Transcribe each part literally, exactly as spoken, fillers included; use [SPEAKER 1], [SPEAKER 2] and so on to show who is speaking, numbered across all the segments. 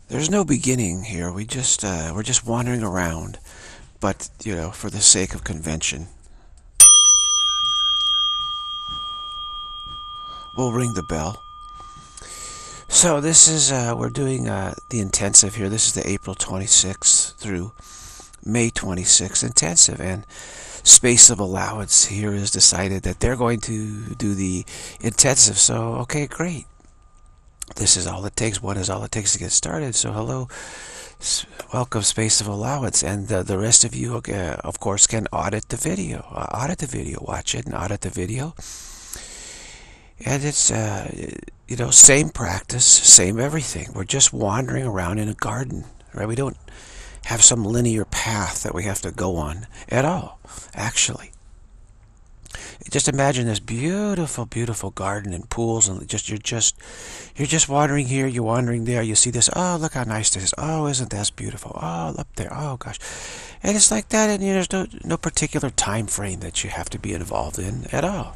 [SPEAKER 1] There's no beginning here. We just uh, we're just wandering around, but you know, for the sake of convention, we'll ring the bell. So this is uh, we're doing uh, the intensive here. This is the April twenty-sixth through May twenty-sixth intensive, and Space of Allowance here has decided that they're going to do the intensive. So okay, great. This is all it takes. One is all it takes to get started. So hello, welcome Space of Allowance, and uh, the rest of you, uh, of course, can audit the video. Uh, audit the video. Watch it and audit the video. And it's, uh, you know, same practice, same everything. We're just wandering around in a garden, right? We don't have some linear path that we have to go on at all, actually. Just imagine this beautiful, beautiful garden and pools, and just you're just you're just wandering here, you're wandering there. You see this. Oh, look how nice this is. Oh, isn't that beautiful? Oh, up there. Oh, gosh, and it's like that. And you know, there's no no particular time frame that you have to be involved in at all.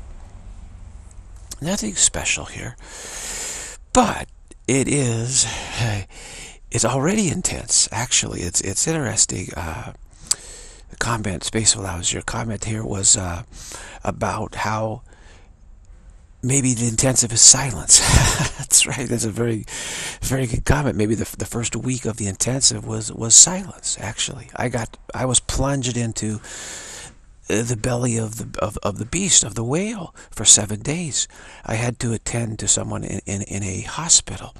[SPEAKER 1] Nothing special here, but it is. It's already intense. Actually, it's it's interesting. Uh, comment Space Allows. Your comment here was uh, about how maybe the intensive is silence. That's right. That's a very, very good comment. Maybe the the first week of the intensive was was silence. Actually, I got I was plunged into the belly of the of, of the beast, of the whale, for seven days. I had to attend to someone in in, in a hospital.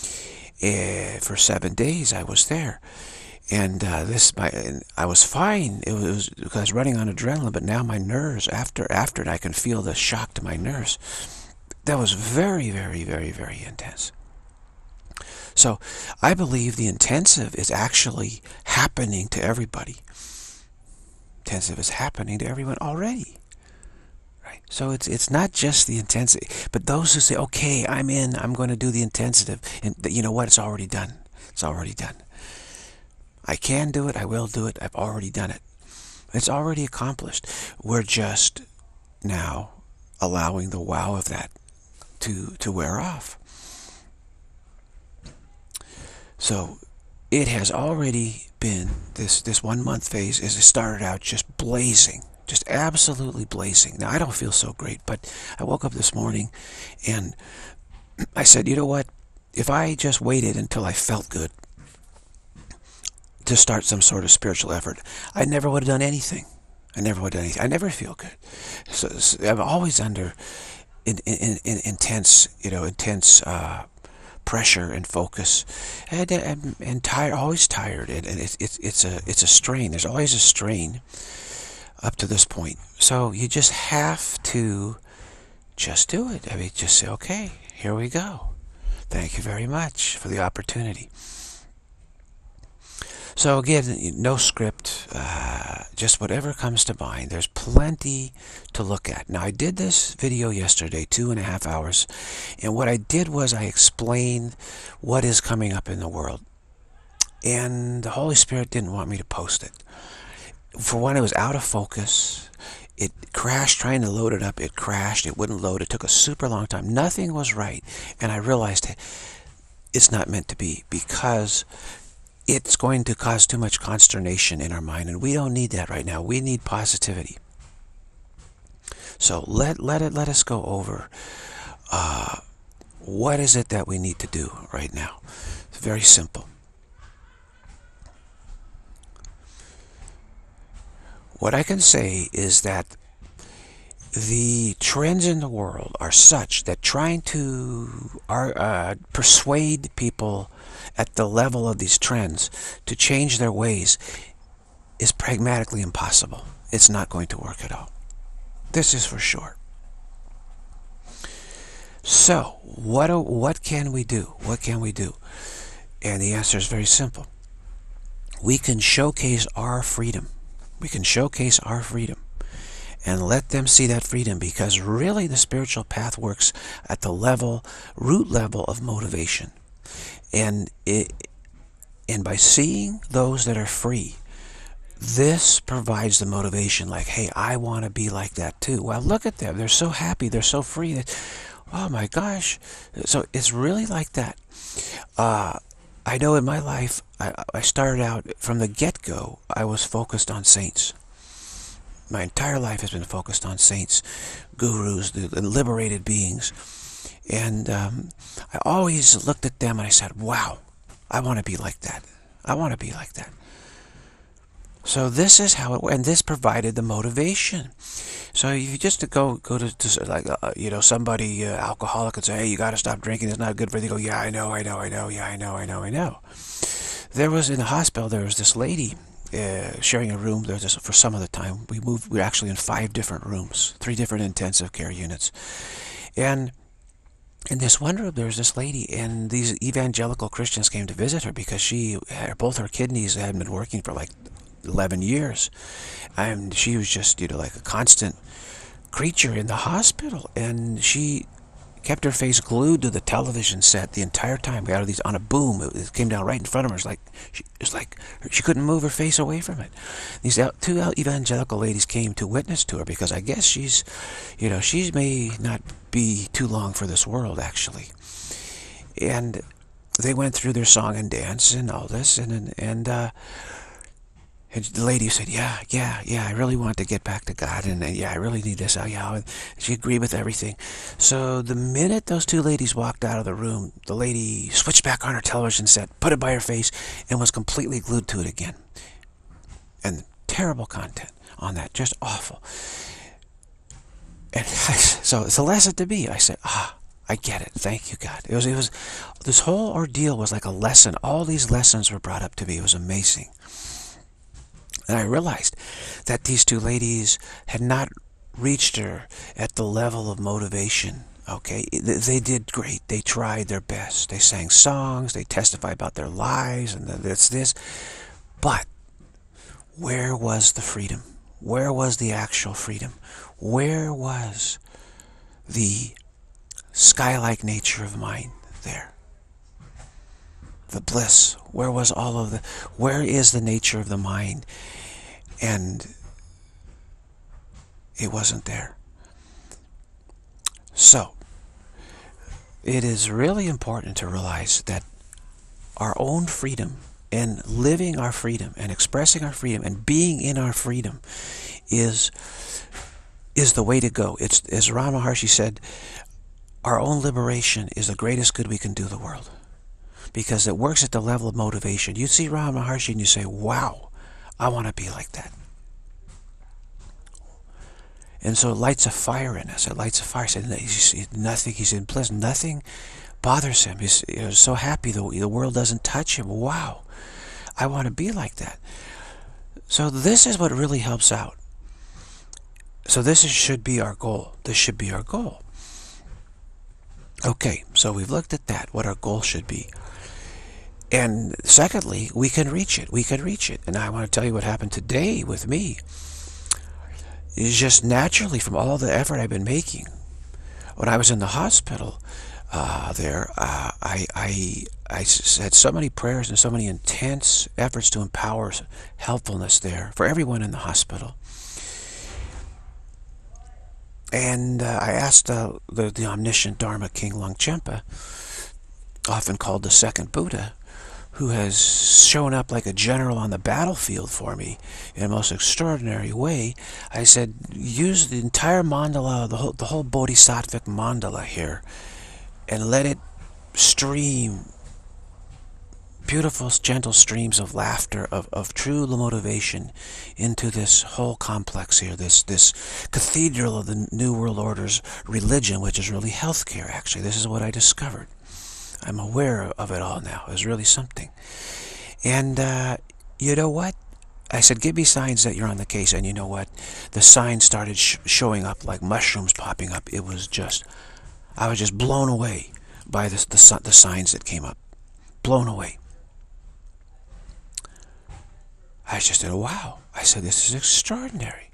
[SPEAKER 1] Uh, for seven days, I was there. And uh, this, my, I was fine. It was because I was running on adrenaline, but now my nerves, after after it, I can feel the shock to my nerves. That was very, very, very, very intense. So I believe the intensive is actually happening to everybody. Intensive is happening to everyone already. Right? So it's it's not just the intensive, but those who say, okay, I'm in, I'm going to do the intensive, and you know what? It's already done. It's already done. I can do it, I will do it, I've already done it. It's already accomplished. We're just now allowing the wow of that to, to wear off. So it has already been, this, this one month phase is it started out just blazing, just absolutely blazing. Now I don't feel so great, but I woke up this morning and I said, you know what, if I just waited until I felt good to start some sort of spiritual effort, I never would have done anything. I never would have done anything. I never feel good. So, so I'm always under in, in, in, intense, you know, intense uh, pressure and focus, and and, and tired, always tired, and, and it's it's it's a it's a strain. There's always a strain up to this point. So you just have to just do it. I mean, just say, okay, here we go. Thank you very much for the opportunity. So again, no script, uh, just whatever comes to mind. There's plenty to look at. Now, I did this video yesterday, two and a half hours, and what I did was I explained what is coming up in the world. And the Holy Spirit didn't want me to post it. For one, it was out of focus. It crashed trying to load it up. It crashed. It wouldn't load. It took a super long time. Nothing was right. And I realized it's not meant to be, because it's going to cause too much consternation in our mind, and we don't need that right now. We need positivity. So let let it let us go over uh, what is it that we need to do right now. It's very simple. What I can say is that the trends in the world are such that trying to are, uh, persuade people at the level of these trends to change their ways is pragmatically impossible. It's not going to work at all. This is for sure. So, what what can we do? What can we do? And the answer is very simple. We can showcase our freedom. We can showcase our freedom and let them see that freedom, because really the spiritual path works at the level, root level of motivation. And it, and by seeing those that are free, this provides the motivation, like, hey, I want to be like that too. Well, look at them. They're so happy. They're so free. That, oh my gosh. So it's really like that. Uh, I know in my life, I, I started out from the get-go, I was focused on saints. My entire life has been focused on saints, gurus, the, the liberated beings. And um, I always looked at them and I said, wow, I want to be like that. I want to be like that. So this is how it, and this provided the motivation. So if you just to go go to, to like uh, you know, somebody uh, alcoholic and say, hey, you got to stop drinking, it's not good for you. They go, yeah, I know, I know, I know, yeah, I know, I know, I know. There was in the hospital, there was this lady uh, sharing a room. There was this, for some of the time we moved. We were actually in five different rooms, three different intensive care units, and in this one room, there was this lady, and these evangelical Christians came to visit her because she, both her kidneys hadn't been working for like eleven years, and she was just, you know, like a constant creature in the hospital, and she kept her face glued to the television set the entire time. We had these on a boom. It came down right in front of her. It's like she, it's like she couldn't move her face away from it. These two evangelical ladies came to witness to her because I guess she's, you know, she may not be too long for this world actually. And they went through their song and dance and all this, and and and. Uh, And the lady said, yeah, yeah, yeah, I really want to get back to God, and uh, yeah, I really need this. Oh, yeah. And she agreed with everything. So the minute those two ladies walked out of the room, the lady switched back on her television set, put it by her face, and was completely glued to it again. And terrible content on that, just awful. And I, so it's a lesson to me. I said, ah, I get it. Thank you, God. It was, it was, this whole ordeal was like a lesson. All these lessons were brought up to me. It was amazing. And I realized that these two ladies had not reached her at the level of motivation. Okay, they did great. They tried their best. They sang songs. They testified about their lives and this, this. But where was the freedom? Where was the actual freedom? Where was the sky-like nature of mind there? The bliss. Where was all of the, where is the nature of the mind? And it wasn't there. So, it is really important to realize that our own freedom and living our freedom and expressing our freedom and being in our freedom is, is the way to go. It's, as Ramana Maharshi said, our own liberation is the greatest good we can do the world. Because it works at the level of motivation. You see Ramana Maharshi and you say, wow, I want to be like that. And so it lights a fire in us. It lights a fire. He said, nothing, he said, plus nothing bothers him. He's, he was so happy the, the world doesn't touch him. Wow, I want to be like that. So this is what really helps out. So this is, should be our goal. This should be our goal. Okay, so we've looked at that, what our goal should be. And secondly, we can reach it. We can reach it. And I want to tell you what happened today with me. It's just naturally from all the effort I've been making. When I was in the hospital uh, there, uh, I, I, I had so many prayers and so many intense efforts to empower helpfulness there for everyone in the hospital. And uh, I asked uh, the, the omniscient Dharma King Longchenpa, often called the second Buddha, who has shown up like a general on the battlefield for me in a most extraordinary way. I said, use the entire mandala, the whole, the whole bodhisattvic mandala here, and let it stream, beautiful, gentle streams of laughter, of, of true motivation into this whole complex here, this, this cathedral of the New World Order's religion, which is really healthcare, actually. This is what I discovered. I'm aware of it all now. It was really something. And uh, you know what? I said, give me signs that you're on the case. And you know what? The signs started sh showing up like mushrooms popping up. It was just, I was just blown away by this, the, the signs that came up. Blown away. I just said, wow. I said, this is extraordinary.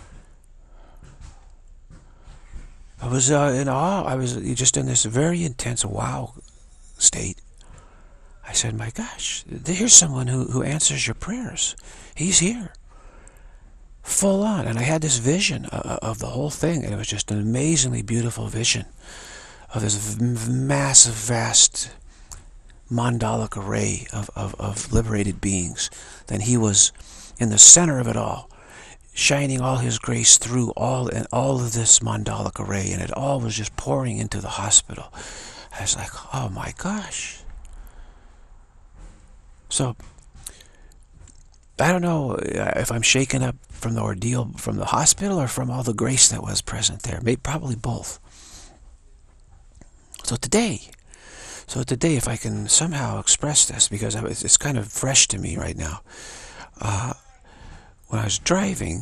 [SPEAKER 1] I was uh, in awe. I was just in this very intense wow state. I said, my gosh, here's someone who, who answers your prayers. He's here. Full on. And I had this vision of, of the whole thing, and it was just an amazingly beautiful vision of this massive, vast mandalic array of, of, of liberated beings. Then he was in the center of it all, shining all his grace through all and all of this mandalic array, and it all was just pouring into the hospital. I was like, oh my gosh. So I don't know if I'm shaken up from the ordeal from the hospital or from all the grace that was present there. Maybe probably both. So today, so today, if I can somehow express this, because it's kind of fresh to me right now. Uh, when I was driving,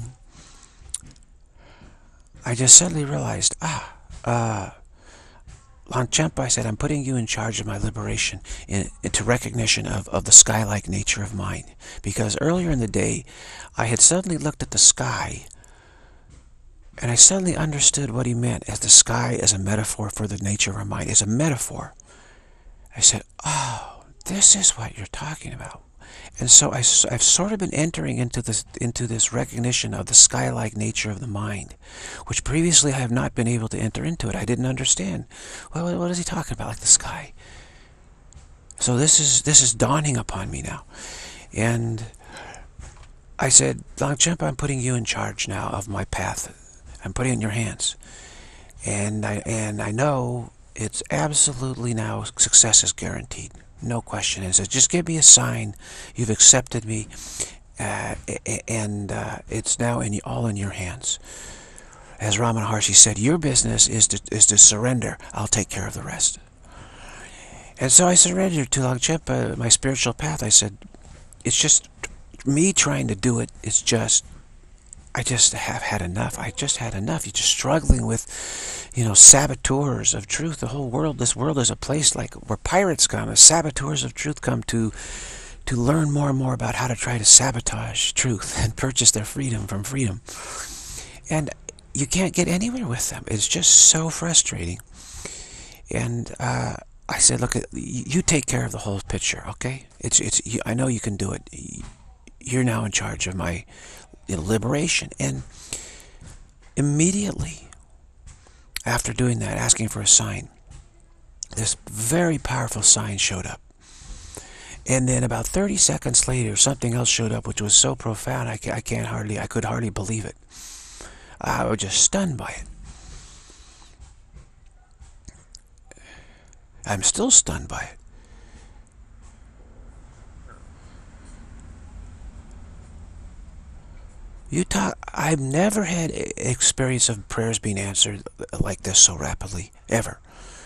[SPEAKER 1] I just suddenly realized, ah, uh, Longchenpa, I said, I'm putting you in charge of my liberation in, into recognition of, of the sky-like nature of mind. Because earlier in the day, I had suddenly looked at the sky, and I suddenly understood what he meant as the sky as a metaphor for the nature of our mind, as a metaphor. I said, oh, this is what you're talking about. And so I, I've sort of been entering into this, into this recognition of the sky-like nature of the mind, which previously I have not been able to enter into it. I didn't understand. Well, what is he talking about, like the sky? So this is, this is dawning upon me now. And I said, Longchenpa, I'm putting you in charge now of my path. I'm putting it in your hands. And I, and I know it's absolutely now success is guaranteed. No question. And so just give me a sign you've accepted me, uh, and uh, it's now in, all in your hands. As Ramana Maharshi said, your business is to, is to surrender. I'll take care of the rest. And so I surrendered to Longchenpa, my spiritual path. I said, it's just me trying to do it. It's just, I just have had enough. I just had enough. You're just struggling with, you know, saboteurs of truth. The whole world, this world is a place like where pirates come, as saboteurs of truth come to to learn more and more about how to try to sabotage truth and purchase their freedom from freedom. And you can't get anywhere with them. It's just so frustrating. And uh, I said, look, you take care of the whole picture, okay? It's it's. I know you can do it. You're now in charge of my liberation. And immediately after doing that, asking for a sign, this very powerful sign showed up. And then about thirty seconds later, something else showed up, which was so profound, I can't, I can't hardly, I could hardly believe it. I was just stunned by it. I'm still stunned by it. You talk, I've never had experience of prayers being answered like this so rapidly, ever.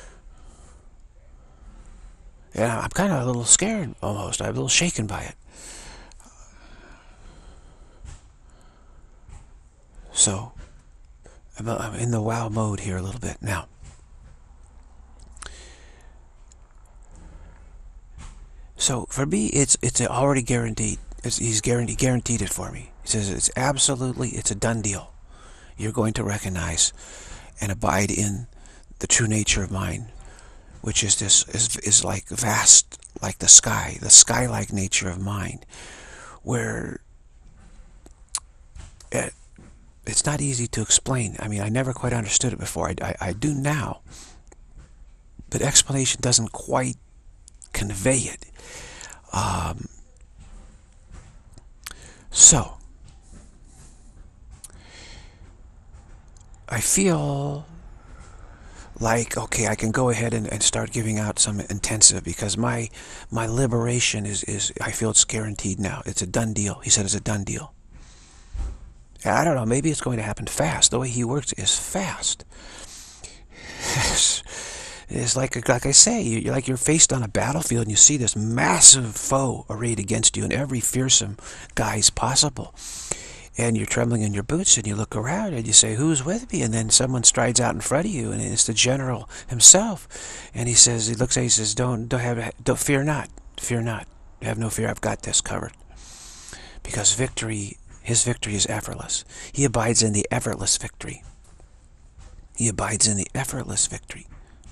[SPEAKER 1] And I'm kind of a little scared almost. I'm a little shaken by it. So, I'm in the wow mode here a little bit now. So for me, it's it's already guaranteed. It's, he's guaranteed guaranteed it for me. He says it's absolutely, it's a done deal. You're going to recognize and abide in the true nature of mind, which is this is is like vast, like the sky, the sky-like nature of mind, where it, it's not easy to explain. I mean, I never quite understood it before. I, I, I do now, but explanation doesn't quite convey it. Um, so, I feel like, okay, I can go ahead and, and start giving out some intensive, because my my liberation is, is, I feel it's guaranteed now. It's a done deal. He said it's a done deal. I don't know, maybe it's going to happen fast. The way he works is fast. It's like, like I say, you're like you're faced on a battlefield and you see this massive foe arrayed against you in every fearsome guise possible. And you're trembling in your boots and you look around and you say, who's with me? And then someone strides out in front of you and it's the general himself. And he says, he looks at you, he says, don't, don't have, don't, fear not, fear not. Have no fear, I've got this covered. Because victory, his victory is effortless. He abides in the effortless victory. He abides in the effortless victory.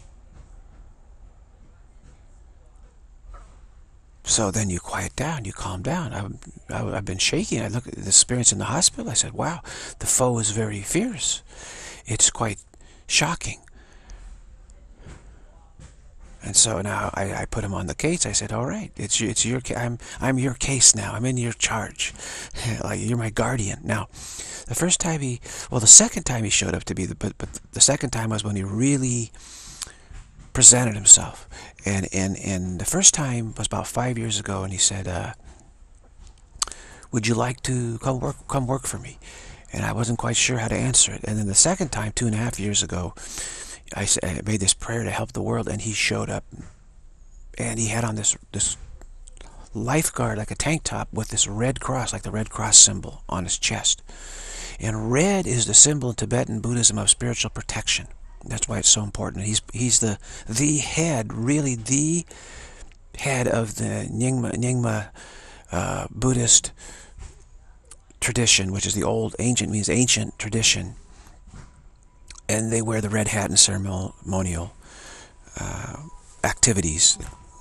[SPEAKER 1] So then you quiet down, you calm down. I, I, I've been shaking. I look at the experience in the hospital. I said, wow, the foe is very fierce. It's quite shocking. And so now I, I put him on the case. I said, all right, it's, it's your case. I'm, I'm your case now. I'm in your charge. Like, you're my guardian. Now, the first time he, well, the second time he showed up to be the, but, but the second time was when he really presented himself. And, and, and the first time was about five years ago, and he said, uh, would you like to come work, come work for me? And I wasn't quite sure how to answer it. And then the second time, two and a half years ago, I, I made this prayer to help the world, and he showed up, and he had on this this lifeguard, like a tank top, with this red cross, like the Red Cross symbol, on his chest. And red is the symbol in Tibetan Buddhism of spiritual protection. That's why it's so important. He's he's the the head, really the head of the Nyingma Nyingma uh, Buddhist tradition, which is the old ancient, means ancient tradition. And they wear the red hat in ceremonial uh, activities.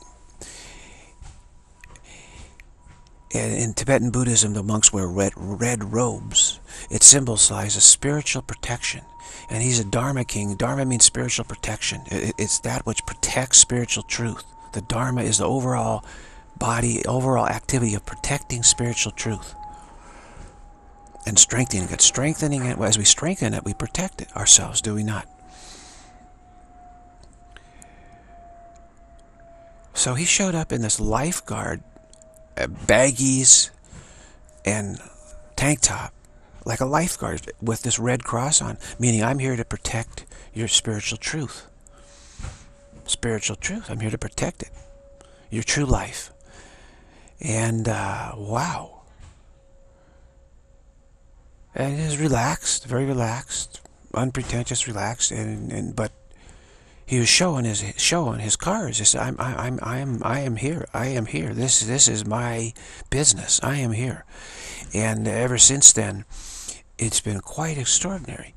[SPEAKER 1] And in Tibetan Buddhism, the monks wear red, red robes. It symbolizes spiritual protection. And he's a Dharma king. Dharma means spiritual protection. It's that which protects spiritual truth. The Dharma is the overall body, overall activity of protecting spiritual truth and strengthening it. Strengthening it, as we strengthen it, we protect it ourselves, do we not? So he showed up in this lifeguard, uh, baggies, and tank top, like a lifeguard with this red cross on, meaning I'm here to protect your spiritual truth. Spiritual truth, I'm here to protect it. Your true life. And, uh, wow. And it is relaxed, very relaxed, unpretentious, relaxed, and, and but he was showing his showing his cards. He said, "I'm I'm I am I am here. I am here. This this is my business. I am here." And ever since then, it's been quite extraordinary.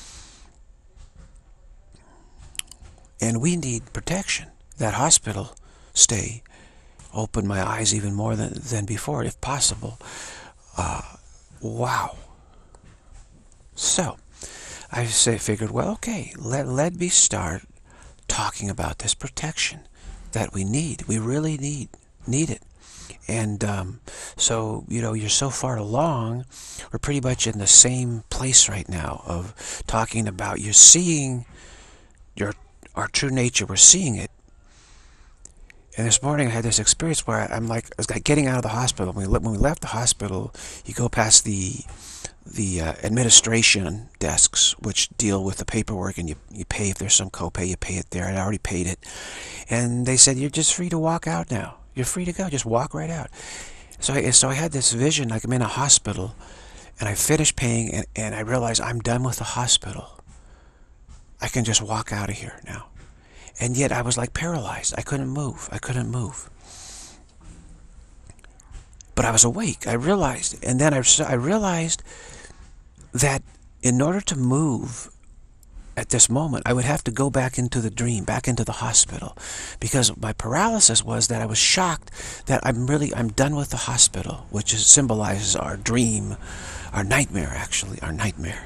[SPEAKER 1] And we need protection. That hospital stay opened my eyes even more than than before, if possible. Uh, wow. So, I say, figured, well, okay, let, let me start talking about this protection that we need. We really need, need it. And um, so, you know, you're so far along, we're pretty much in the same place right now of talking about you're seeing your our true nature, we're seeing it. And this morning I had this experience where I'm like, I was like getting out of the hospital. When we, when we left the hospital, you go past the the uh, administration desks, which deal with the paperwork, and you, you pay if there's some copay, you pay it there. I already paid it. And they said, you're just free to walk out now. You're free to go. Just walk right out. So I, so I had this vision, like I'm in a hospital, and I finished paying, and, and I realized I'm done with the hospital. I can just walk out of here now. And yet I was like paralyzed. I couldn't move. I couldn't move. But I was awake. I realized, and then I, I realized that in order to move at this moment, I would have to go back into the dream, back into the hospital, because my paralysis was that I was shocked that I'm really, I'm done with the hospital, which is, symbolizes our dream, our nightmare, actually, our nightmare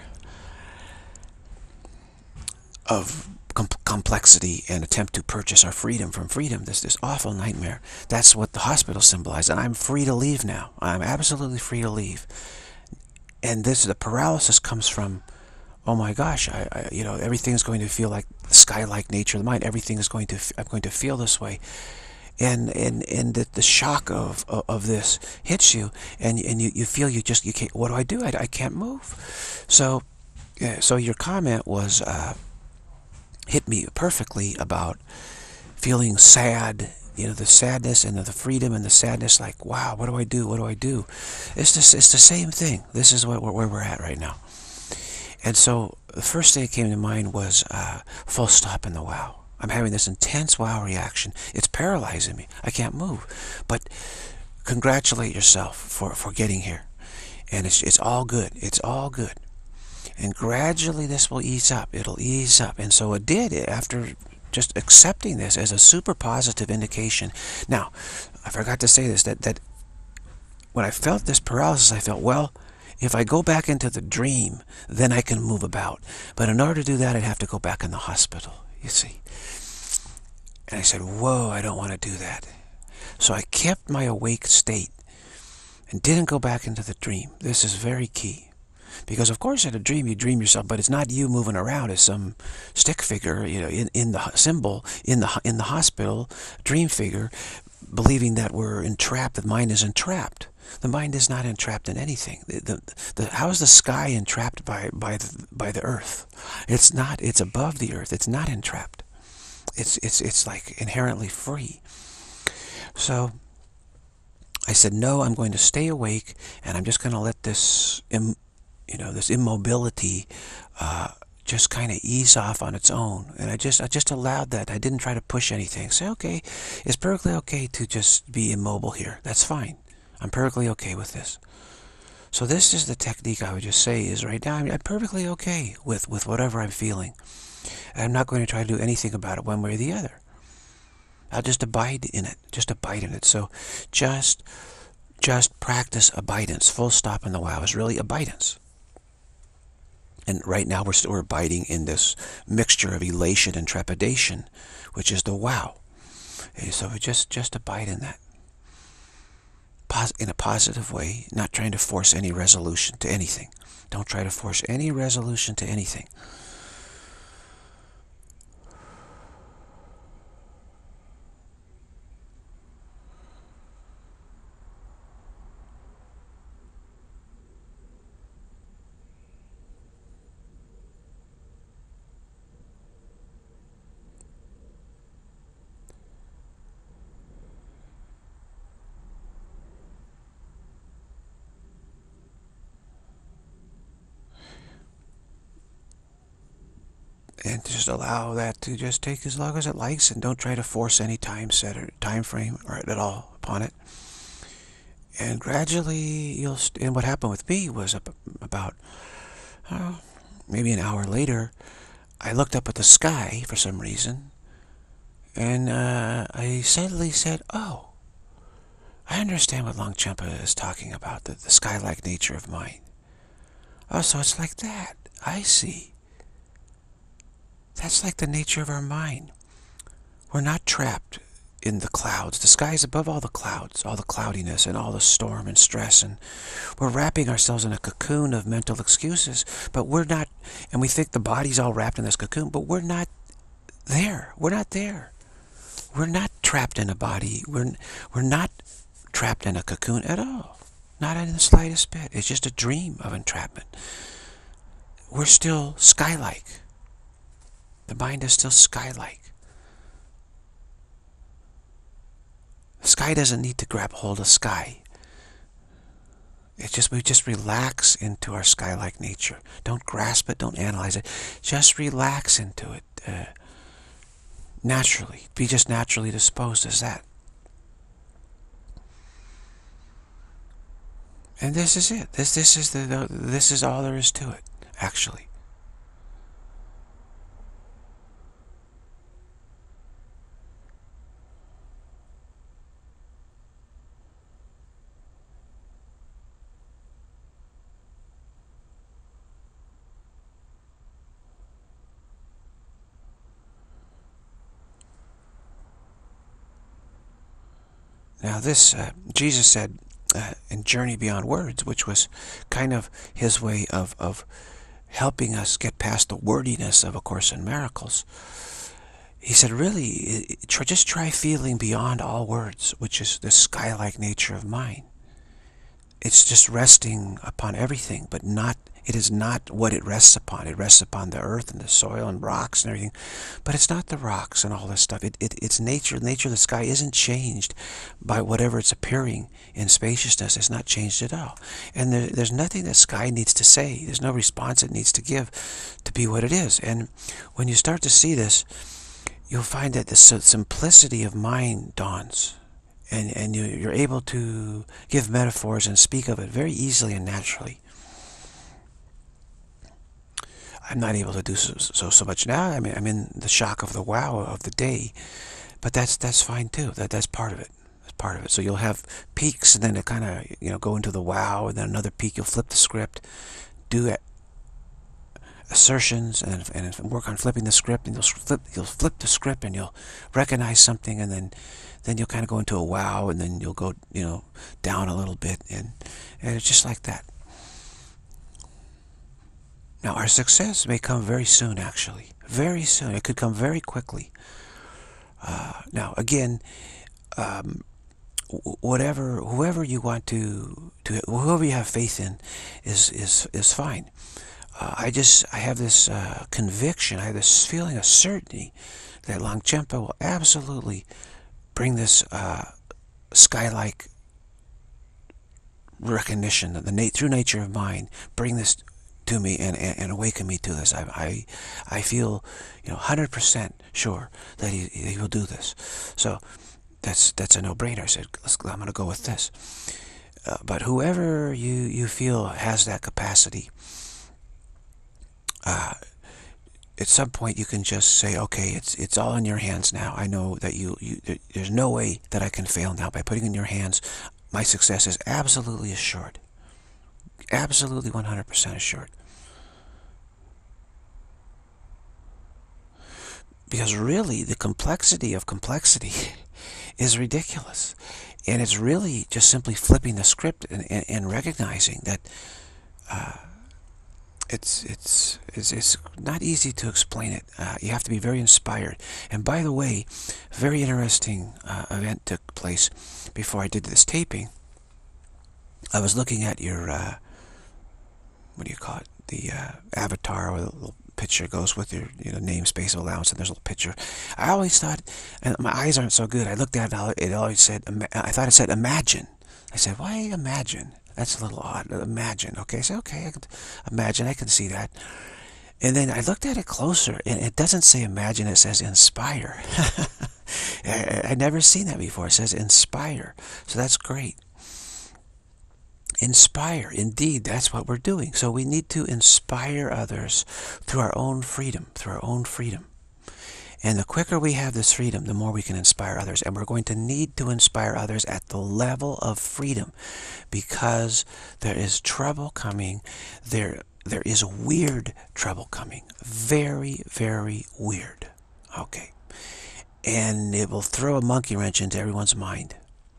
[SPEAKER 1] of com complexity and attempt to purchase our freedom from freedom, this, this awful nightmare. That's what the hospital symbolized, and I'm free to leave now. I'm absolutely free to leave. And this, the paralysis comes from, oh my gosh, I, I, you know, everything's going to feel like the sky-like nature of the mind. Everything is going to, I'm going to feel this way. And, and, and the, the shock of, of, of this hits you, and, and you, you feel you just, you can't, what do I do? I, I can't move. So, yeah, so your comment was, uh, hit me perfectly about feeling sad, you know, the sadness and the freedom and the sadness, like, wow, what do I do? What do I do? It's just, it's the same thing. This is what, where we're at right now. And so the first thing that came to mind was uh, full stop in the wow. I'm having this intense wow reaction. It's paralyzing me. I can't move. But congratulate yourself for, for getting here. And it's, it's all good. It's all good. And gradually this will ease up. It'll ease up. And so it did after just accepting this as a super positive indication. Now, I forgot to say this, that, that when I felt this paralysis, I felt, well, if I go back into the dream, then I can move about. But in order to do that, I'd have to go back in the hospital, you see. And I said, whoa, I don't want to do that. So I kept my awake state and didn't go back into the dream. This is very key. Because of course in a dream you dream yourself, but it's not you moving around as some stick figure, you know, in, in the symbol, in the, in the hospital, dream figure, believing that we're entrapped, the mind is entrapped. The mind is not entrapped in anything. The, the, the, how is the sky entrapped by, by, the, by the earth? It's not, it's above the earth, it's not entrapped. It's, it's, it's like inherently free. So I said, no, I'm going to stay awake, and I'm just going to let this, im, you know, this immobility uh, just kind of ease off on its own. And I just, I just allowed that. I didn't try to push anything. Say, okay, it's perfectly okay to just be immobile here. That's fine. I'm perfectly okay with this. So this is the technique I would just say is right now, I'm, I'm perfectly okay with, with whatever I'm feeling. I'm not going to try to do anything about it one way or the other. I'll just abide in it. Just abide in it. So just, just practice abidance. Full stop in the wow is really abidance. And right now we're, still, we're abiding in this mixture of elation and trepidation, which is the wow. Okay, so we just, just abide in that. Pos in a positive way, not trying to force any resolution to anything. Don't try to force any resolution to anything. And just allow that to just take as long as it likes, and don't try to force any time set or time frame or at all upon it. And gradually you'll, st and what happened with me was about uh, maybe an hour later, I looked up at the sky for some reason, and uh, I suddenly said, oh, I understand what Longchenpa is talking about, the, the sky-like nature of mind. Oh, so it's like that. I see. That's like the nature of our mind. We're not trapped in the clouds. The sky is above all the clouds, all the cloudiness and all the storm and stress. And we're wrapping ourselves in a cocoon of mental excuses, but we're not, and we think the body's all wrapped in this cocoon, but we're not there. We're not there. We're not trapped in a body. We're, we're not trapped in a cocoon at all. Not in the slightest bit. It's just a dream of entrapment. We're still sky-like. The mind is still sky-like. The sky doesn't need to grab hold of sky. It's just, we just relax into our sky-like nature. Don't grasp it, don't analyze it. Just relax into it uh, naturally. Be just naturally disposed as that. And this is it. This, this is the, the this is all there is to it, actually. Now this, uh, Jesus said uh, in Journey Beyond Words, which was kind of his way of, of helping us get past the wordiness of A Course in Miracles. He said, really, try, just try feeling beyond all words, which is the sky-like nature of mind. It's just resting upon everything, but not, it is not what it rests upon. It rests upon the earth and the soil and rocks and everything. But it's not the rocks and all this stuff. It, it, it's nature. The nature of the sky isn't changed by whatever it's appearing in spaciousness. It's not changed at all. And there, there's nothing that sky needs to say. There's no response it needs to give to be what it is. And when you start to see this, you'll find that the simplicity of mind dawns. And, and you, you're able to give metaphors and speak of it very easily and naturally. I'm not able to do so, so so much now. I mean, I'm in the shock of the wow of the day, but that's that's fine too. That that's part of it. That's part of it. So you'll have peaks, and then it kind of you know go into the wow, and then another peak. You'll flip the script, do it assertions, and, and work on flipping the script, and you'll flip, you'll flip the script, and you'll recognize something, and then then you'll kind of go into a wow, and then you'll go, you know, down a little bit, and, and it's just like that. Now, our success may come very soon, actually. Very soon. It could come very quickly. Uh, now, again, um, whatever, whoever you want to, to, whoever you have faith in, is is is fine. Uh, I just, I have this uh, conviction, I have this feeling of certainty that Longchenpa will absolutely bring this uh, sky-like recognition, that the na through nature of mind, bring this to me and, and, and awaken me to this. I, I, I feel, you know, one hundred percent sure that he, he will do this. So that's that's a no-brainer. I said, Let's, I'm going to go with this. Uh, but whoever you, you feel has that capacity, uh, at some point you can just say, okay, it's it's all in your hands now. I know that you, you there, there's no way that I can fail now. By putting it in your hands, my success is absolutely assured. Absolutely one hundred percent assured. Because really, the complexity of complexity is ridiculous. And it's really just simply flipping the script and, and, and recognizing that uh, it's, it's, it's, it's not easy to explain it. Uh, you have to be very inspired. And by the way, a very interesting uh, event took place before I did this taping. I was looking at your, uh, what do you call it, the uh, avatar, or the little picture goes with your, you know, namespace of allowance, and there's a little picture. I always thought, and my eyes aren't so good, I looked at it, it always said, I thought it said imagine. I said, why imagine? That's a little odd. Imagine. Okay, I said, okay, I can imagine, I can see that. And then I looked at it closer, and it doesn't say imagine, it says inspire. I, I'd never seen that before. It says inspire. So that's great. Inspire. Indeed, that's what we're doing. So we need to inspire others through our own freedom, through our own freedom. And the quicker we have this freedom, the more we can inspire others. And we're going to need to inspire others at the level of freedom, because there is trouble coming. There, there is weird trouble coming. Very, very weird. Okay. And it will throw a monkey wrench into everyone's mind,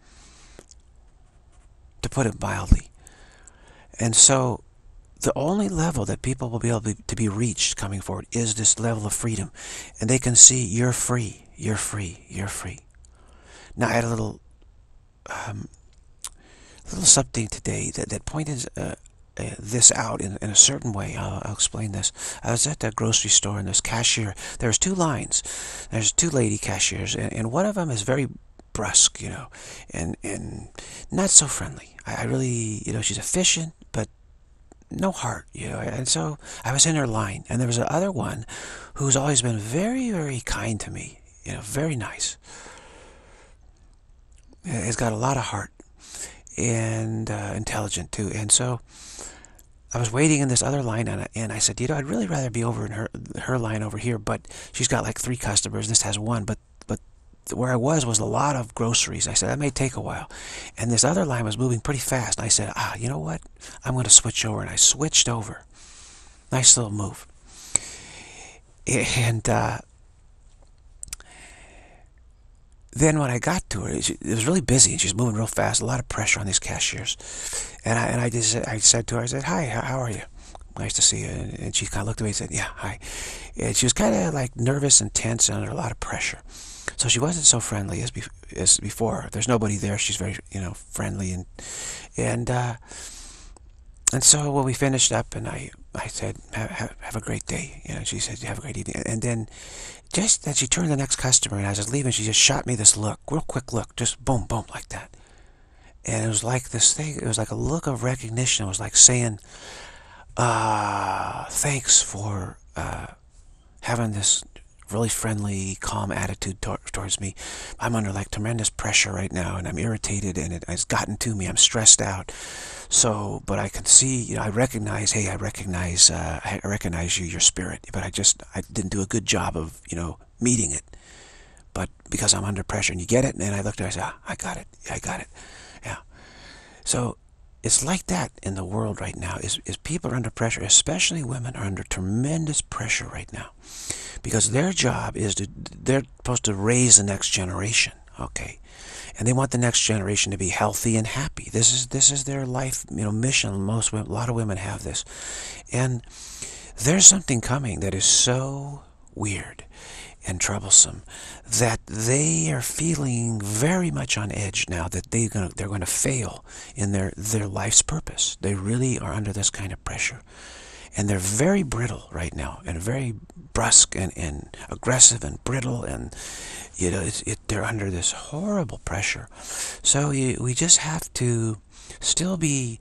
[SPEAKER 1] to put it mildly. And so the only level that people will be able to be reached coming forward is this level of freedom. And they can see you're free, you're free, you're free. Now I had a little um, little something today that, that pointed uh, uh, this out in, in a certain way. I'll, I'll explain this. I was at the grocery store, and there's cashier. There's two lines. There's two lady cashiers, and, and one of them is very brusque, you know, and and not so friendly. I, I really, you know, she's efficient, but no heart, you know. And so I was in her line, and there was the other one who's always been very, very kind to me, you know, very nice. Has got a lot of heart, and uh, intelligent too. And so I was waiting in this other line, and I, and I said, you know, I'd really rather be over in her her line over here, but she's got like three customers. This has one, but where I was was a lot of groceries. I said, that may take a while. And this other line was moving pretty fast. And I said, ah, you know what? I'm going to switch over. And I switched over. Nice little move. And uh, then when I got to her, it was really busy, and she's moving real fast. A lot of pressure on these cashiers. And I, and I just I said to her, I said, hi, how are you? Nice to see you. And she kind of looked at me and said, yeah, hi. And she was kind of like nervous and tense and under a lot of pressure. So she wasn't so friendly as, be as before. If there's nobody there, she's very, you know, friendly. And and uh, and so when we finished up, and I, I said, have, have, have a great day. You know, she said, have a great evening. And then just as she turned to the next customer, and I was just leaving, she just shot me this look, real quick look, just boom, boom, like that. And it was like this thing, it was like a look of recognition. It was like saying, uh, thanks for uh, having this really friendly, calm attitude to towards me. I'm under like tremendous pressure right now, and I'm irritated, and it has gotten to me. I'm stressed out. So, but I can see, you know, I recognize, hey, I recognize, uh, I recognize you, your spirit, but I just, I didn't do a good job of, you know, meeting it. But because I'm under pressure, and you get it, and I looked at it, I said, ah, I got it, I got it, yeah. So, it's like that in the world right now. Is is people are under pressure, especially women are under tremendous pressure right now, because their job is to they're supposed to raise the next generation, okay, and they want the next generation to be healthy and happy. This is this is their life, you know, mission. Most women, a lot of women have this, and there's something coming that is so weird and troublesome that they are feeling very much on edge now, that they gonna, they're going to fail in their, their life's purpose. They really are under this kind of pressure. And they're very brittle right now, and very brusque and, and aggressive and brittle, and you know, it's, it, they're under this horrible pressure. So you, we just have to still be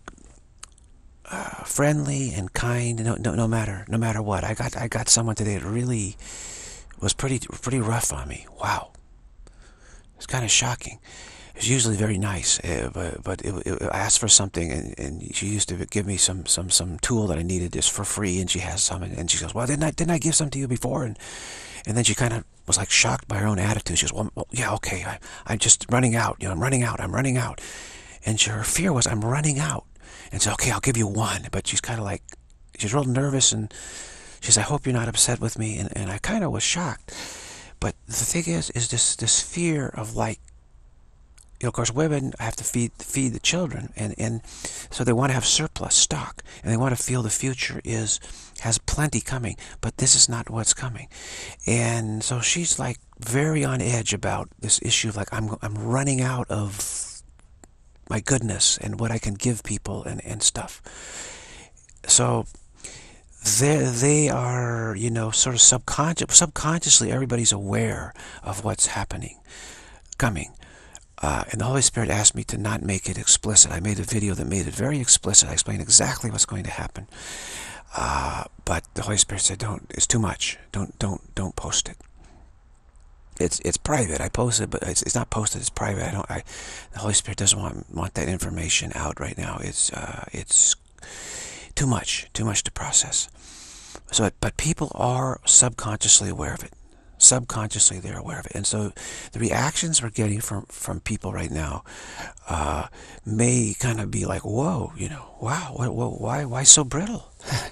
[SPEAKER 1] uh, friendly and kind, no, no, no matter no matter what. I got I got someone today that really was pretty pretty rough on me. Wow, it's kind of shocking. It's usually very nice, uh, but but it, it, I asked for something, and, and she used to give me some some some tool that I needed just for free, and she has some, and, and she goes, "Well, didn't I didn't I give some to you before?" And and then she kind of was like shocked by her own attitude. She goes, "Well, well yeah, okay, I, I'm just running out. You know, I'm running out. I'm running out." And she, her fear was, "I'm running out." And so, okay, I'll give you one. But she's kind of like, she's real nervous, and she says, "I hope you're not upset with me." And and I kind of was shocked. But the thing is, is this this fear of, like, you know, of course, women have to feed feed the children, and and so they want to have surplus stock, and they want to feel the future is has plenty coming, but this is not what's coming. And so she's like very on edge about this issue of, like, I'm I'm running out of my goodness and what I can give people and and stuff. So they they are, you know, sort of subconscious subconsciously everybody's aware of what's happening, coming. Uh, and the Holy Spirit asked me to not make it explicit. I made a video that made it very explicit. I explained exactly what's going to happen. Uh, but the Holy Spirit said, "Don't. It's too much. Don't. Don't. Don't post it. It's it's private. I post it, but it's it's not posted. It's private. I don't. I. The Holy Spirit doesn't want want that information out right now. It's uh, it's too much. Too much to process. So, but people are subconsciously aware of it. Subconsciously, they're aware of it, and so the reactions we're getting from from people right now uh, may kind of be like, "Whoa, you know, wow, what, what, why, why so brittle?"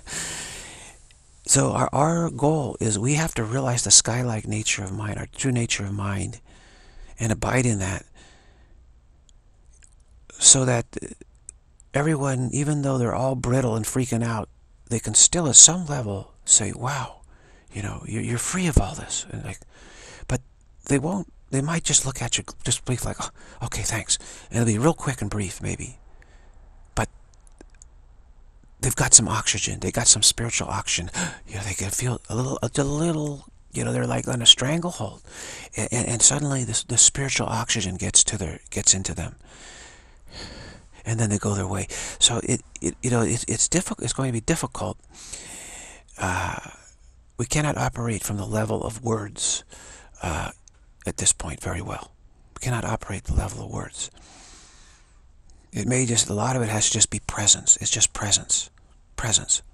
[SPEAKER 1] So our our goal is we have to realize the sky-like nature of mind, our true nature of mind, and abide in that, so that everyone, even though they're all brittle and freaking out, they can still, at some level, say, "Wow. You know, you're, you're free of all this." And like, but they won't, they might just look at you, just brief, like, "Oh, okay, thanks." And it'll be real quick and brief, maybe. But they've got some oxygen. They got some spiritual oxygen. You know, they can feel a little, a little, you know, they're like on a stranglehold. And, and, and suddenly this, the spiritual oxygen gets to their, gets into them. And then they go their way. So it, it you know, it, it's difficult, it's going to be difficult. Uh, We cannot operate from the level of words uh, at this point very well. We cannot operate the level of words. It may just, a lot of it has to just be presence. It's just presence. Presence.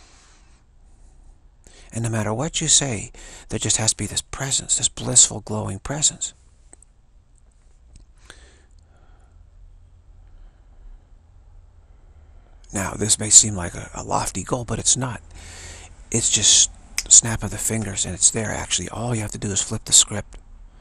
[SPEAKER 1] And no matter what you say, there just has to be this presence, this blissful, glowing presence. Now, this may seem like a, a lofty goal, but it's not. It's just snap of the fingers, and it's there. Actually, all you have to do is flip the script.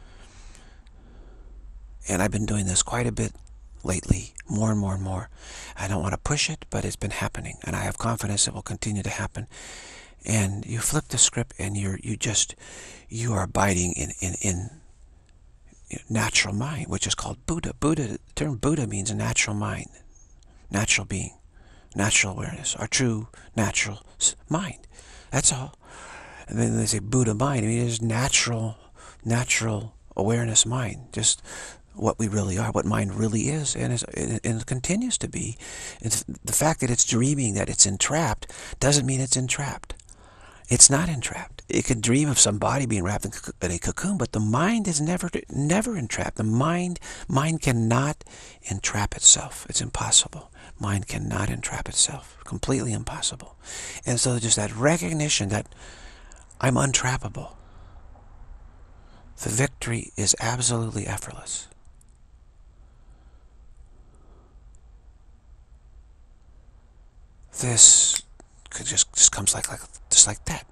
[SPEAKER 1] And I've been doing this quite a bit lately, more and more and more. I don't want to push it, but it's been happening, and I have confidence it will continue to happen. And you flip the script, and you're you just you are abiding in in in natural mind, which is called Buddha. Buddha, the term Buddha means a natural mind, natural being, natural awareness, our true natural mind. That's all. And then they say Buddha mind. I mean, it's natural, natural awareness mind. Just what we really are, what mind really is, and, is, and it continues to be. It's the fact that it's dreaming that it's entrapped doesn't mean it's entrapped. It's not entrapped. It could dream of some body being wrapped in a cocoon, but the mind is never, never entrapped. The mind, mind cannot entrap itself. It's impossible. Mind cannot entrap itself. Completely impossible. And so just that recognition that I'm untrappable. The victory is absolutely effortless. this could just just comes like like just like that.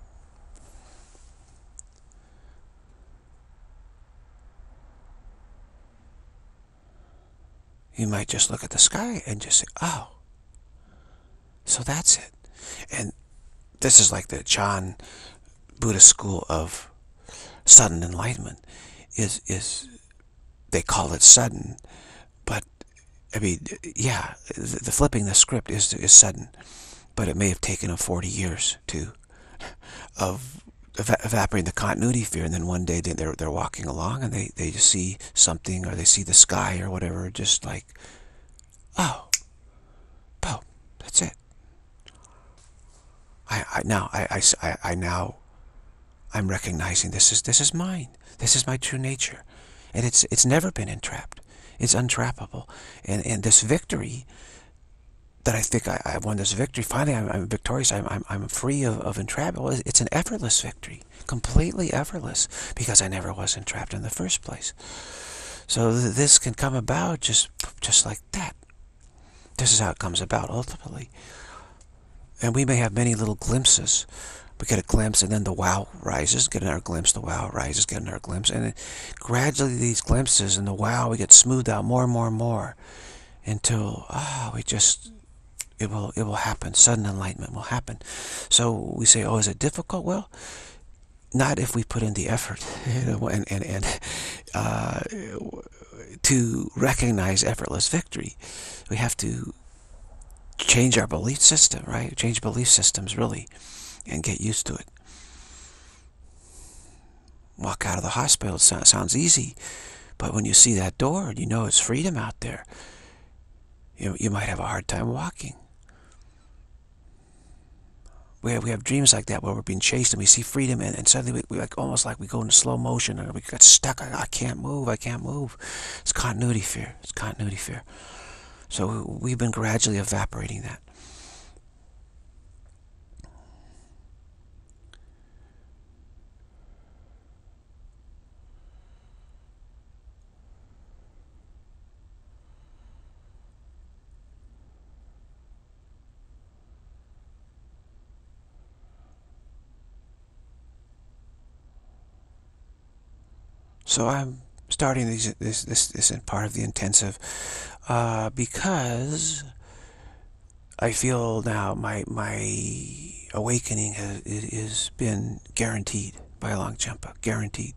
[SPEAKER 1] You might just look at the sky and just say, oh, so that's it. And this is like the Chan Buddhist school of sudden enlightenment. Is is they call it sudden, but I mean, yeah, the, the flipping the script is is sudden, but it may have taken them forty years to of eva evaporating the continuity fear, and then one day they, they're they're walking along and they they just see something, or they see the sky or whatever, just like, oh, boom, that's it. I, I now I, I, I now I'm recognizing this is this is mine. This is my true nature, and it's it's never been entrapped. It's untrappable, and and this victory that I think I, I won this victory. Finally, I'm, I'm victorious. I'm I'm I'm free of of entrapment. It's an effortless victory, completely effortless, because I never was entrapped in the first place. So th this can come about just just like that. This is how it comes about ultimately. And we may have many little glimpses. We get a glimpse, and then the wow rises, get another glimpse, the wow rises, get another glimpse. And then gradually these glimpses and the wow, we get smoothed out more and more and more until, ah, oh, we just, it will, it will happen. Sudden enlightenment will happen. So we say, oh, is it difficult? Well, not if we put in the effort and, and, and uh, to recognize effortless victory. We have to change our belief system, right? Change belief systems, really, and get used to it. Walk out of the hospital, it sounds easy, but when you see that door and you know it's freedom out there, you, you might have a hard time walking. We have, we have dreams like that where we're being chased and we see freedom, and, and suddenly we, we like almost like we go into slow motion and we get stuck. I, I can't move, I can't move. It's continuity fear. It's continuity fear. So we've been gradually evaporating that. So I'm starting these, this this this in part of the intensive uh, because I feel now my my awakening has is been guaranteed by Longchenpa, guaranteed.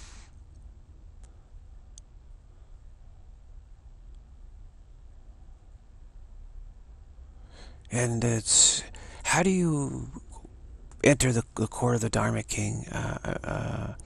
[SPEAKER 1] And it's, how do you enter the, the core of the Dharma King? Uh, uh,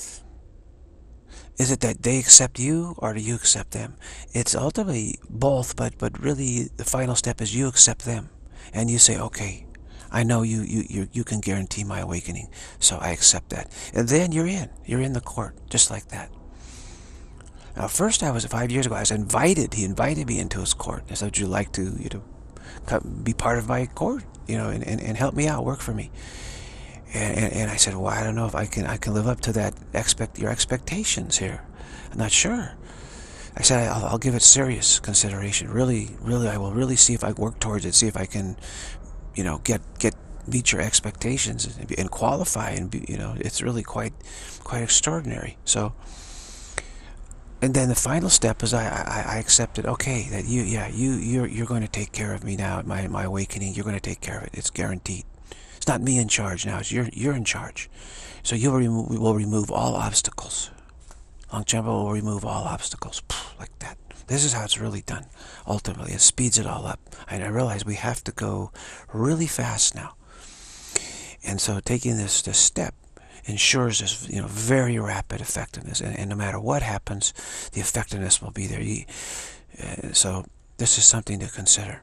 [SPEAKER 1] Is it that they accept you, or do you accept them? It's ultimately both, but but really the final step is you accept them, and you say, okay, I know you you you you can guarantee my awakening, so I accept that, and then you're in, you're in the court, just like that. Now, first I was five years ago. I was invited. He invited me into his court. He said, "Would you like to you know be part of my court, you know, and and, and help me out, work for me?" And, and, and I said, well, I don't know if I can I can live up to that expect your expectations here. I'm not sure. I said, I'll, I'll give it serious consideration. Really, really, I will really see if I work towards it. See if I can, you know, get get meet your expectations and, and qualify. And be, you know, it's really quite quite extraordinary. So, and then the final step is I I, I accepted. Okay, that you yeah you you're you're going to take care of me now. My my awakening. You're going to take care of it. It's guaranteed. It's not me in charge now. It's you're you're in charge. So you will remove, will remove all obstacles. Longchenpa will remove all obstacles, like that. This is how it's really done. Ultimately, it speeds it all up. And I realize we have to go really fast now. And so taking this this step ensures this, you know, very rapid effectiveness. And, and no matter what happens, the effectiveness will be there. You, uh, so this is something to consider.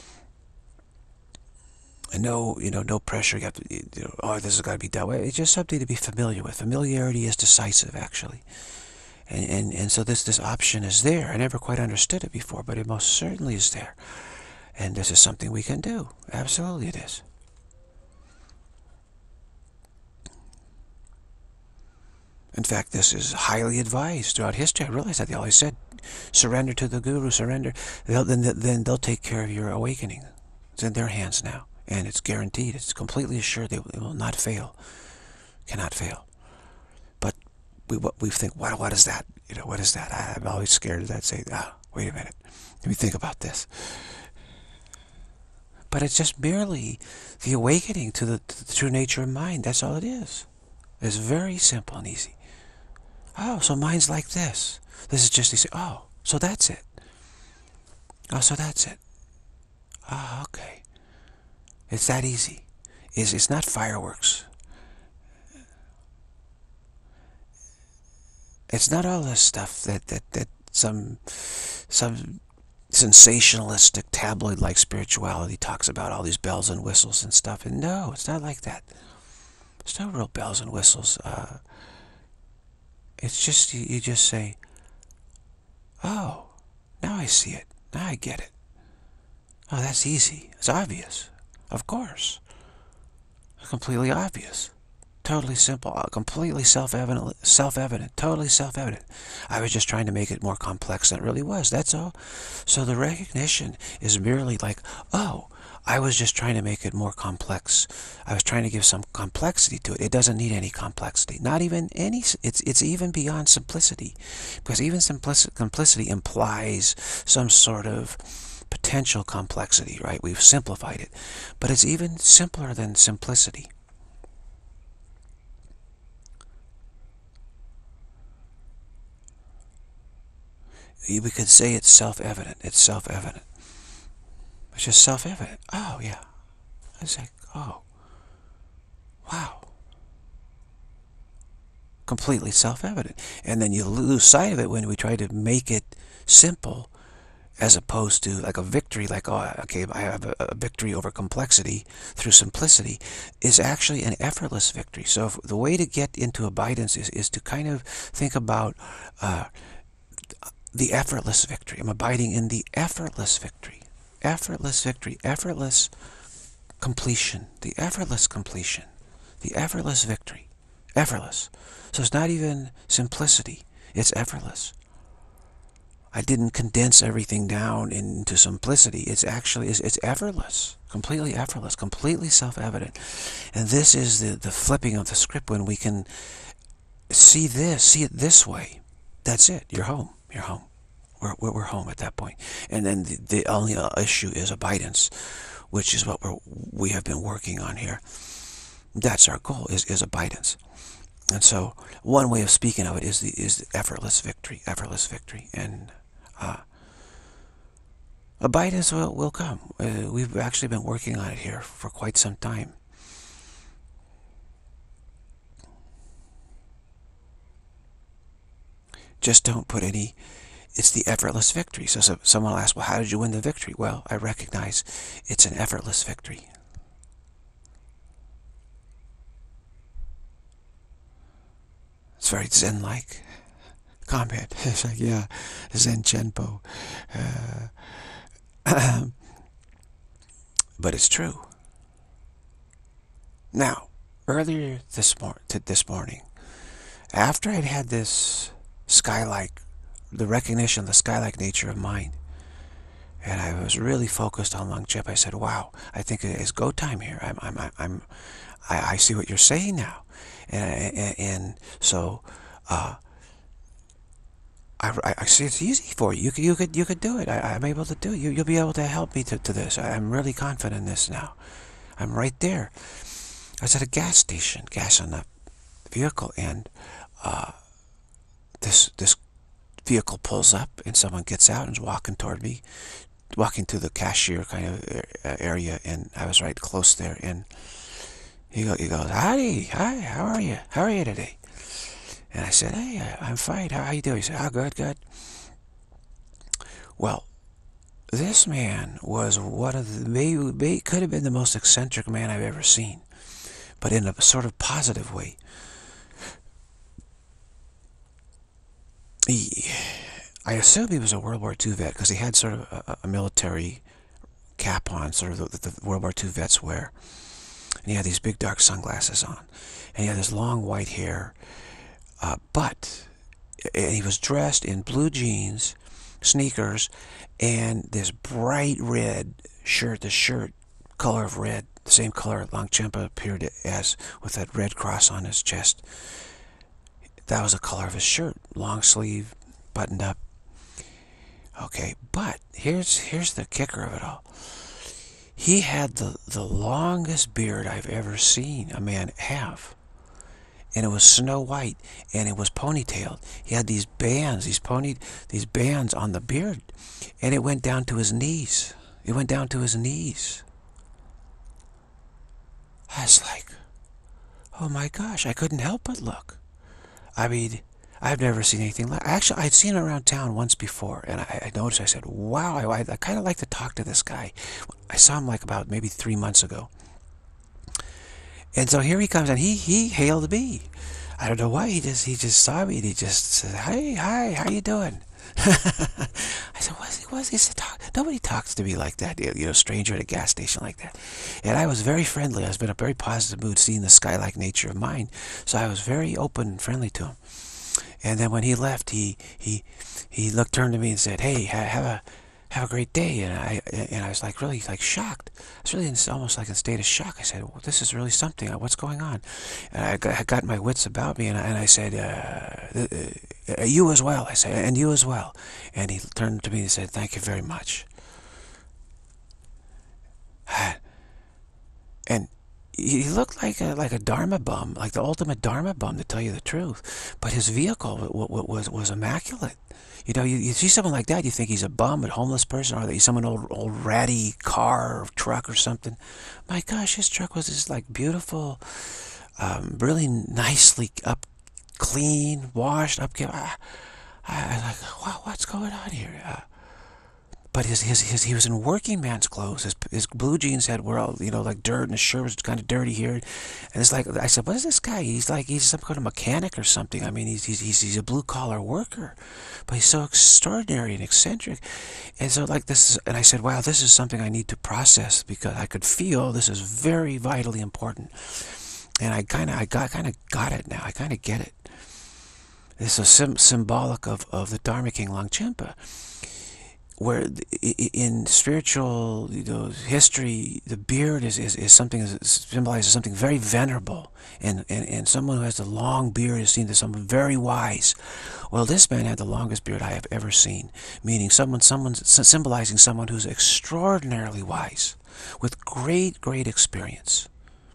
[SPEAKER 1] And no, you know, no pressure. You have to, you know, oh, this has got to be done. It's just something to be familiar with. Familiarity is decisive, actually. And, and, and so this, this option is there. I never quite understood it before, but it most certainly is there. And this is something we can do. Absolutely it is. In fact, this is highly advised throughout history. I realize that they always said, surrender to the Guru, surrender. They'll, then, then they'll take care of your awakening. It's in their hands now, and it's guaranteed. It's completely assured they will not fail. Cannot fail. But we we think, what what is that? You know, what is that? I, I'm always scared of that. Say, ah, wait a minute. Let me think about this. But it's just merely the awakening to the, to the true nature of mind. That's all it is. It's very simple and easy. Oh, so mind's like this. This is just, you say, oh, so that's it. Oh, so that's it. Ah, okay. It's that easy. It's, it's not fireworks. It's not all this stuff that, that, that some, some sensationalistic tabloid-like spirituality talks about, all these bells and whistles and stuff. And no, it's not like that. It's no real bells and whistles. Uh, it's just, you, you just say, oh, now I see it. Now I get it. Oh, that's easy. It's obvious. Of course. Completely obvious. Totally simple. Completely self-evident. Self-evident. Totally self-evident. I was just trying to make it more complex than it really was. That's all. So the recognition is merely like, oh, I was just trying to make it more complex. I was trying to give some complexity to it. It doesn't need any complexity. Not even any. It's it's even beyond simplicity, because even simplicity, simplicity implies some sort of potential complexity, right? We've simplified it, but it's even simpler than simplicity. We could say it's self-evident. It's self-evident. It's just self-evident. Oh, yeah. It's like, oh, wow. Completely self-evident. And then you lose sight of it when we try to make it simple, as opposed to like a victory, like, oh, okay, I have a, a victory over complexity through simplicity, is actually an effortless victory. So if the way to get into abidance is, is to kind of think about uh, the effortless victory. I'm abiding in the effortless victory. Effortless victory, effortless completion, the effortless completion, the effortless victory, effortless. So it's not even simplicity, it's effortless. I didn't condense everything down into simplicity. It's actually, it's, it's effortless, completely effortless, completely self-evident. And this is the, the flipping of the script when we can see this, see it this way. That's it, you're home, you're home. We're, we're home at that point. And then the, the only issue is abidance, which is what we're, we have been working on here. That's our goal, is, is abidance. And so one way of speaking of it is the, is the effortless victory, effortless victory. And uh, abidance will, will come. Uh, we've actually been working on it here for quite some time. Just don't put any... It's the effortless victory. So, so someone will ask, well, how did you win the victory? Well, I recognize it's an effortless victory. It's very Zen-like comment. It's like, yeah, Zen Chenpo. Uh, but it's true. Now, earlier this, mor this morning, after I'd had this sky-like, the recognition of the sky-like nature of mind, and I was really focused on Longchenpa, I said, wow, I think it is go time here. I'm, I'm, I'm, I, I see what you're saying now. And, and, and so, uh, I, I see it's easy for you. You could, you could, you could do it. I, I'm able to do it. You, you'll be able to help me to, to this. I'm really confident in this now. I'm right there. I was at a gas station, gas on the vehicle, and uh, this this vehicle pulls up, and someone gets out and is walking toward me, walking to the cashier kind of area, and I was right close there, and he, go, he goes, hi, hi, how are you? How are you today? And I said, hey, I'm fine. How are you doing? He said, oh, good, good. Well, this man was one of the, maybe, maybe could have been the most eccentric man I've ever seen, but in a sort of positive way. He, I assume he was a World War Two vet, because he had sort of a, a military cap on, sort of the, the World War Two vets wear. And he had these big dark sunglasses on. And he had this long white hair. Uh, but, and he was dressed in blue jeans, sneakers, and this bright red shirt. The shirt color of red, the same color Longchenpa appeared as, with that red cross on his chest. That was the color of his shirt, long sleeve, buttoned up. Okay, but here's here's the kicker of it all. He had the, the longest beard I've ever seen a man have. And it was snow white, and it was ponytailed. He had these bands, these pony, these bands on the beard, and it went down to his knees. It went down to his knees. I was like, oh my gosh, I couldn't help but look. I mean, I've never seen anything like. Actually, I'd seen him around town once before, and I, I noticed. I said, "Wow, I, I kind of like to talk to this guy." I saw him like about maybe three months ago, and so here he comes, and he he hailed me. I don't know why. He just he just saw me, and he just said, "Hey, hi, how you doing?" I said, "What's he? What's he?" He said, talk. Nobody talks to me like that, you know, stranger at a gas station like that. And I was very friendly. I was in a very positive mood, seeing the sky-like nature of mine. So I was very open and friendly to him. And then when he left, he he he looked, turned to me and said, "Hey, have a have a great day." And I and I was like really like shocked. I was really in, almost like in a state of shock. I said, well, "This is really something. What's going on?" And I got, I got my wits about me, and I, and I said, uh, uh, "You as well." I said, "And you as well." And he turned to me and said, "Thank you very much." And he looked like a like a Dharma bum, like the ultimate Dharma bum, to tell you the truth. But his vehicle was was, was immaculate. You know, you, you see someone like that, you think he's a bum, a homeless person, or that he's some old old ratty car or truck or something. My gosh, his truck was just like beautiful, um, really nicely up, clean, washed, up. I, I, I like, wow, what's going on here? Uh, But his, his, his, he was in working man's clothes. His, his blue jeans had were all, you know, like dirt, and his shirt was kind of dirty here. And it's like, I said, what is this guy? He's like, he's some kind of mechanic or something. I mean, he's, he's, he's, he's a blue collar worker, but he's so extraordinary and eccentric. And so like this, is, and I said, wow, this is something I need to process, because I could feel this is very vitally important. And I kind of, I got, kind of got it now. I kind of get it. This is sim symbolic of, of the Dharma King Longchenpa, where in spiritual, you know, history, the beard is, is, is something that symbolizes something very venerable, and, and, and someone who has the long beard is seen as someone very wise. Well, this man had the longest beard I have ever seen, meaning someone, someone symbolizing someone who's extraordinarily wise, with great, great experience.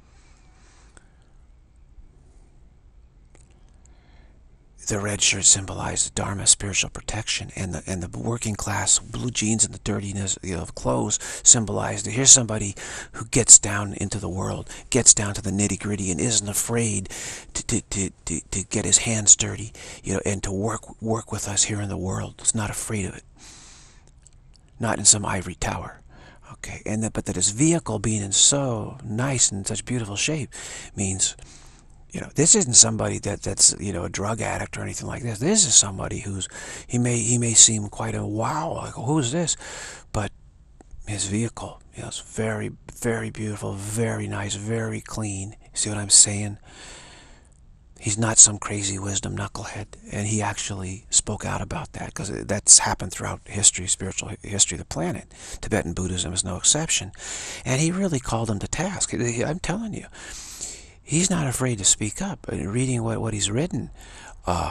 [SPEAKER 1] The red shirt symbolized Dharma, spiritual protection, and the and the working class blue jeans and the dirtiness, you know, of clothes symbolized that here's somebody who gets down into the world, gets down to the nitty gritty, and isn't afraid to to, to, to to get his hands dirty, you know, and to work work with us here in the world. He's not afraid of it. Not in some ivory tower. Okay, and that, but that his vehicle being in so nice and such beautiful shape means, you know, this isn't somebody that that's, you know, a drug addict or anything like this. This is somebody who's, he may he may seem quite a wow, like, who's this? But his vehicle, you know, it's very, very beautiful, very nice, very clean. See what I'm saying? He's not some crazy wisdom knucklehead, and he actually spoke out about that, because that's happened throughout history, spiritual history of the planet. Tibetan Buddhism is no exception, and he really called him to task. I'm telling you. He's not afraid to speak up. Reading what, what he's written, uh,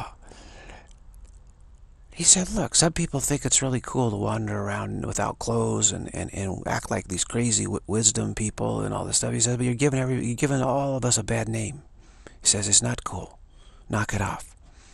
[SPEAKER 1] he said, look, some people think it's really cool to wander around without clothes and, and, and act like these crazy w wisdom people and all this stuff. He said, but you're giving, every, you're giving all of us a bad name. He says, it's not cool. Knock it off.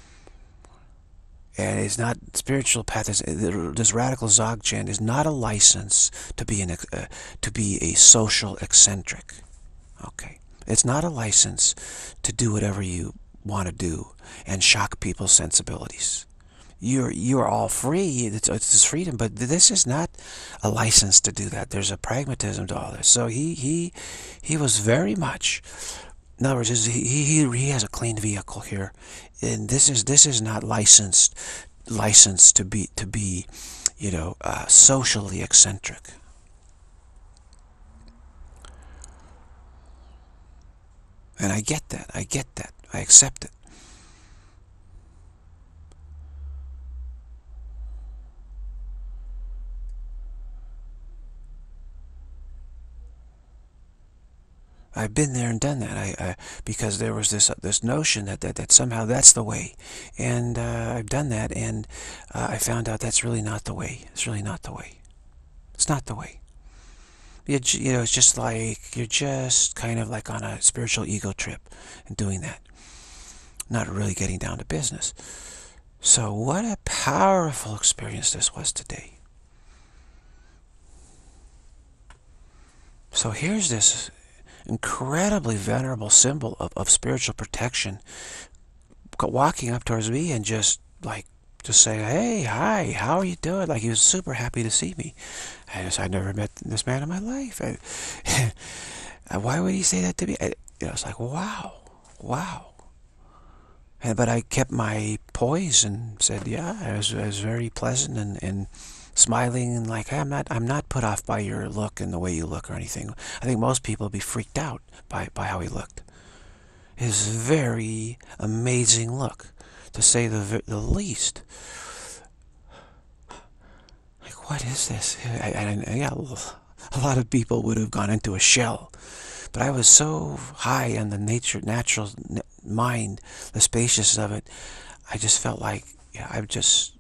[SPEAKER 1] And it's not spiritual path. This radical Dzogchen is not a license to be, an, uh, to be a social eccentric. Okay. It's not a license to do whatever you want to do and shock people's sensibilities. You're you're all free. It's, it's freedom, but this is not a license to do that. There's a pragmatism to all this. So he he he was very much. In other words, he he he has a clean vehicle here, and this is this is not licensed licensed to be to be, you know, uh, socially eccentric. And I get that. I get that. I accept it. I've been there and done that. I, I because there was this uh, this notion that, that that somehow that's the way, and uh, I've done that, and uh, I found out that's really not the way. It's really not the way. It's not the way. You, you know, it's just like you're just kind of like on a spiritual ego trip and doing that, not really getting down to business. So what a powerful experience this was today. So here's this incredibly venerable symbol of, of spiritual protection walking up towards me and just like just saying, hey, hi, how are you doing? Like he was super happy to see me. I just, I never met this man in my life. I, why would he say that to me? I, you know, it's like, wow, wow. And, but I kept my poise and said, yeah, it was, it was very pleasant and, and smiling and like, hey, I'm not, I'm not put off by your look and the way you look or anything. I think most people would be freaked out by, by how he looked. His very amazing look, to say the the least. Like, what is this? I, I, yeah, a lot of people would have gone into a shell, but I was so high on the nature, natural mind, the spaciousness of it. I just felt like, yeah, I'm just,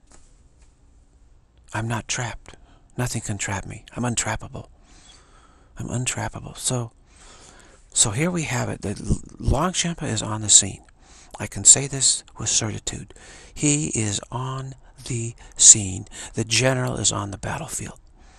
[SPEAKER 1] I'm not trapped. Nothing can trap me. I'm untrappable. I'm untrappable. So, so here we have it. The Longchenpa is on the scene. I can say this with certitude. He is on the scene. The general is on the battlefield.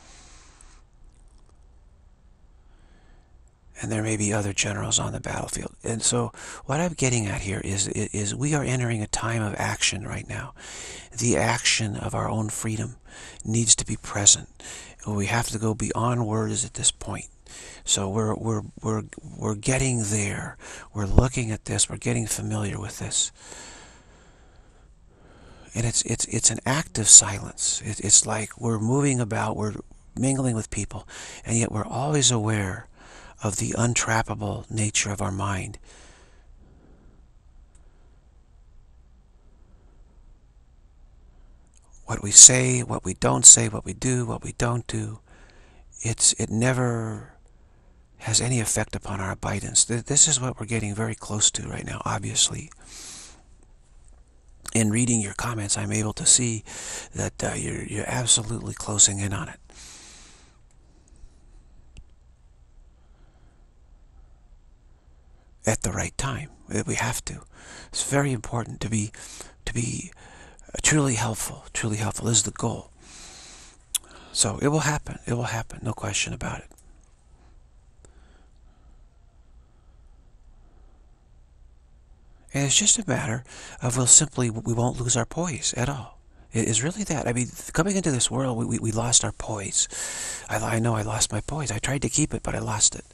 [SPEAKER 1] And there may be other generals on the battlefield. And so what I'm getting at here is, is we are entering a time of action right now. The action of our own freedom needs to be present. We have to go beyond words at this point. So we're, we're, we're, we're getting there. We're looking at this. We're getting familiar with this. And it's, it's, it's an active silence. It, it's like we're moving about, we're mingling with people, and yet we're always aware of the untrappable nature of our mind. What we say, what we don't say, what we do, what we don't do, it's, it never has any effect upon our abidance. This is what we're getting very close to right now, obviously. In reading your comments, I'm able to see that uh, you're, you're absolutely closing in on it. At the right time. We have to. It's very important to be, to be truly helpful. Truly helpful is the goal. So it will happen. It will happen. No question about it. And it's just a matter of we'll simply, we won't lose our poise at all. It is really that. I mean, coming into this world, we, we, we lost our poise. I, I know I lost my poise. I tried to keep it, but I lost it.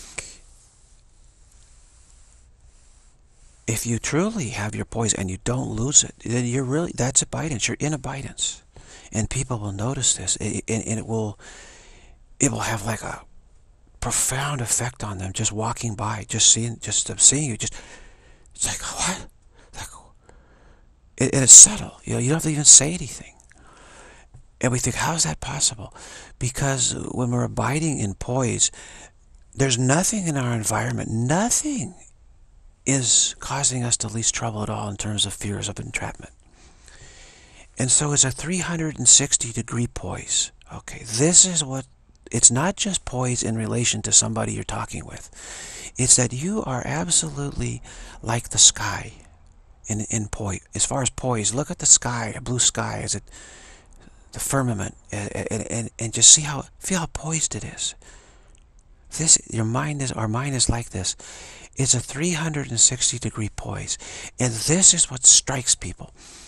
[SPEAKER 1] If you truly have your poise and you don't lose it, then you're really, that's abidance. You're in abidance. And people will notice this. And, and it will, it will have like a profound effect on them just walking by, just seeing, just seeing you, just, it's like, what? Like, it, it's subtle. You know, you don't have to even say anything. And we think, how is that possible? Because when we're abiding in poise, there's nothing in our environment, nothing is causing us the least trouble at all in terms of fears of entrapment. And so it's a three hundred sixty degree poise. Okay, this is what, it's not just poise in relation to somebody you're talking with. It's that you are absolutely like the sky in, in poise. As far as poise, look at the sky, a blue sky, as it, the firmament, and, and, and just see how, feel how poised it is. This, your mind is, our mind is like this. It's a three hundred sixty degree poise. And this is what strikes people.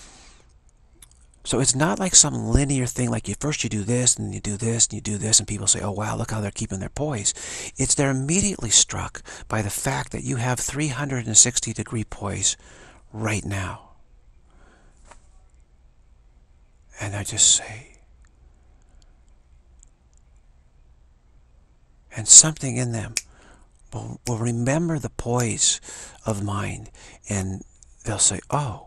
[SPEAKER 1] So it's not like some linear thing, like you first you do this, and you do this, and you do this, and people say, oh wow, look how they're keeping their poise. It's they're immediately struck by the fact that you have three hundred sixty degree poise right now. And I just say, and something in them will, will remember the poise of mind, and they'll say, oh,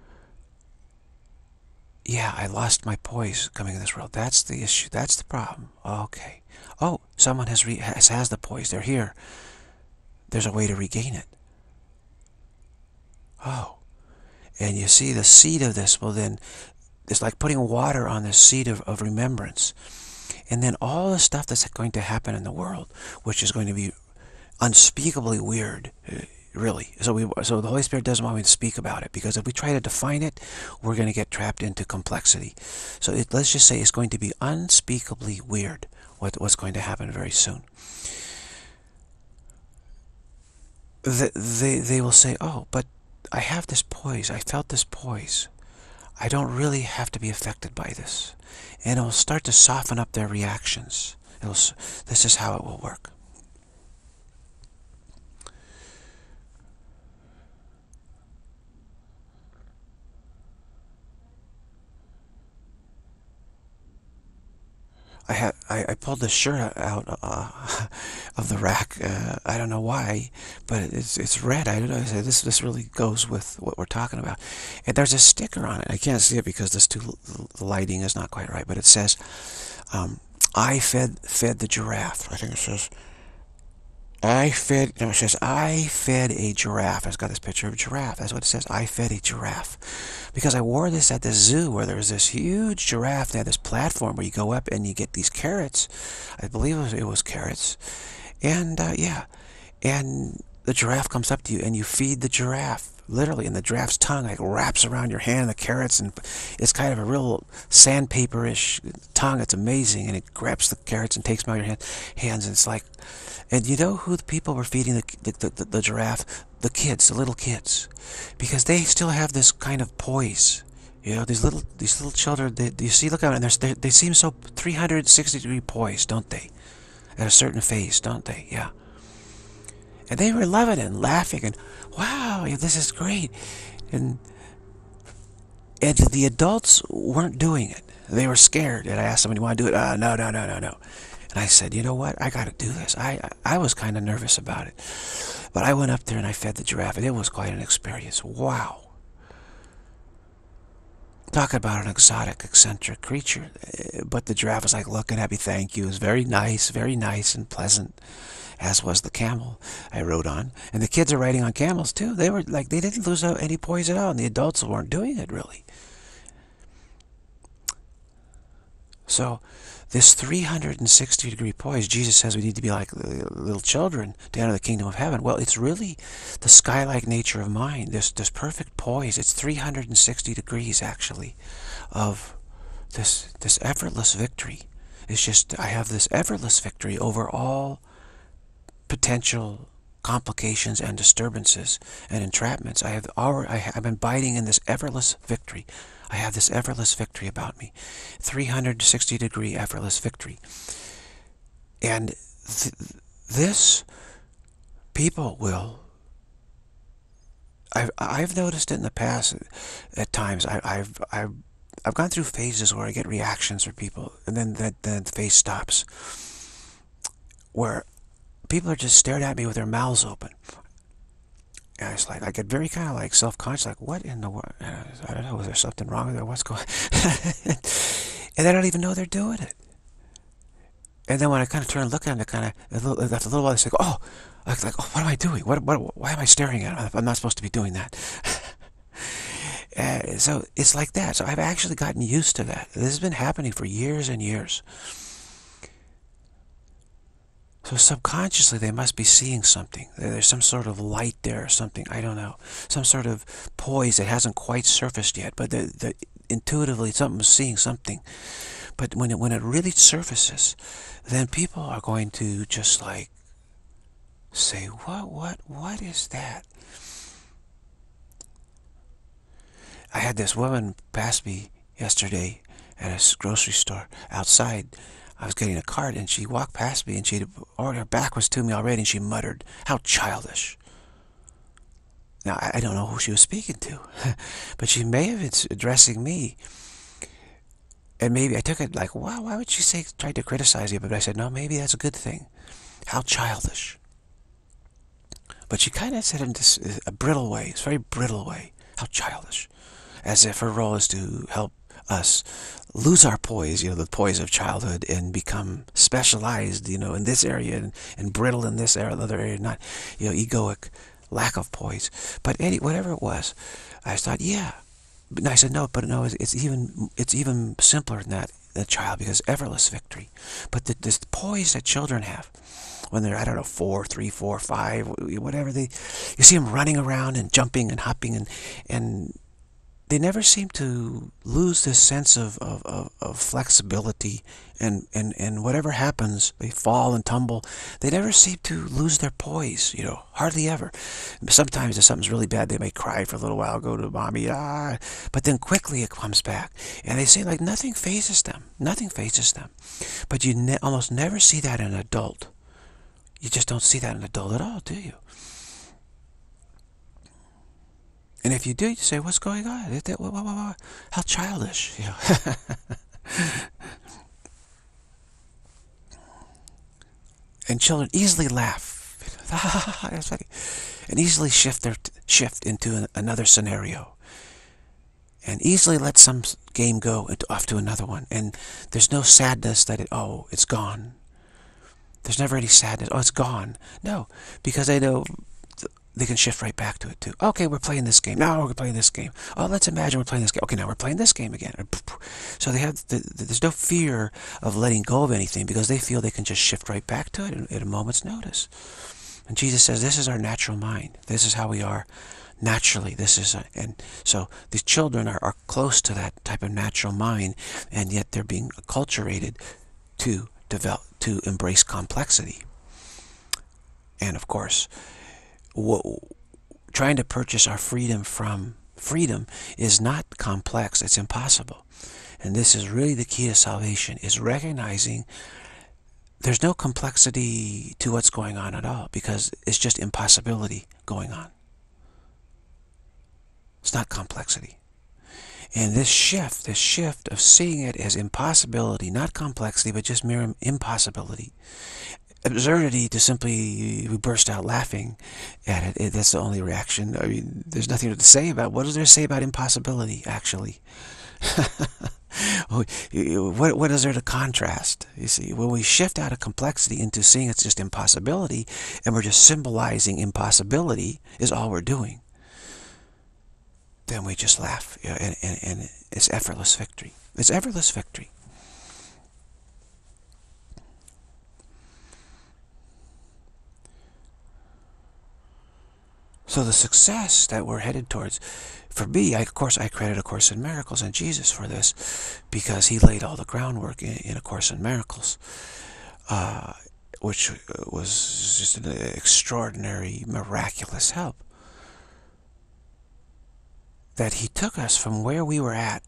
[SPEAKER 1] yeah, I lost my poise coming in this world. That's the issue. That's the problem. Okay. Oh, someone has, re has has the poise. They're here. there's a way to regain it. Oh, and you see the seed of this will then, it's like putting water on the seed of, of remembrance. And then all the stuff that's going to happen in the world, which is going to be unspeakably weird, really. So we, so the Holy Spirit doesn't want me to speak about it, because if we try to define it, we're going to get trapped into complexity. So it, let's just say it's going to be unspeakably weird what, what's going to happen very soon. The, they, they will say, oh, but I have this poise. I felt this poise. I don't really have to be affected by this. And it will start to soften up their reactions. It'll, this is how it will work. I had I, I pulled the shirt out uh, of the rack. Uh, I don't know why, but it's it's red. I don't know. I said this this really goes with what we're talking about. And there's a sticker on it. I can't see it because this too the lighting is not quite right. But it says, um, "I fed fed the giraffe." I think it says, "I fed." No, it says, "I fed a giraffe." It's got this picture of a giraffe. That's what it says. I fed a giraffe. Because I wore this at the zoo where there was this huge giraffe. They had this platform where you go up and you get these carrots. I believe it was, it was carrots. And, uh, yeah. And the giraffe comes up to you and you feed the giraffe. Literally, and the giraffe's tongue like wraps around your hand, the carrots, and it's kind of a real sandpaper-ish tongue. It's amazing. And it grabs the carrots and takes them out of your hand, hands. And it's like... And you know who the people were feeding the, the, the, the giraffe? The kids, the little kids. Because they still have this kind of poise. You know, these little these little children, they, you see, look at them, and they, they seem so three hundred sixty degree poised, don't they? At a certain phase, don't they? Yeah. And they were loving it and laughing and, wow, this is great. And, and the adults weren't doing it. They were scared. And I asked them, do you want to do it? Uh, no, no, no, no, no. And I said, you know what? I got to do this. I, I I was kind of nervous about it. But I went up there and I fed the giraffe, and it was quite an experience. Wow. Talk about an exotic, eccentric creature. But the giraffe was like looking at me, thank you. It was very nice, very nice and pleasant, as was the camel I rode on. And the kids are riding on camels too. They were like, they didn't lose any poise at all, and the adults weren't doing it really. So this three hundred sixty degree poise, Jesus says we need to be like little children to enter the kingdom of heaven. Well, it's really the sky-like nature of mind, this, this perfect poise. It's three hundred sixty degrees, actually, of this, this effortless victory. It's just, I have this effortless victory over all potential complications and disturbances and entrapments. I have already, I, I've been abiding in this effortless victory. I have this effortless victory about me. three hundred sixty degree effortless victory. And th this, people will, I've, I've noticed it in the past at times. I, I've, I've, I've gone through phases where I get reactions from people, and then that then the phase stops. Where people are just staring at me with their mouths open. And it's like, I get very kind of like self-conscious, like, what in the world? I don't know, is there something wrong with it? What's going on? And they don't even know they're doing it. And then when I kind of turn and look at them, they kind of, a little, after a little while, they say, oh, like, like, oh, what am I doing? What, what, why am I staring at them? I'm not supposed to be doing that. uh, so it's like that. So I've actually gotten used to that. This has been happening for years and years. So subconsciously, they must be seeing something. There's some sort of light there or something. I don't know. Some sort of poise that hasn't quite surfaced yet. But the, the, intuitively, something's seeing something. But when it, when it really surfaces, then people are going to just like say, what, what, what is that? I had this woman pass me yesterday at a grocery store outside. I was getting a cart, and she walked past me, and she, or her back was to me already, and she muttered, how childish. Now, I don't know who she was speaking to, but she may have been addressing me. And maybe I took it like, wow, why would she say, try to criticize you? But I said, no, maybe that's a good thing. How childish. But she kind of said it in this, a brittle way, it's a very brittle way. How childish. As if her role is to help us lose our poise, you know, the poise of childhood, and become specialized, you know, in this area, and, and brittle in this area, other area, not, you know, egoic, lack of poise. But any, whatever it was, I thought, yeah. And I said, no, but no, it's, it's even it's even simpler than that, the child, because effortless victory. But the, this poise that children have when they're, I don't know, four, three, four, five, whatever, they, you see them running around and jumping and hopping, and and they never seem to lose this sense of, of, of, of flexibility, and, and, and whatever happens, they fall and tumble. They never seem to lose their poise, you know, hardly ever. Sometimes if something's really bad, they may cry for a little while, go to mommy, ah, but then quickly it comes back. And they say like nothing phases them, nothing phases them. But you ne almost never see that in an adult. You just don't see that in an adult at all, do you? And if you do, you say, what's going on? How childish, you know. And children easily laugh. That's funny. And easily shift their shift into an, another scenario. And easily let some game go into, off to another one. And there's no sadness that it, oh, it's gone. There's never any sadness. Oh, it's gone. No, because they know they can shift right back to it too. Okay, we're playing this game. Now we're playing this game. Oh, let's imagine we're playing this game. Okay, now we're playing this game again. So they have the, the, there's no fear of letting go of anything, because they feel they can just shift right back to it at a moment's notice. And Jesus says this is our natural mind. This is how we are naturally. This is a, and so these children are, are close to that type of natural mind, and yet they're being acculturated to develop, to embrace complexity. And of course, trying to purchase our freedom from freedom is not complex. It's impossible. And this is really the key to salvation, is recognizing there's no complexity to what's going on at all, because it's just impossibility going on. It's not complexity. And this shift, this shift of seeing it as impossibility, not complexity, but just mere impossibility, absurdity, to simply we burst out laughing at it, it, that's the only reaction. I mean, there's nothing to say about, what is there to say about impossibility, actually? what, what is there to contrast? You see, when we shift out of complexity into seeing it's just impossibility, and we're just symbolizing impossibility is all we're doing, then we just laugh, you know, and, and, and it's effortless victory. It's effortless victory. So the success that we're headed towards, for me, I, of course, I credit A Course in Miracles and Jesus for this, because he laid all the groundwork in, in A Course in Miracles, uh, which was just an extraordinary, miraculous help. That he took us from where we were at,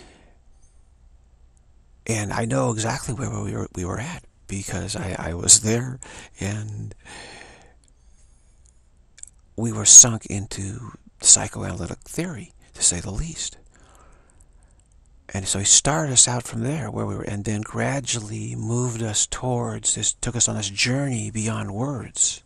[SPEAKER 1] and I know exactly where we were, we were at, because I, I was there, and we were sunk into psychoanalytic theory, to say the least. And so he started us out from there, where we were, and then gradually moved us towards this, took us on this journey beyond words.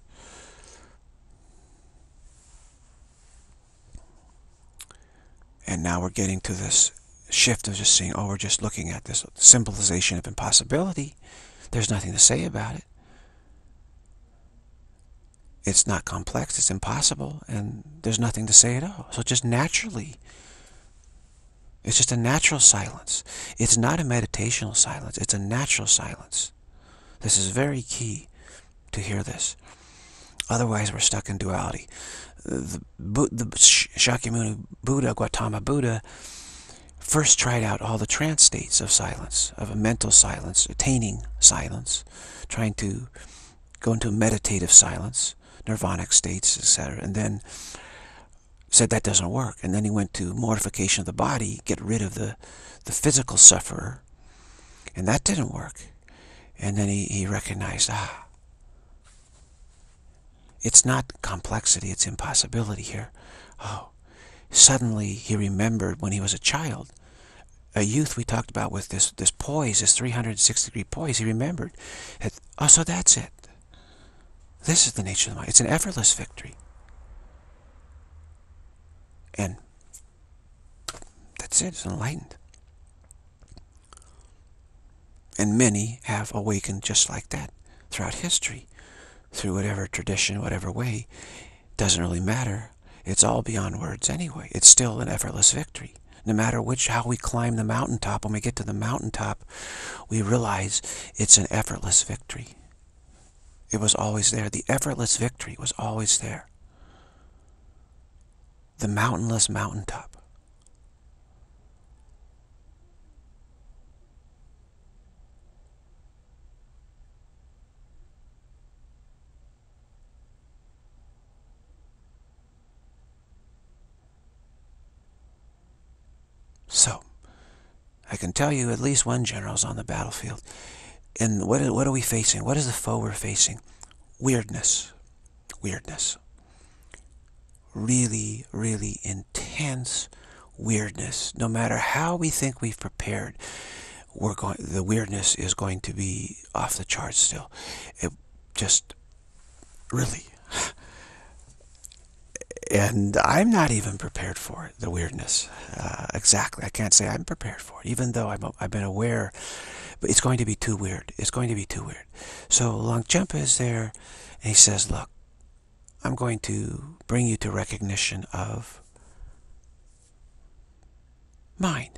[SPEAKER 1] And now we're getting to this shift of just seeing, oh, we're just looking at this symbolization of impossibility. There's nothing to say about it. It's not complex, it's impossible, and there's nothing to say at all. So just naturally, it's just a natural silence. It's not a meditational silence, it's a natural silence. This is very key to hear this. Otherwise, we're stuck in duality. The, the Shakyamuni Buddha, Gautama Buddha, first tried out all the trance states of silence, of a mental silence, attaining silence, trying to go into meditative silence, nirvanic states, et cetera, and then said that doesn't work. And then he went to mortification of the body, get rid of the, the physical sufferer, and that didn't work. And then he, he recognized, ah, it's not complexity, it's impossibility here. Oh, suddenly he remembered when he was a child, a youth we talked about with this, this poise, this three hundred sixty degree poise, he remembered, that, oh, so that's it. This is the nature of the mind. It's an effortless victory. And that's it, it's enlightened. And many have awakened just like that throughout history, through whatever tradition, whatever way. Doesn't really matter. It's all beyond words anyway. It's still an effortless victory. No matter which, how we climb the mountaintop, when we get to the mountaintop, we realize it's an effortless victory. It was always there. The effortless victory was always there. The mountainless mountaintop. So, I can tell you at least one general's on the battlefield. And what, what are we facing? What is the foe we're facing? Weirdness. Weirdness. Really, really intense weirdness. No matter how we think we've prepared, we're going, the weirdness is going to be off the charts still. It just really... And I'm not even prepared for it, the weirdness. Uh, exactly. I can't say I'm prepared for it, even though I'm, I've been aware. But it's going to be too weird. It's going to be too weird. So Longchenpa is there, and he says, look, I'm going to bring you to recognition of mind.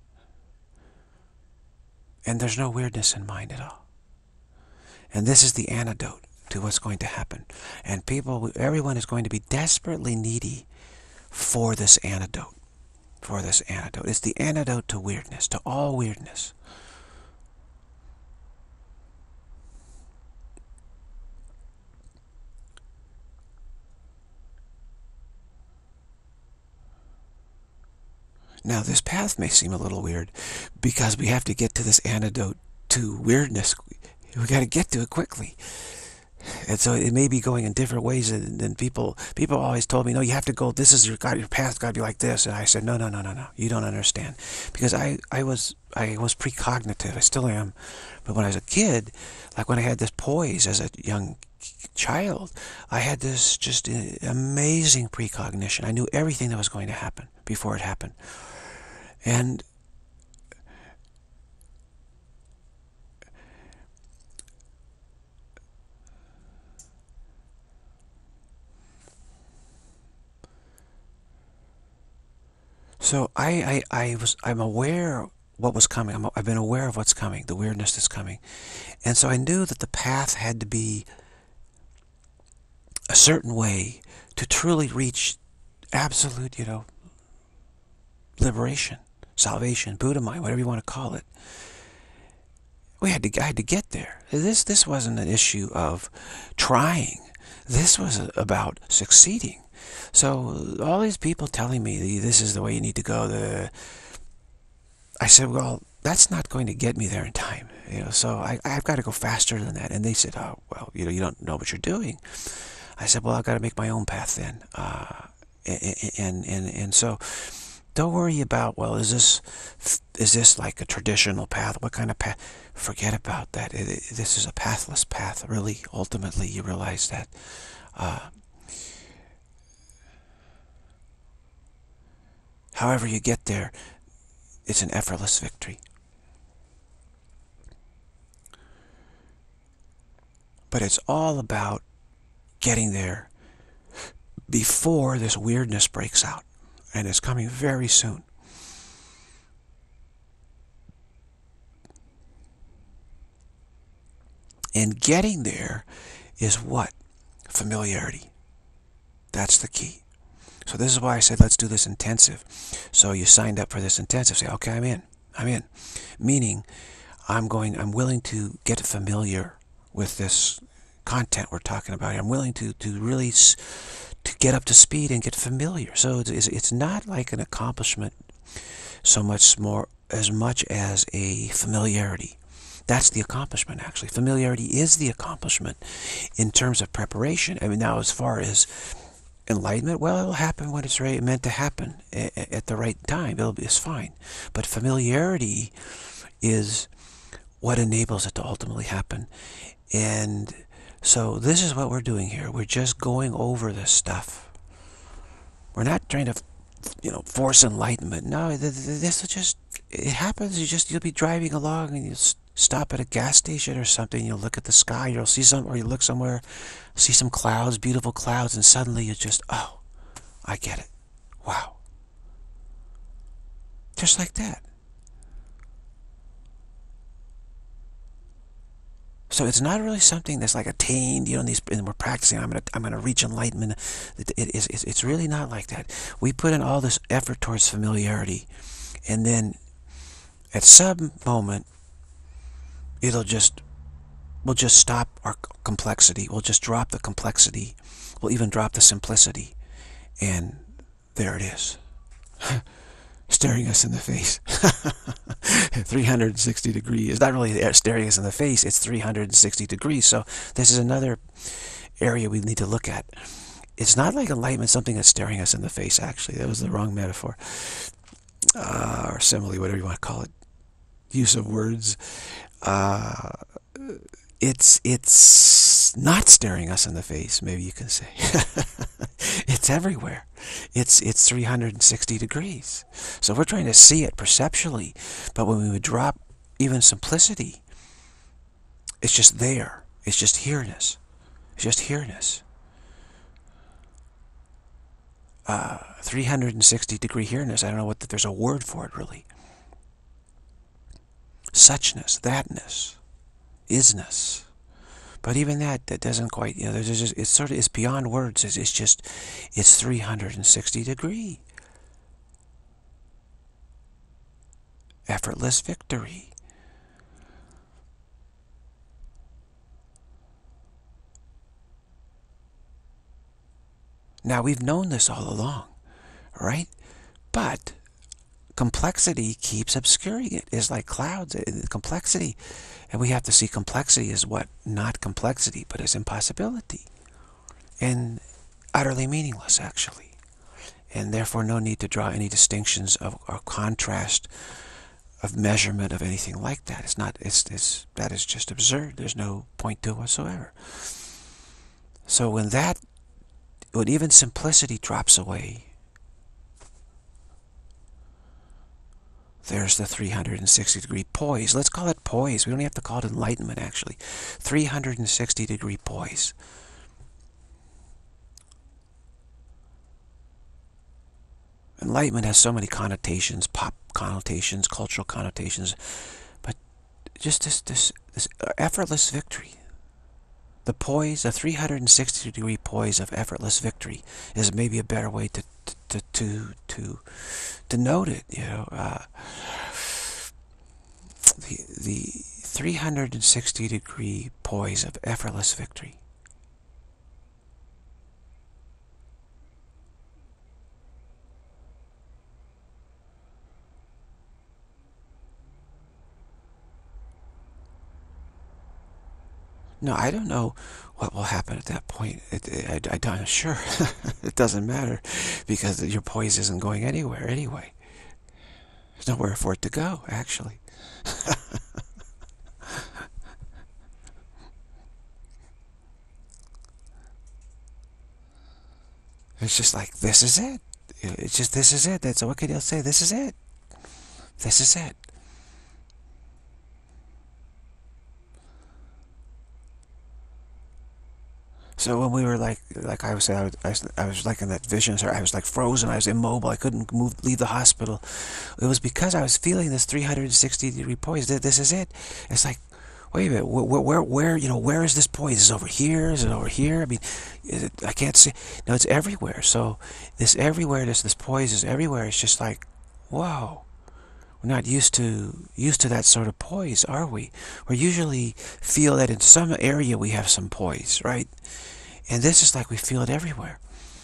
[SPEAKER 1] And there's no weirdness in mind at all. And this is the antidote to what's going to happen. And people, everyone is going to be desperately needy for this antidote. For this antidote. It's the antidote to weirdness, to all weirdness. Now, this path may seem a little weird because we have to get to this antidote to weirdness. We got to get to it quickly. And so it may be going in different ways than, than people. People always told me, no, you have to go, this is your, God, your path got to be like this. And I said, no, no, no, no, no, you don't understand. Because I, I was I was precognitive, I still am. But when I was a kid, like when I had this poise as a young child, I had this just amazing precognition. I knew everything that was going to happen before it happened. And so I, I, I was, I'm aware what was coming. I'm, I've been aware of what's coming, the weirdness that's coming. And so I knew that the path had to be a certain way to truly reach absolute, you know, liberation, salvation, Buddha mind, whatever you want to call it. We had to, I had to get there. This, this wasn't an issue of trying. This was about succeeding. So all these people telling me this is the way you need to go, the, I said, well, that's not going to get me there in time. You know, so I, I've got to go faster than that. And they said, oh, well, you know, you don't know what you're doing. I said, well, I've got to make my own path then. Uh, and, and, and so don't worry about, well, is this, is this like a traditional path? What kind of path? Forget about that. It, it, this is a pathless path. Really, ultimately, you realize that. Uh, however you get there, it's an effortless victory. But it's all about getting there before this weirdness breaks out. And it's coming very soon. And getting there is what? Familiarity. That's the key. So this is why I said, let's do this intensive. So you signed up for this intensive. Say, okay, I'm in. I'm in. Meaning, I'm going, I'm willing to get familiar with this content we're talking about here. I'm willing to, to really to get up to speed and get familiar. So it's, it's not like an accomplishment so much more, as much as a familiarity. That's the accomplishment, actually. Familiarity is the accomplishment in terms of preparation. I mean, now as far as enlightenment, well, it'll happen when it's right, meant to happen at the right time. It'll be, it's fine. But familiarity is what enables it to ultimately happen. And so this is what we're doing here. We're just going over this stuff. We're not trying to, you know, force enlightenment. No, this is just, it happens. You just, you'll be driving along and you stop at a gas station or something, you'll look at the sky, you'll see some, or you look somewhere, see some clouds, beautiful clouds, and suddenly you just, oh, I get it. Wow. Just like that. So it's not really something that's like attained, you know, and, these, and we're practicing, I'm going to I'm gonna reach enlightenment. It, it, it's, it's really not like that. We put in all this effort towards familiarity, and then at some moment, it'll just, we'll just stop our complexity. We'll just drop the complexity. We'll even drop the simplicity. And there it is. Staring us in the face. three hundred sixty degrees. It's not really staring us in the face, it's three hundred sixty degrees. So this is another area we need to look at. It's not like enlightenment, something that's staring us in the face, actually. That was the wrong metaphor. Uh, or simile, whatever you want to call it. Use of words. Uh, it's, it's not staring us in the face, maybe you can say. It's everywhere. It's it's three hundred sixty degrees. So we're trying to see it perceptually, but when we would drop even simplicity, it's just there. It's just here-ness. It's just here-ness. Uh, three hundred sixty degree here-ness. I don't know what the, there's a word for it really. Suchness, thatness, isness. But even that, that doesn't quite, you know, there's just, it's sort of, it's beyond words. It's, it's just, it's three hundred sixty degree. Effortless victory. Now, we've known this all along, right? But complexity keeps obscuring it. It's like clouds, complexity. And we have to see complexity as what? Not complexity, but as impossibility. And utterly meaningless, actually. And therefore no need to draw any distinctions of or contrast of measurement of anything like that. It's not, it's, it's, that is just absurd. There's no point to it whatsoever. So when that, when even simplicity drops away, there's the three hundred sixty degree poise. Let's call it poise. We don't have to call it enlightenment, actually. three hundred sixty degree poise. Enlightenment has so many connotations, pop connotations, cultural connotations, but just this, this, this effortless victory. The poise, the three hundred sixty degree poise of effortless victory is maybe a better way to to to to to note it. You know, uh, the the three hundred sixty degree poise of effortless victory. No, I don't know what will happen at that point. It, it, I, I don't, sure, it doesn't matter, because your poise isn't going anywhere anyway. There's nowhere for it to go, actually. It's just like, this is it. It's just, this is it. That's what can you say? This is it. This is it. So when we were like, like I was saying, I was, I was, I was like in that vision, I was like frozen, I was immobile, I couldn't move, leave the hospital. It was because I was feeling this three hundred sixty degree poise. This is it. It's like, wait a minute, where, where, where, you know, where is this poise? Is it over here? Is it over here? I mean, is it, I can't see. No, it's everywhere. So this everywhere, this, this poise is everywhere. It's just like, whoa. We're not used to used to that sort of poise, are we? We usually feel that in some area we have some poise, right? And this is like we feel it everywhere.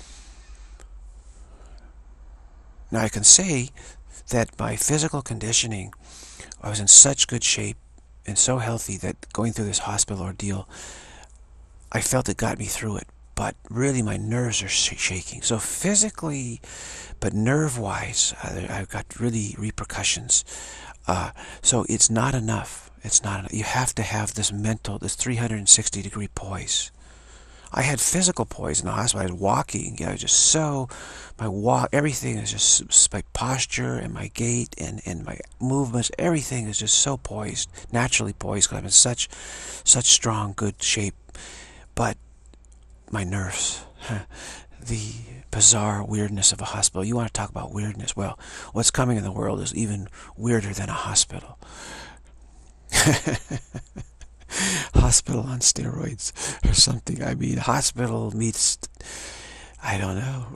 [SPEAKER 1] Now I can say that my physical conditioning, I was in such good shape and so healthy that going through this hospital ordeal, I felt it got me through it. But really my nerves are shaking. So physically, but nerve-wise, I've got really repercussions. Uh, so it's not enough. It's not enough. You have to have this mental, this three hundred sixty degree poise. I had physical poison in the hospital. I was walking, you know, just so, my walk, everything is just, my posture and my gait and, and my movements, everything is just so poised, naturally poised, because I'm in such, such strong, good shape. But my nerves, the bizarre weirdness of a hospital. You want to talk about weirdness? Well, what's coming in the world is even weirder than a hospital. Hospital on steroids or something. I mean, hospital meets, I don't know.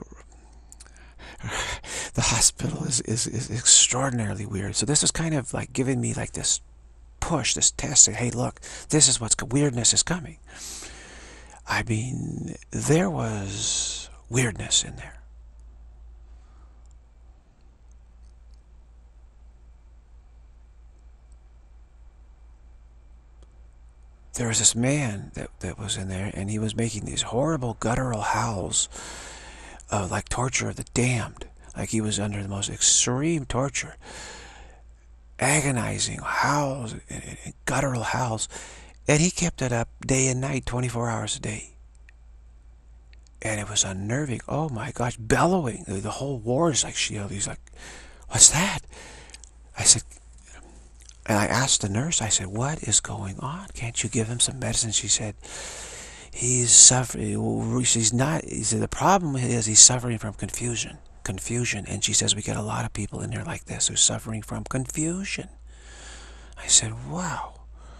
[SPEAKER 1] The hospital is, is, is extraordinarily weird. So this is kind of like giving me like this push, this test, saying, hey, look, this is what's, weirdness is coming. I mean, there was weirdness in there. There was this man that, that was in there, and he was making these horrible guttural howls, uh, like torture of the damned. Like he was under the most extreme torture. Agonizing howls and, and, and guttural howls. And he kept it up day and night, twenty-four hours a day. And it was unnerving. Oh my gosh, bellowing. The, the whole ward is like, you know, he's like, what's that? I said, and I asked the nurse, I said, what is going on? Can't you give him some medicine? She said, he's suffering. She's not, he said, the problem is he's suffering from confusion. Confusion. And she says, we get a lot of people in there like this who's suffering from confusion. I said, wow.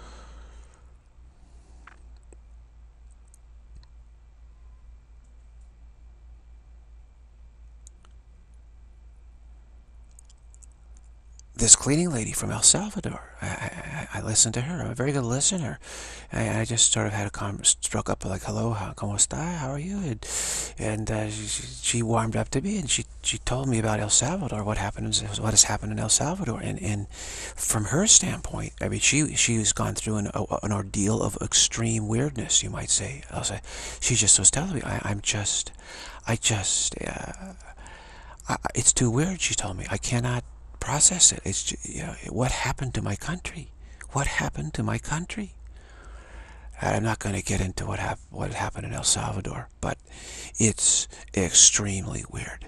[SPEAKER 1] This cleaning lady from El Salvador, I, I, I listened to her. I'm a very good listener. I, I just sort of had a con struck up like, hello, how, ¿cómo está? How are you? And, and uh, she, she warmed up to me, and she, she told me about El Salvador, what happened, what has happened in El Salvador. And, and from her standpoint, I mean, she, she's gone through an, an ordeal of extreme weirdness, you might say. I'll say, she just was telling me, I, I'm just, I just, uh, I, it's too weird, she told me. I cannot process it. It's, you know, what happened to my country? What happened to my country? I'm not going to get into what hap what happened in El Salvador, but it's extremely weird.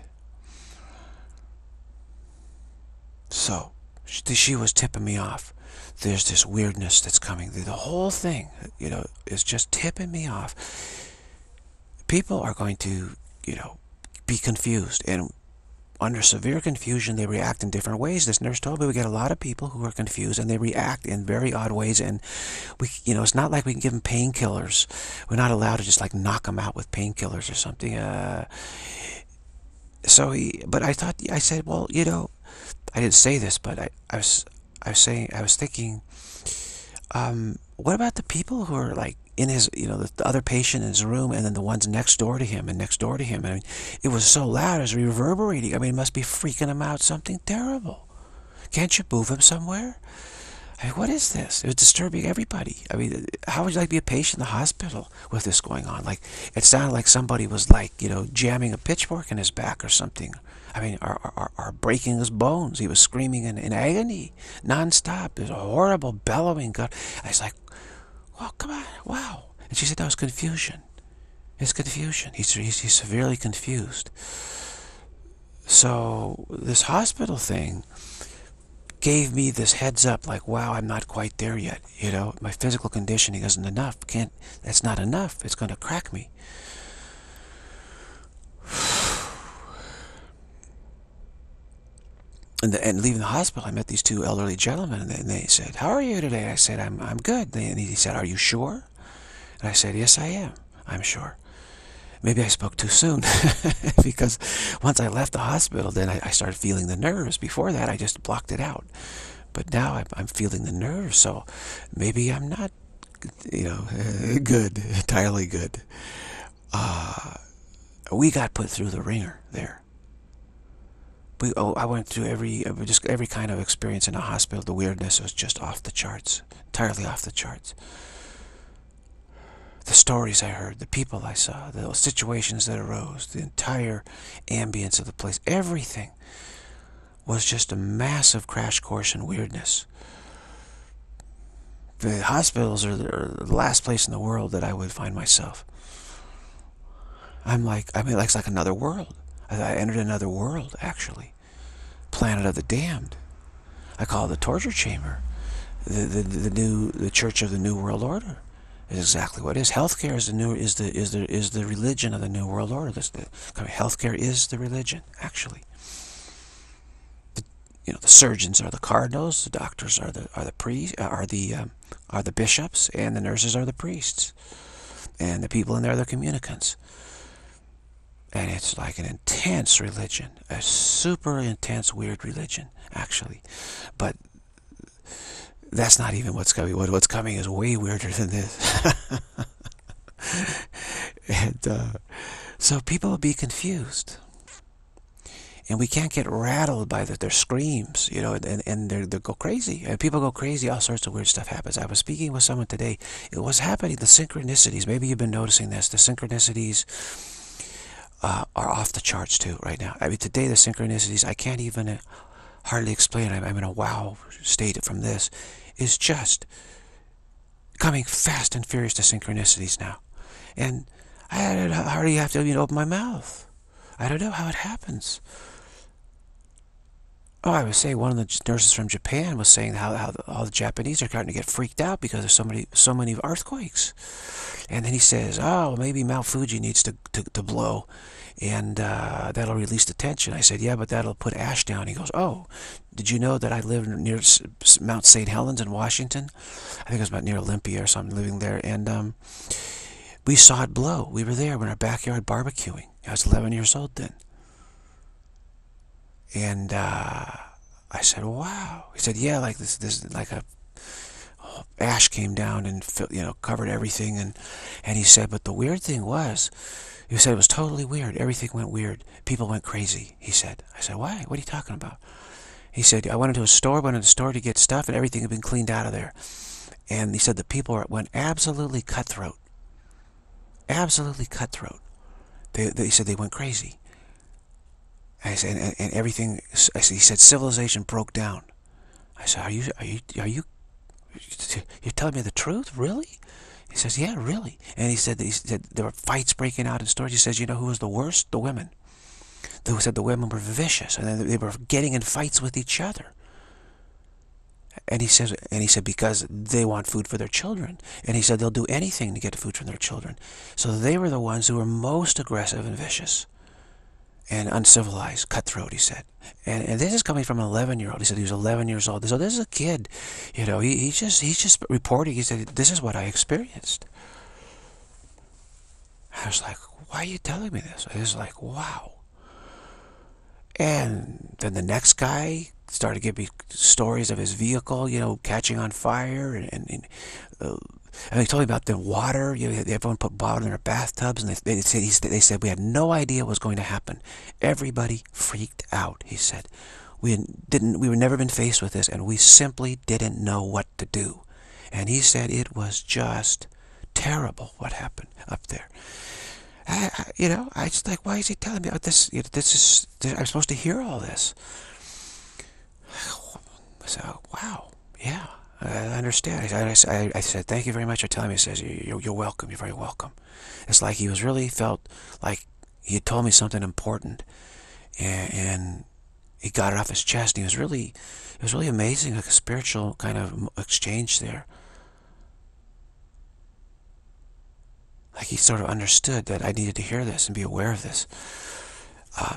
[SPEAKER 1] So she, she was tipping me off. There's this weirdness that's coming. The whole thing, you know, is just tipping me off. People are going to, you know, be confused, and under severe confusion, they react in different ways. This nurse told me we get a lot of people who are confused, and they react in very odd ways. And we, you know, it's not like we can give them painkillers. We're not allowed to just like knock them out with painkillers or something. Uh, so, he, but I thought, I said, well, you know, I didn't say this, but I, I was, I was saying, I was thinking, um, what about the people who are like in his, you know, the, the other patient in his room, and then the ones next door to him and next door to him? I mean, it was so loud, it was reverberating. I mean, it must be freaking him out, something terrible. Can't you move him somewhere? I mean, what is this? It was disturbing everybody. I mean, how would you like to be a patient in the hospital with this going on? Like, it sounded like somebody was like, you know, jamming a pitchfork in his back or something. I mean, or, or, or breaking his bones. He was screaming in, in agony, nonstop. There's a horrible bellowing. God, I was like, oh, come on, wow. And she said that was confusion. It's confusion. He's, he's, he's severely confused. So this hospital thing gave me this heads up, like, wow, I'm not quite there yet. You know, my physical conditioning isn't enough. Can't, that's not enough. It's going to crack me. And, the, and leaving the hospital, I met these two elderly gentlemen, and they, and they said, how are you today? I said, I'm, I'm good. They, and he said, are you sure? And I said, yes, I am. I'm sure. Maybe I spoke too soon, because once I left the hospital, then I, I started feeling the nerves. Before that, I just blocked it out. But now I'm, I'm feeling the nerves, so maybe I'm not, you know, good, entirely good. Uh, we got put through the ringer there. We, oh, I went through every, just every kind of experience in a hospital. The weirdness was just off the charts, entirely off the charts. The stories I heard, the people I saw, the situations that arose, the entire ambience of the place, everything was just a massive crash course in weirdness. The hospitals are the, are the last place in the world that I would find myself. I'm like, I mean, like, it's like another world. I, I entered another world, actually. Planet of the Damned. I call it the torture chamber. The, the, the new, the Church of the New World Order is exactly what it is. Healthcare is the new, is the, is the, is the religion of the New World Order. This, the, healthcare is the religion, actually. The, you know, the surgeons are the cardinals, the doctors are the, are the priests, are the, um, are the bishops, and the nurses are the priests. And the people in there are the communicants. And it's like an intense religion, a super intense, weird religion, actually. But that's not even what's coming. What, what's coming is way weirder than this. and uh, so people will be confused. And we can't get rattled by the, their screams, you know, and, and they go crazy. And people go crazy, all sorts of weird stuff happens. I was speaking with someone today. It was happening, the synchronicities. Maybe you've been noticing this. The synchronicities uh, are off the charts too right now. I mean, today the synchronicities, I can't even uh, hardly explain. I'm, I'm in a wow state from this. It's just coming fast and furious to synchronicities now. And I hardly have to, you know, open my mouth. I don't know how it happens. Oh, I was saying one of the nurses from Japan was saying how, how the, all the Japanese are starting to get freaked out because there's so many, so many earthquakes. And then he says, oh, maybe Mount Fuji needs to, to, to blow, and uh, that'll release the tension. I said, yeah, but that'll put ash down. He goes, oh, did you know that I live near Mount Saint Helens in Washington? I think it was about near Olympia or something, living there. And um, we saw it blow. We were there in our backyard barbecuing. I was eleven years old then. And uh, I said, wow. He said, yeah, like this, this like a oh, ash came down and, you know, covered everything. And, and he said, but the weird thing was, he said it was totally weird. Everything went weird. People went crazy, he said. I said, why? What are you talking about? He said, I went into a store, went into the store to get stuff, and everything had been cleaned out of there. And he said the people went absolutely cutthroat. Absolutely cutthroat. They, they, he said they went crazy. I said, and, and everything, I said, he said, civilization broke down. I said, are you, are you, are you, you're telling me the truth? Really? He says, yeah, really. And he said, that he said there were fights breaking out in stores. He says, you know who was the worst? The women. They said the women were vicious, and then they were getting in fights with each other. And he says, and he said, because they want food for their children. And he said they'll do anything to get food from their children. So they were the ones who were most aggressive and vicious and uncivilized, cutthroat, he said. And, and this is coming from an eleven-year-old. He said he was eleven years old. So this is a kid, you know, he, he just, he's just reporting. He said, this is what I experienced. I was like, why are you telling me this? I was like, wow. And then the next guy started giving me stories of his vehicle, you know, catching on fire. And, and, and, uh, and he told me about the water. You know, everyone put water in their bathtubs, and they, they, said, he, they said we had no idea what was going to happen. Everybody freaked out, he said. We didn't. We were never been faced with this, and we simply didn't know what to do. And he said it was just terrible what happened up there. I, I, you know, I just like, why is he telling me about this? You know, this is, this, I'm supposed to hear all this. So, wow, yeah, I understand. I, I, I said, thank you very much for telling me. He says, you're, you're welcome, you're very welcome. It's like he was really felt like he had told me something important, and, and he got it off his chest. And he was really, it was really amazing, like a spiritual kind of exchange there. Like he sort of understood that I needed to hear this and be aware of this. Uh,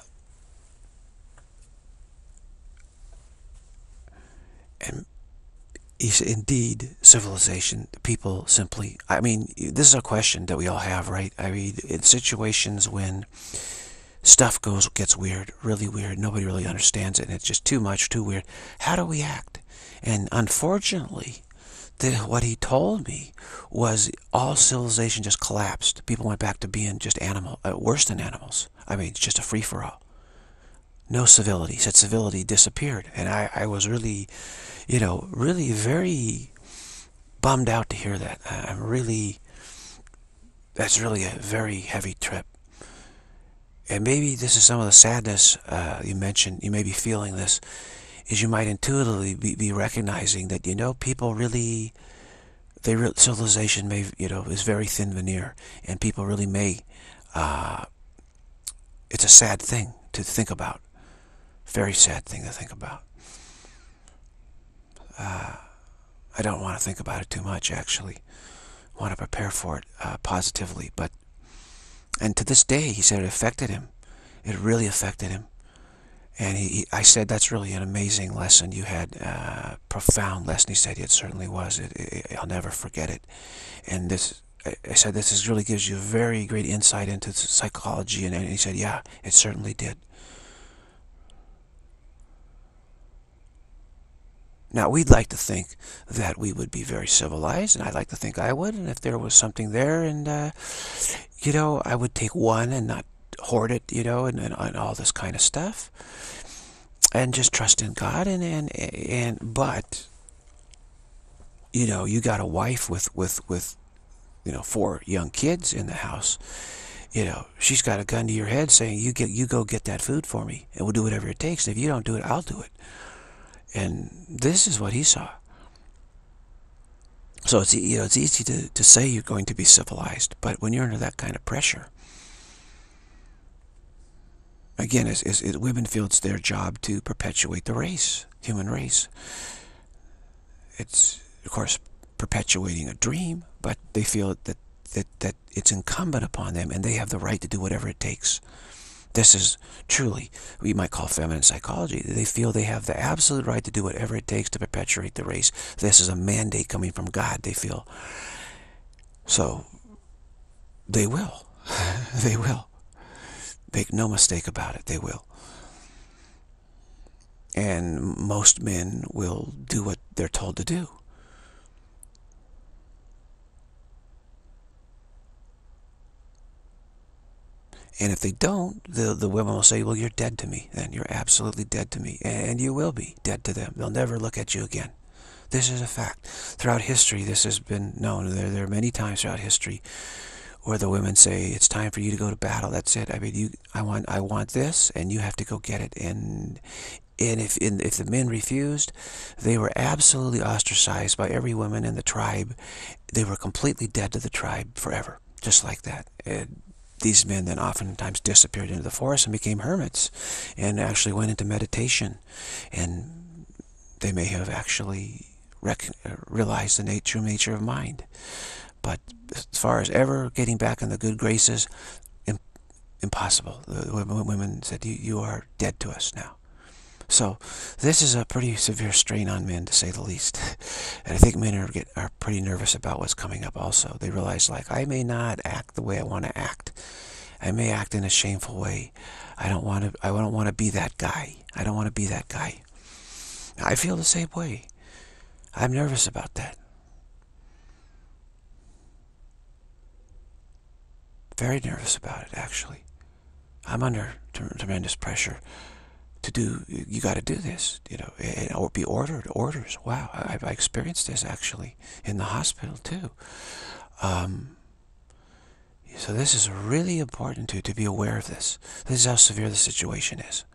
[SPEAKER 1] and he said, indeed, civilization, people simply, I mean, this is a question that we all have, right? I mean, in situations when stuff goes, gets weird, really weird, nobody really understands it, and it's just too much, too weird, how do we act? And unfortunately, the, what he told me was all civilization just collapsed. People went back to being just animal, uh, worse than animals. I mean, it's just a free-for-all. No civility. He said civility disappeared. And I, I was really, you know, really very bummed out to hear that. I'm really, that's really a very heavy trip. And maybe this is some of the sadness uh, you mentioned, you may be feeling this, is you might intuitively be, be recognizing that, you know, people really, they re civilization may, you know, is very thin veneer, and people really may uh, it's a sad thing to think about. Very sad thing to think about. Uh, I don't want to think about it too much, actually. I want to prepare for it uh, positively. But, and to this day, he said it affected him. It really affected him. And he, he I said, that's really an amazing lesson you had, uh, profound lesson. He said, it certainly was. It, it, I'll never forget it. And this, I, I said, this is really gives you very great insight into psychology. And, and he said, yeah, it certainly did. Now, we'd like to think that we would be very civilized, and I'd like to think I would, and if there was something there, and, uh, you know, I would take one and not hoard it, you know, and, and, and all this kind of stuff, and just trust in God, and, and, and, but, you know, you got a wife with, with, with, you know, four young kids in the house, you know, she's got a gun to your head saying, you get, you go get that food for me, and we'll do whatever it takes, and if you don't do it, I'll do it. And this is what he saw. So it's, you know, it's easy to, to say you're going to be civilized, but when you're under that kind of pressure, again, it's, it's, it, women feel it's their job to perpetuate the race, human race. It's, of course, perpetuating a dream, but they feel that, that, that it's incumbent upon them, and they have the right to do whatever it takes. This is truly what you might call feminine psychology. They feel they have the absolute right to do whatever it takes to perpetuate the race. This is a mandate coming from God, they feel. So, they will. They will. Make no mistake about it, they will. And most men will do what they're told to do. And if they don't, the, the women will say, well, you're dead to me. Then you're absolutely dead to me. And you will be dead to them. They'll never look at you again. This is a fact. Throughout history, this has been known. There, there are many times throughout history where the women say, it's time for you to go to battle. That's it. I mean, you, I want, I want this, and you have to go get it. And, and if, and if the men refused, they were absolutely ostracized by every woman in the tribe. They were completely dead to the tribe forever, just like that. And these men then oftentimes disappeared into the forest and became hermits and actually went into meditation. And they may have actually realized the true nature of mind. But as far as ever getting back in the good graces, impossible. The women said, you, you are dead to us now. So this is a pretty severe strain on men, to say the least. And I think men are, get, are pretty nervous about what's coming up also. They realize, like, I may not act the way I want to act. I may act in a shameful way. I don't want to, I don't want to be that guy. I don't want to be that guy. I feel the same way. I'm nervous about that. Very nervous about it, actually. I'm under tremendous pressure to do, you got to do this, you know, or be ordered, orders. Wow, I, I experienced this, actually, in the hospital, too. Um, so this is really important, to, to be aware of this. This is how severe the situation is.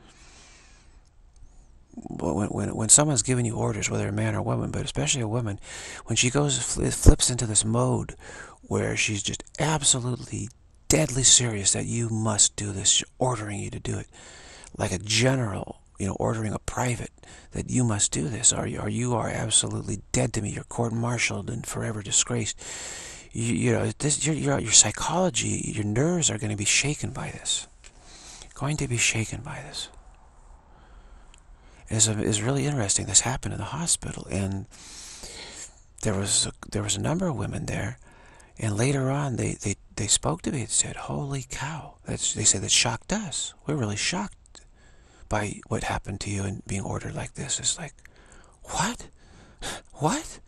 [SPEAKER 1] When, when, when someone's giving you orders, whether a man or a woman, but especially a woman, when she goes, flips into this mode where she's just absolutely deadly serious that you must do this, ordering you to do it, like a general, you know, ordering a private, that you must do this, or you, or you are absolutely dead to me, you're court-martialed and forever disgraced. You, you know, this, your, your, your psychology, your nerves are going to be shaken by this. Going to be shaken by this. It's, a, it's really interesting. This happened in the hospital, and there was a, there was a number of women there, and later on they, they, they spoke to me and said, holy cow, that's, they said that shocked us. We're really shocked by what happened to you and being ordered like this. It's like, what? What?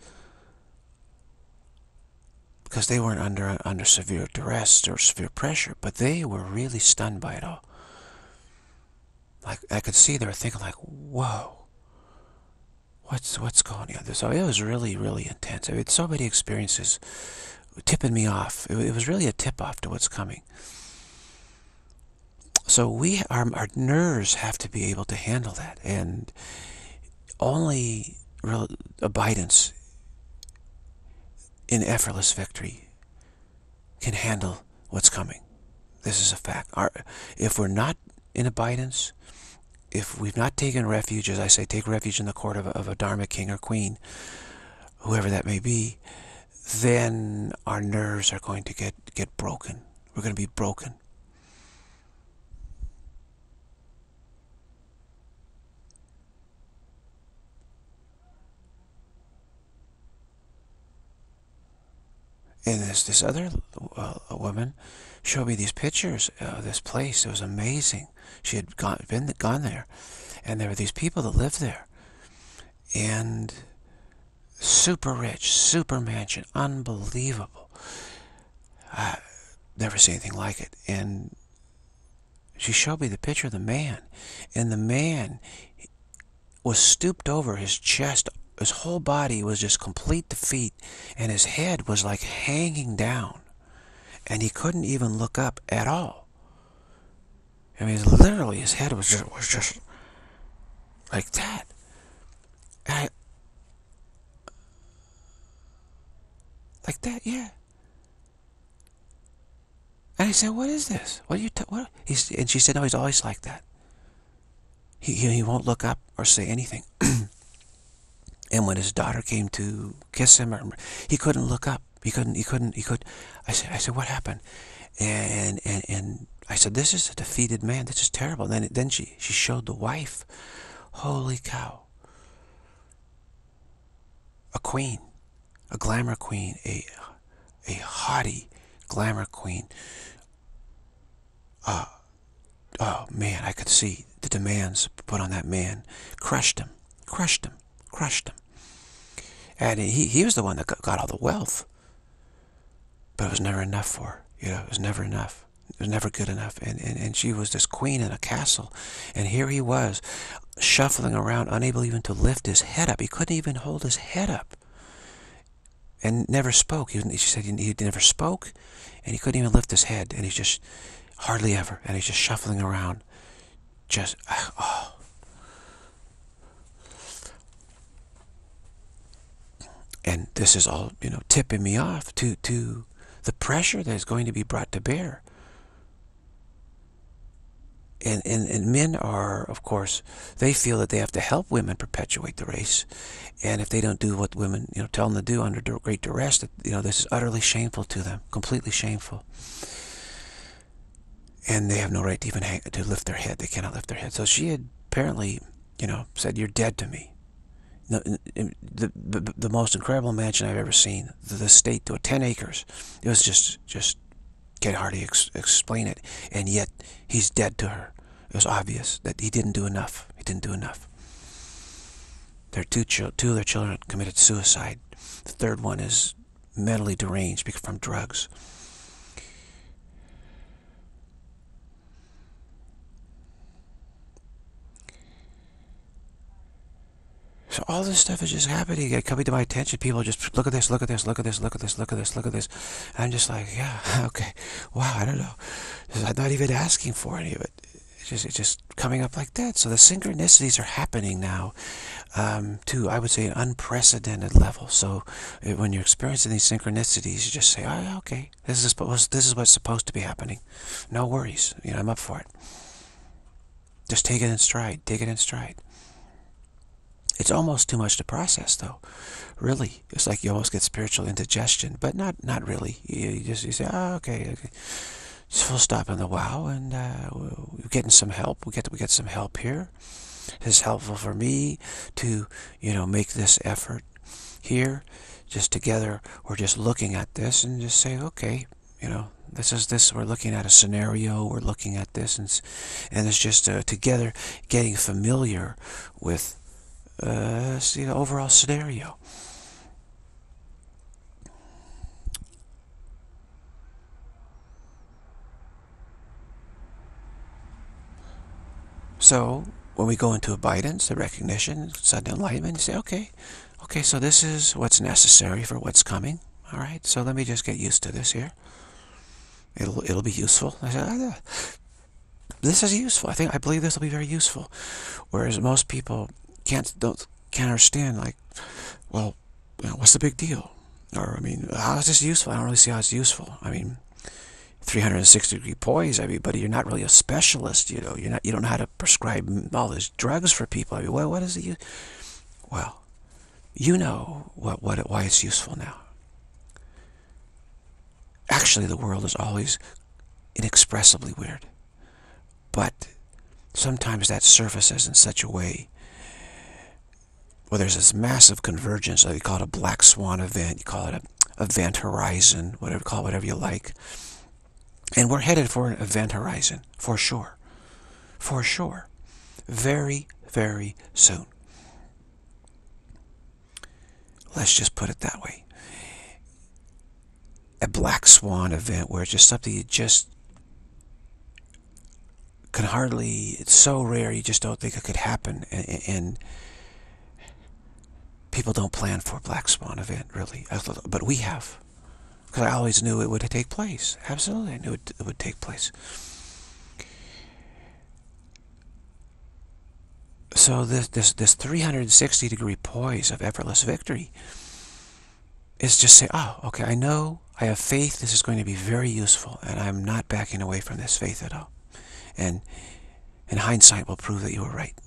[SPEAKER 1] Because they weren't under under severe duress or severe pressure, but they were really stunned by it all. Like, I could see they were thinking, like, whoa, what's what's going on? So it was really, really intense. I mean, so many experiences tipping me off. It, it was really a tip-off to what's coming. So we, our, our nerves have to be able to handle that, and only real abidance in effortless victory can handle what's coming. This is a fact. Our, if we're not in abidance, if we've not taken refuge, as I say, take refuge in the court of a, of a Dharma king or queen, whoever that may be, then our nerves are going to get, get broken. We're going to be broken. And this, this other uh, woman showed me these pictures of this place. It was amazing. She had gone, been gone there, and there were these people that lived there. And super rich, super mansion, unbelievable. I never seen anything like it. And she showed me the picture of the man. And the man was stooped over, his chest, his whole body was just complete defeat, and his head was like hanging down, and he couldn't even look up at all. I mean, literally, his head was just was just like that. And I, like that, yeah. And I said, "What is this? What are you? T what?" He's, and she said, "No, he's always like that. He he, he won't look up or say anything." And when his daughter came to kiss him, or, he couldn't look up. He couldn't. He couldn't. He could. I said. I said, "What happened?" And and and I said, "This is a defeated man. This is terrible." And then then she she showed the wife. Holy cow! A queen, a glamour queen, a a haughty glamour queen. Uh, oh man, I could see the demands put on that man. Crushed him. Crushed him. Crushed him. And he, he was the one that got all the wealth. But it was never enough for her. You know, it was never enough. It was never good enough. And, and, and she was this queen in a castle. And here he was, shuffling around, unable even to lift his head up. He couldn't even hold his head up. And never spoke. He, she said he, he never spoke. And he couldn't even lift his head. And he's just, hardly ever. And he's just shuffling around. Just, oh. And this is all, you know, tipping me off to, to the pressure that is going to be brought to bear. And, and, and men are, of course, they feel that they have to help women perpetuate the race. And if they don't do what women, you know, tell them to do under great duress, that, you know, this is utterly shameful to them, completely shameful. And they have no right to even hang, to lift their head. They cannot lift their head. So she had apparently, you know, said, "You're dead to me." The, the, the, the most incredible mansion I've ever seen. The, the estate to ten acres. It was just, just can't hardly ex explain it. And yet, he's dead to her. It was obvious that he didn't do enough. He didn't do enough. Their two, two of their children committed suicide. The third one is mentally deranged from drugs. So all this stuff is just happening. It coming to my attention. People just look at this, look at this, look at this, look at this, look at this, look at this. And I'm just like, yeah, okay, wow, I don't know. I'm not even asking for any of it. It's just, it's just coming up like that. So the synchronicities are happening now um, to, I would say, an unprecedented level. So it, when you're experiencing these synchronicities, you just say, oh, okay, this is this is what's supposed to be happening. No worries. You know, I'm up for it. Just take it in stride. Take it in stride. It's almost too much to process, though. Really, it's like you almost get spiritual indigestion, but not not really. You, you just you say, oh, okay, okay. Just full stop on the wow, and uh, we're getting some help. We get we get some help here. It's helpful for me to you know make this effort here. Just together, we're just looking at this and just say, okay, you know, this is this. We're looking at a scenario. We're looking at this, and and it's just uh, together getting familiar with. Uh, see the overall scenario. So when we go into abidance, the recognition, sudden enlightenment, you say, okay, okay, so this is what's necessary for what's coming. All right, so let me just get used to this here. It'll it'll be useful. I said, ah, this is useful. I think I believe this will be very useful. Whereas most people can't don't can't understand, like, well, you know, what's the big deal? Or I mean, how is this useful? I don't really see how it's useful. I mean, three hundred sixty degree poise, I mean, but you're not really a specialist, you know. You're not. You don't know how to prescribe all these drugs for people. I mean, what what is it? You, well, you know what what why it's useful now. Actually, the world is always inexpressibly weird, but sometimes that surfaces in such a way. Well, there's this massive convergence. You call it a black swan event. You call it a event horizon. Whatever, call it whatever you like. And we're headed for an event horizon, for sure. For sure. Very, very soon. Let's just put it that way. A black swan event where it's just something you just can hardly, it's so rare you just don't think it could happen. And, and people don't plan for a black swan event, really. But we have. Because I always knew it would take place. Absolutely, I knew it, it would take place. So this this this three hundred sixty degree poise of effortless victory is just say, oh, okay, I know, I have faith, this is going to be very useful, and I'm not backing away from this faith at all. And and hindsight will prove that you were right.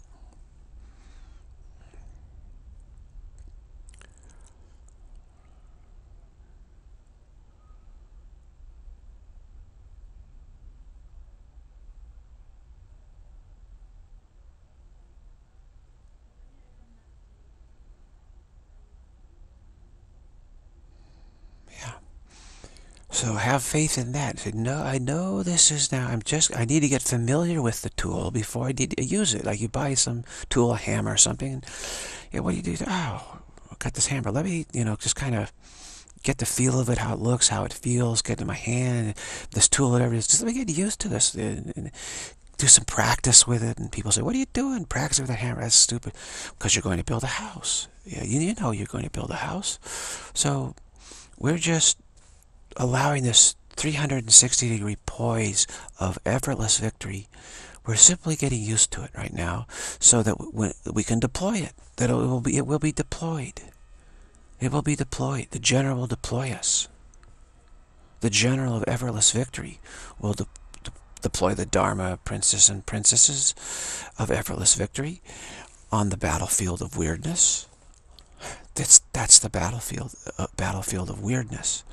[SPEAKER 1] So have faith in that. Say, no, I know this is now, I'm just, I need to get familiar with the tool before I need to use it. Like you buy some tool, a hammer or something, and yeah, what do you do? Oh, I got this hammer. Let me, you know, just kind of get the feel of it, how it looks, how it feels, get in my hand, this tool, whatever it is. Just let me get used to this. And, and do some practice with it. And people say, what are you doing? Practice with a hammer. That's stupid. Because you're going to build a house. Yeah, you, you know you're going to build a house. So we're just allowing this three hundred sixty degree poise of effortless victory. We're simply getting used to it right now, so that when we can deploy it, that it will be it will be deployed. It will be deployed. The general will deploy us. The general of effortless victory will de de deploy the Dharma princes and princesses of effortless victory on the battlefield of weirdness. That's that's the battlefield uh, battlefield of weirdness.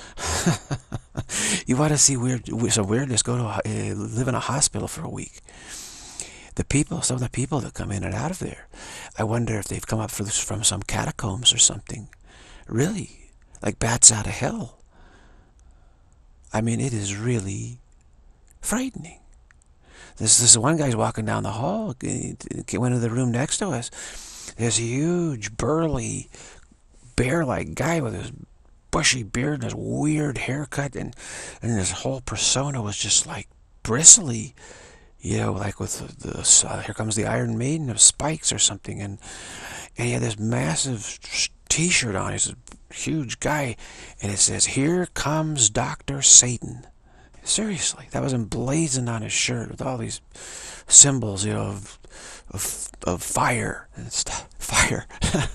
[SPEAKER 1] You want to see weird, some weirdness? Go to uh, live in a hospital for a week. The people, some of the people that come in and out of there, I wonder if they've come up from some catacombs or something. Really, like bats out of hell. I mean, it is really frightening. This this one guy's walking down the hall. He went into the room next to us. There's a huge, burly, bear-like guy with his bushy beard and his weird haircut, and and his whole persona was just like bristly, you know, like with the, the uh, here comes the Iron Maiden of spikes or something, and and he had this massive T-shirt on. He's a huge guy, and it says, "Here comes Doctor Satan." Seriously, that was emblazoned on his shirt with all these symbols, you know, of of, of fire and stuff, fire.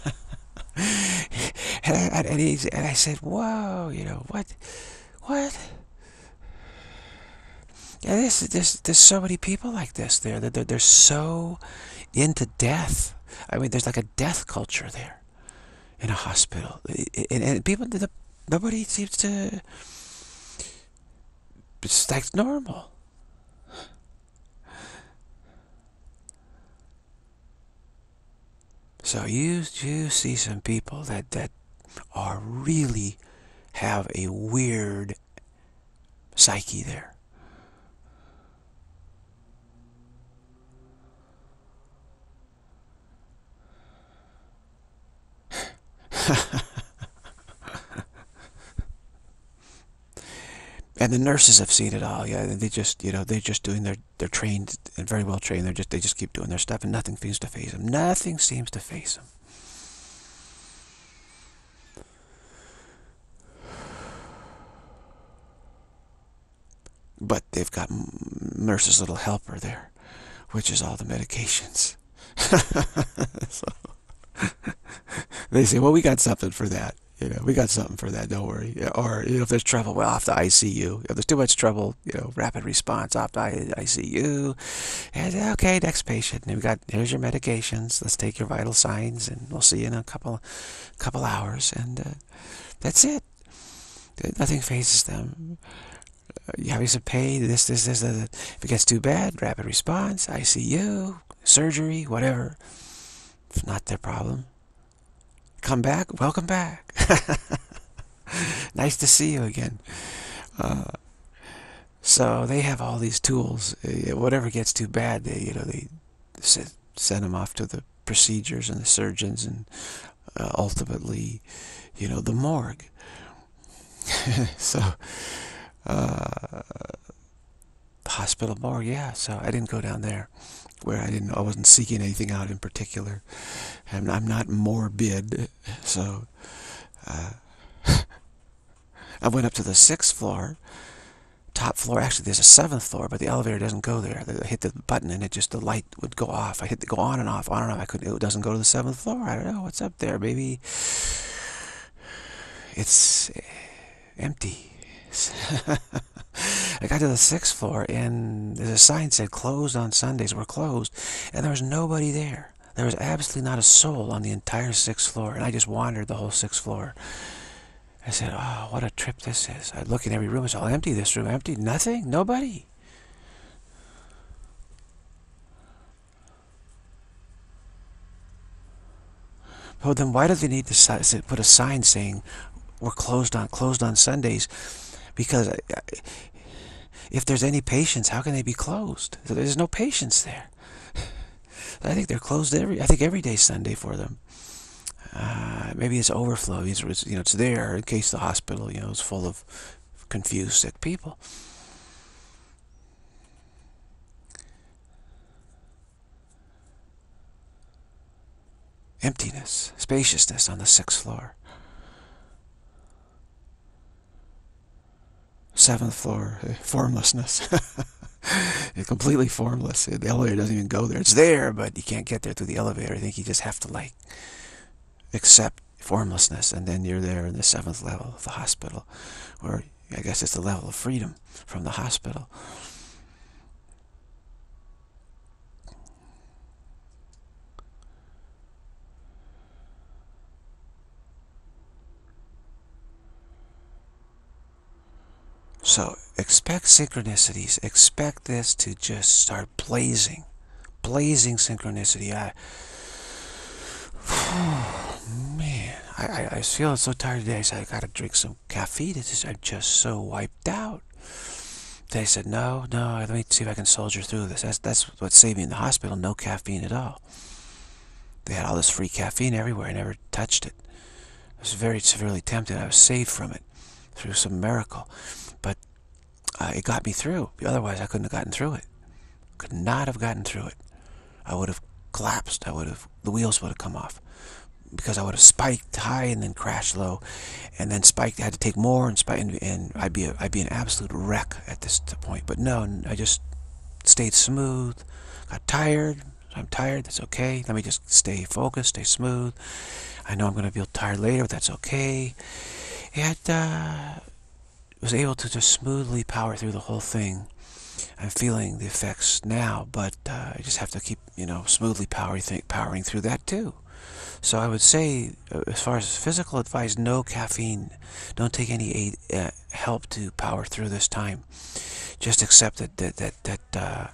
[SPEAKER 1] And I, and, he, and I said, whoa, you know, what, what? Yeah, this, this, there's so many people like this there. They're, they're so into death. I mean, there's like a death culture there in a hospital. And, and people, nobody seems to, it's like normal. So you you see some people that that are really have a weird psyche there. And the nurses have seen it all. Yeah, they just, you know, they're just doing their, they're trained and very well trained. They're just, they just keep doing their stuff, and nothing seems to faze them. Nothing seems to faze them. But they've got nurse's little helper there, which is all the medications. So they say, well, we got something for that. You know, we got something for that. Don't worry. Yeah, or you know, if there's trouble, well, off to I C U. If there's too much trouble, you know, rapid response, off to I C U. And okay, next patient. And we got here's your medications. Let's take your vital signs, and we'll see you in a couple, couple hours. And uh, that's it. Nothing phases them. You having some pain? This, this, this. this. If it gets too bad, rapid response, I C U, surgery, whatever. It's not their problem. Come back, welcome back. Nice to see you again. Uh, so they have all these tools. Uh, whatever gets too bad, they you know they send them off to the procedures and the surgeons, and uh, ultimately, you know, the morgue. So, uh, the hospital morgue, yeah. So I didn't go down there, where I didn't, I wasn't seeking anything out in particular. I'm, I'm not morbid, so uh, I went up to the sixth floor, top floor. Actually, there's a seventh floor, but the elevator doesn't go there. I hit the button and it just, the light would go off. I hit the go on and off, on and off. I couldn't, it doesn't go to the seventh floor. I don't know what's up there. Maybe it's empty. I got to the sixth floor, and there's a sign that said closed on Sundays. We're closed, and there was nobody there. There was absolutely not a soul on the entire sixth floor, and I just wandered the whole sixth floor. I said, oh, what a trip this is. I look in every room. It's all empty. This room empty. Nothing. Nobody. Well, then why do they need to put a sign saying we're closed on closed on Sundays? Because if there's any patients, how can they be closed? There's no patients there. I think they're closed every. I think every day's Sunday for them. Uh, maybe it's overflow. It's, you know, it's there in case the hospital, you know, is full of confused sick people. Emptiness, spaciousness on the sixth floor. Seventh floor, formlessness. It's completely formless. The elevator doesn't even go there. It's there, but you can't get there through the elevator. I think you just have to, like, accept formlessness, and then you're there in the seventh level of the hospital, where I guess it's the level of freedom from the hospital. So expect synchronicities. Expect this to just start blazing. Blazing synchronicity. I, oh, man, I, I, I feel so tired today. I said, I gotta drink some caffeine. It's just, I'm just so wiped out. They said, no, no, let me see if I can soldier through this. That's, that's what saved me in the hospital. No caffeine at all. They had all this free caffeine everywhere. I never touched it. I was very severely tempted. I was saved from it through some miracle. But uh, it got me through. Otherwise, I couldn't have gotten through it. Could not have gotten through it. I would have collapsed. I would have, the wheels would have come off. Because I would have spiked high and then crashed low. And then spiked, I had to take more and spike, and, and I'd, be a, I'd be an absolute wreck at this point. But no, I just stayed smooth. Got tired. I'm tired. That's okay. Let me just stay focused, stay smooth. I know I'm going to feel tired later, but that's okay. And uh, was able to just smoothly power through the whole thing. I'm feeling the effects now, but uh, I just have to keep, you know, smoothly powering, th powering through that too. So I would say, uh, as far as physical advice, no caffeine. Don't take any aid, uh, help to power through this time. Just accept that that that, that uh,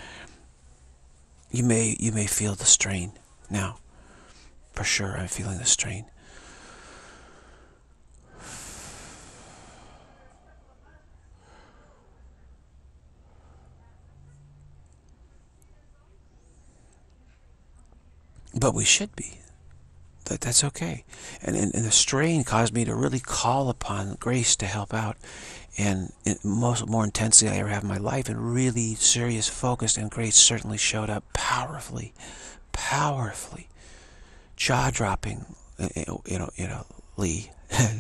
[SPEAKER 1] you may you may feel the strain now. For sure, I'm feeling the strain. But we should be. That that's okay. And, and and the strain caused me to really call upon grace to help out, and it, most more intensely I ever have in my life. And really serious focus, and grace certainly showed up powerfully, powerfully, jaw dropping, you know, you know, Lee,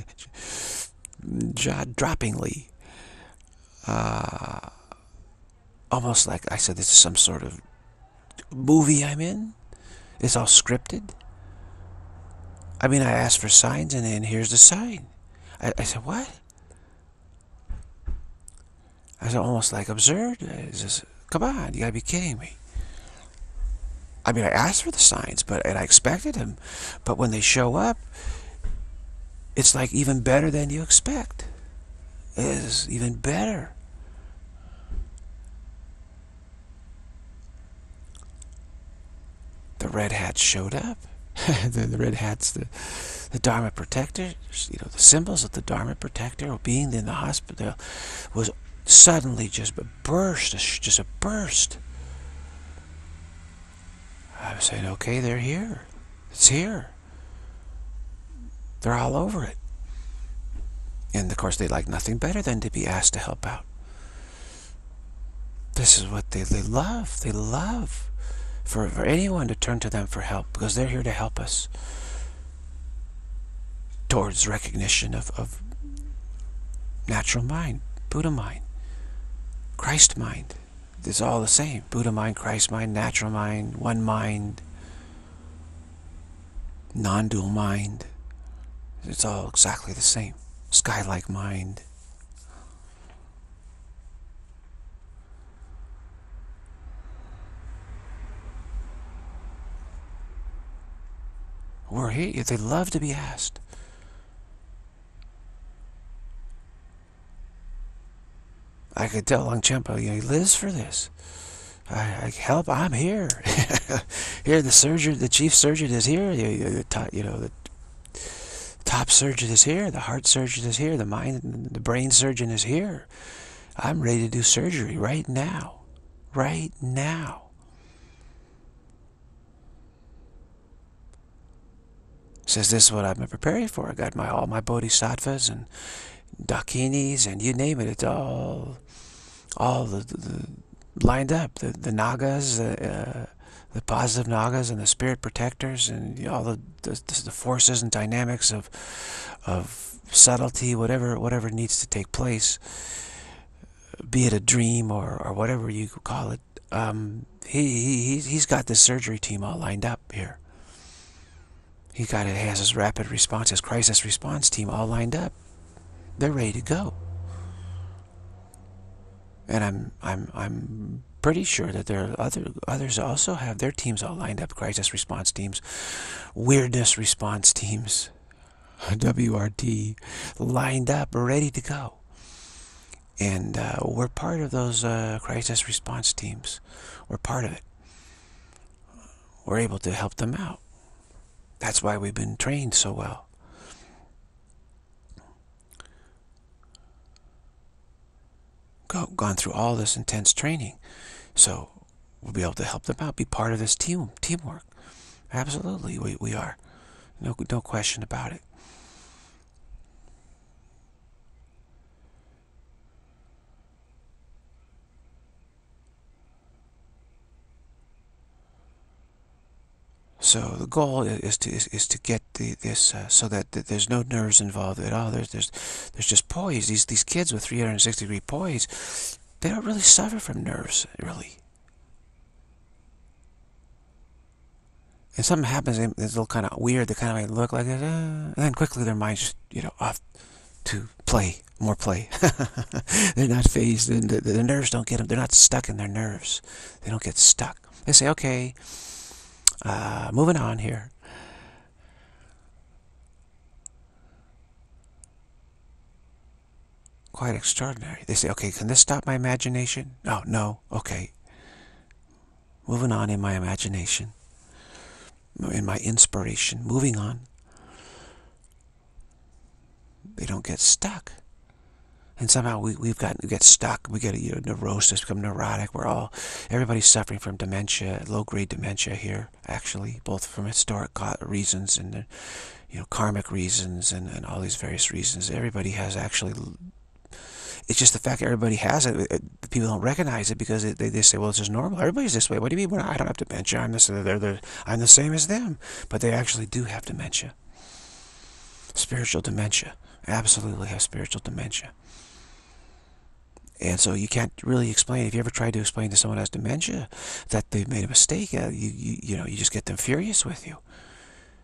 [SPEAKER 1] jaw droppingly. Uh, almost like I said, this is some sort of movie I'm in. It's all scripted. I mean, I asked for signs, and then here's the sign. I, I said, what? I said, almost like absurd. It's just, come on, you gotta be kidding me. I mean, I asked for the signs, but and I expected them, but when they show up, it's like even better than you expect. It is even better. The red hats showed up. the, the red hats, the, the Dharma protector, you know, the symbols of the Dharma protector being in the hospital was suddenly just a burst, just a burst. I was saying, okay, they're here. It's here. They're all over it. And of course, they like nothing better than to be asked to help out. This is what they, they love. They love for, for anyone to turn to them for help, because they're here to help us towards recognition of, of natural mind, Buddha mind, Christ mind. It's all the same. Buddha mind, Christ mind, natural mind, one mind, non-dual mind. It's all exactly the same. Sky-like mind. We're here. They love to be asked. I could tell Longchenpa, you know, he lives for this. I, I help. I'm here. Here, the surgeon, the chief surgeon is here. The, the top, you know, the top surgeon is here. The heart surgeon is here. The mind, the brain surgeon is here. I'm ready to do surgery right now. Right now. Says this is what I've been preparing for. I got my all my bodhisattvas and dakinis and you name it. It's all, all the, the, the lined up. The the nagas, uh, the positive nagas and the spirit protectors and you know, all the, the the forces and dynamics of of subtlety, whatever whatever needs to take place, be it a dream or or whatever you call it. Um, he he he's got this surgery team all lined up here. He got it. Has his rapid response, his crisis response team all lined up. They're ready to go. And I'm I'm I'm pretty sure that there are other others also have their teams all lined up. Crisis response teams, weirdness response teams, W R T, lined up, ready to go. And uh, we're part of those uh, crisis response teams. We're part of it. We're able to help them out. That's why we've been trained so well. Go, gone through all this intense training. So we'll be able to help them out, be part of this team, teamwork. Absolutely, we, we are. No, no question about it. So the goal is to is, is to get the, this uh, so that, that there's no nerves involved at all. There's there's there's just poise. These these kids with three hundred sixty degree poise, they don't really suffer from nerves really. And something happens, it's a little kind of weird. They kind of might look like it, uh, and then quickly their mind's just you know off to play, more play. They're not phased, and the, the nerves don't get them. They're not stuck in their nerves. They don't get stuck. They say, okay. Uh, moving on here. Quite extraordinary. They say, okay, can this stop my imagination? Oh, no. Okay. Moving on in my imagination. In my inspiration. Moving on. They don't get stuck. And somehow we, we've got we get stuck. We get a you know, neurosis, become neurotic. We're all, everybody's suffering from dementia, low-grade dementia here, actually, both from historic reasons and, you know, karmic reasons and, and all these various reasons. Everybody has actually, it's just the fact that everybody has it. it people don't recognize it because it, they, they say, well, it's just normal. Everybody's this way. What do you mean? Well, I don't have dementia. I'm, this, they're, they're, I'm the same as them. But they actually do have dementia. Spiritual dementia. Absolutely have spiritual dementia. And so you can't really explain. If you ever tried to explain to someone who has dementia that they've made a mistake, uh, you, you you know you just get them furious with you.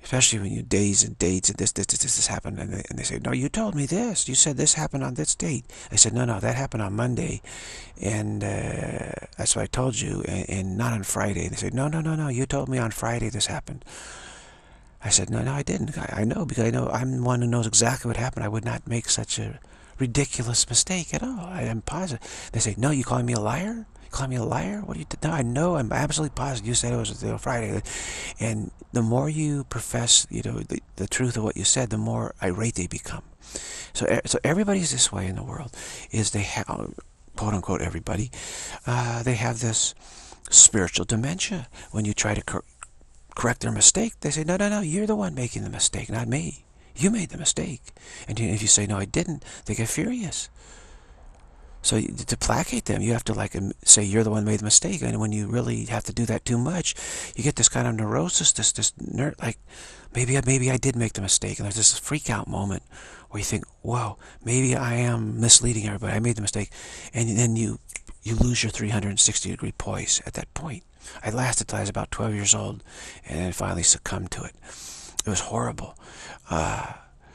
[SPEAKER 1] Especially when you days and dates and this, this, this, this, this happened. And they, and they say, no, you told me this. You said this happened on this date. I said, no, no, that happened on Monday. And uh, that's what I told you. And, and not on Friday. They said, no, no, no, no. You told me on Friday this happened. I said, no, no, I didn't. I, I know because I know I'm one who knows exactly what happened. I would not make such a ridiculous mistake at all. I am positive. They say, no, you calling me a liar? You calling me a liar? What do you? No, I know. I'm absolutely positive. You said it was you know, Friday, and the more you profess, you know, the, the truth of what you said, the more irate they become. So, so everybody's this way in the world. Is they have, quote unquote, everybody, uh, they have this spiritual dementia. When you try to cor correct their mistake, they say, no, no, no, you're the one making the mistake, not me. You made the mistake. And if you say, no, I didn't, they get furious. So to placate them, you have to like say you're the one who made the mistake. And when you really have to do that too much, you get this kind of neurosis, this this ner like maybe maybe I did make the mistake. And there's this freak out moment where you think, whoa, maybe I am misleading everybody. I made the mistake, and then you you lose your three hundred sixty degree poise at that point. I lasted till I was about twelve years old, and then finally succumbed to it. It was horrible. Uh,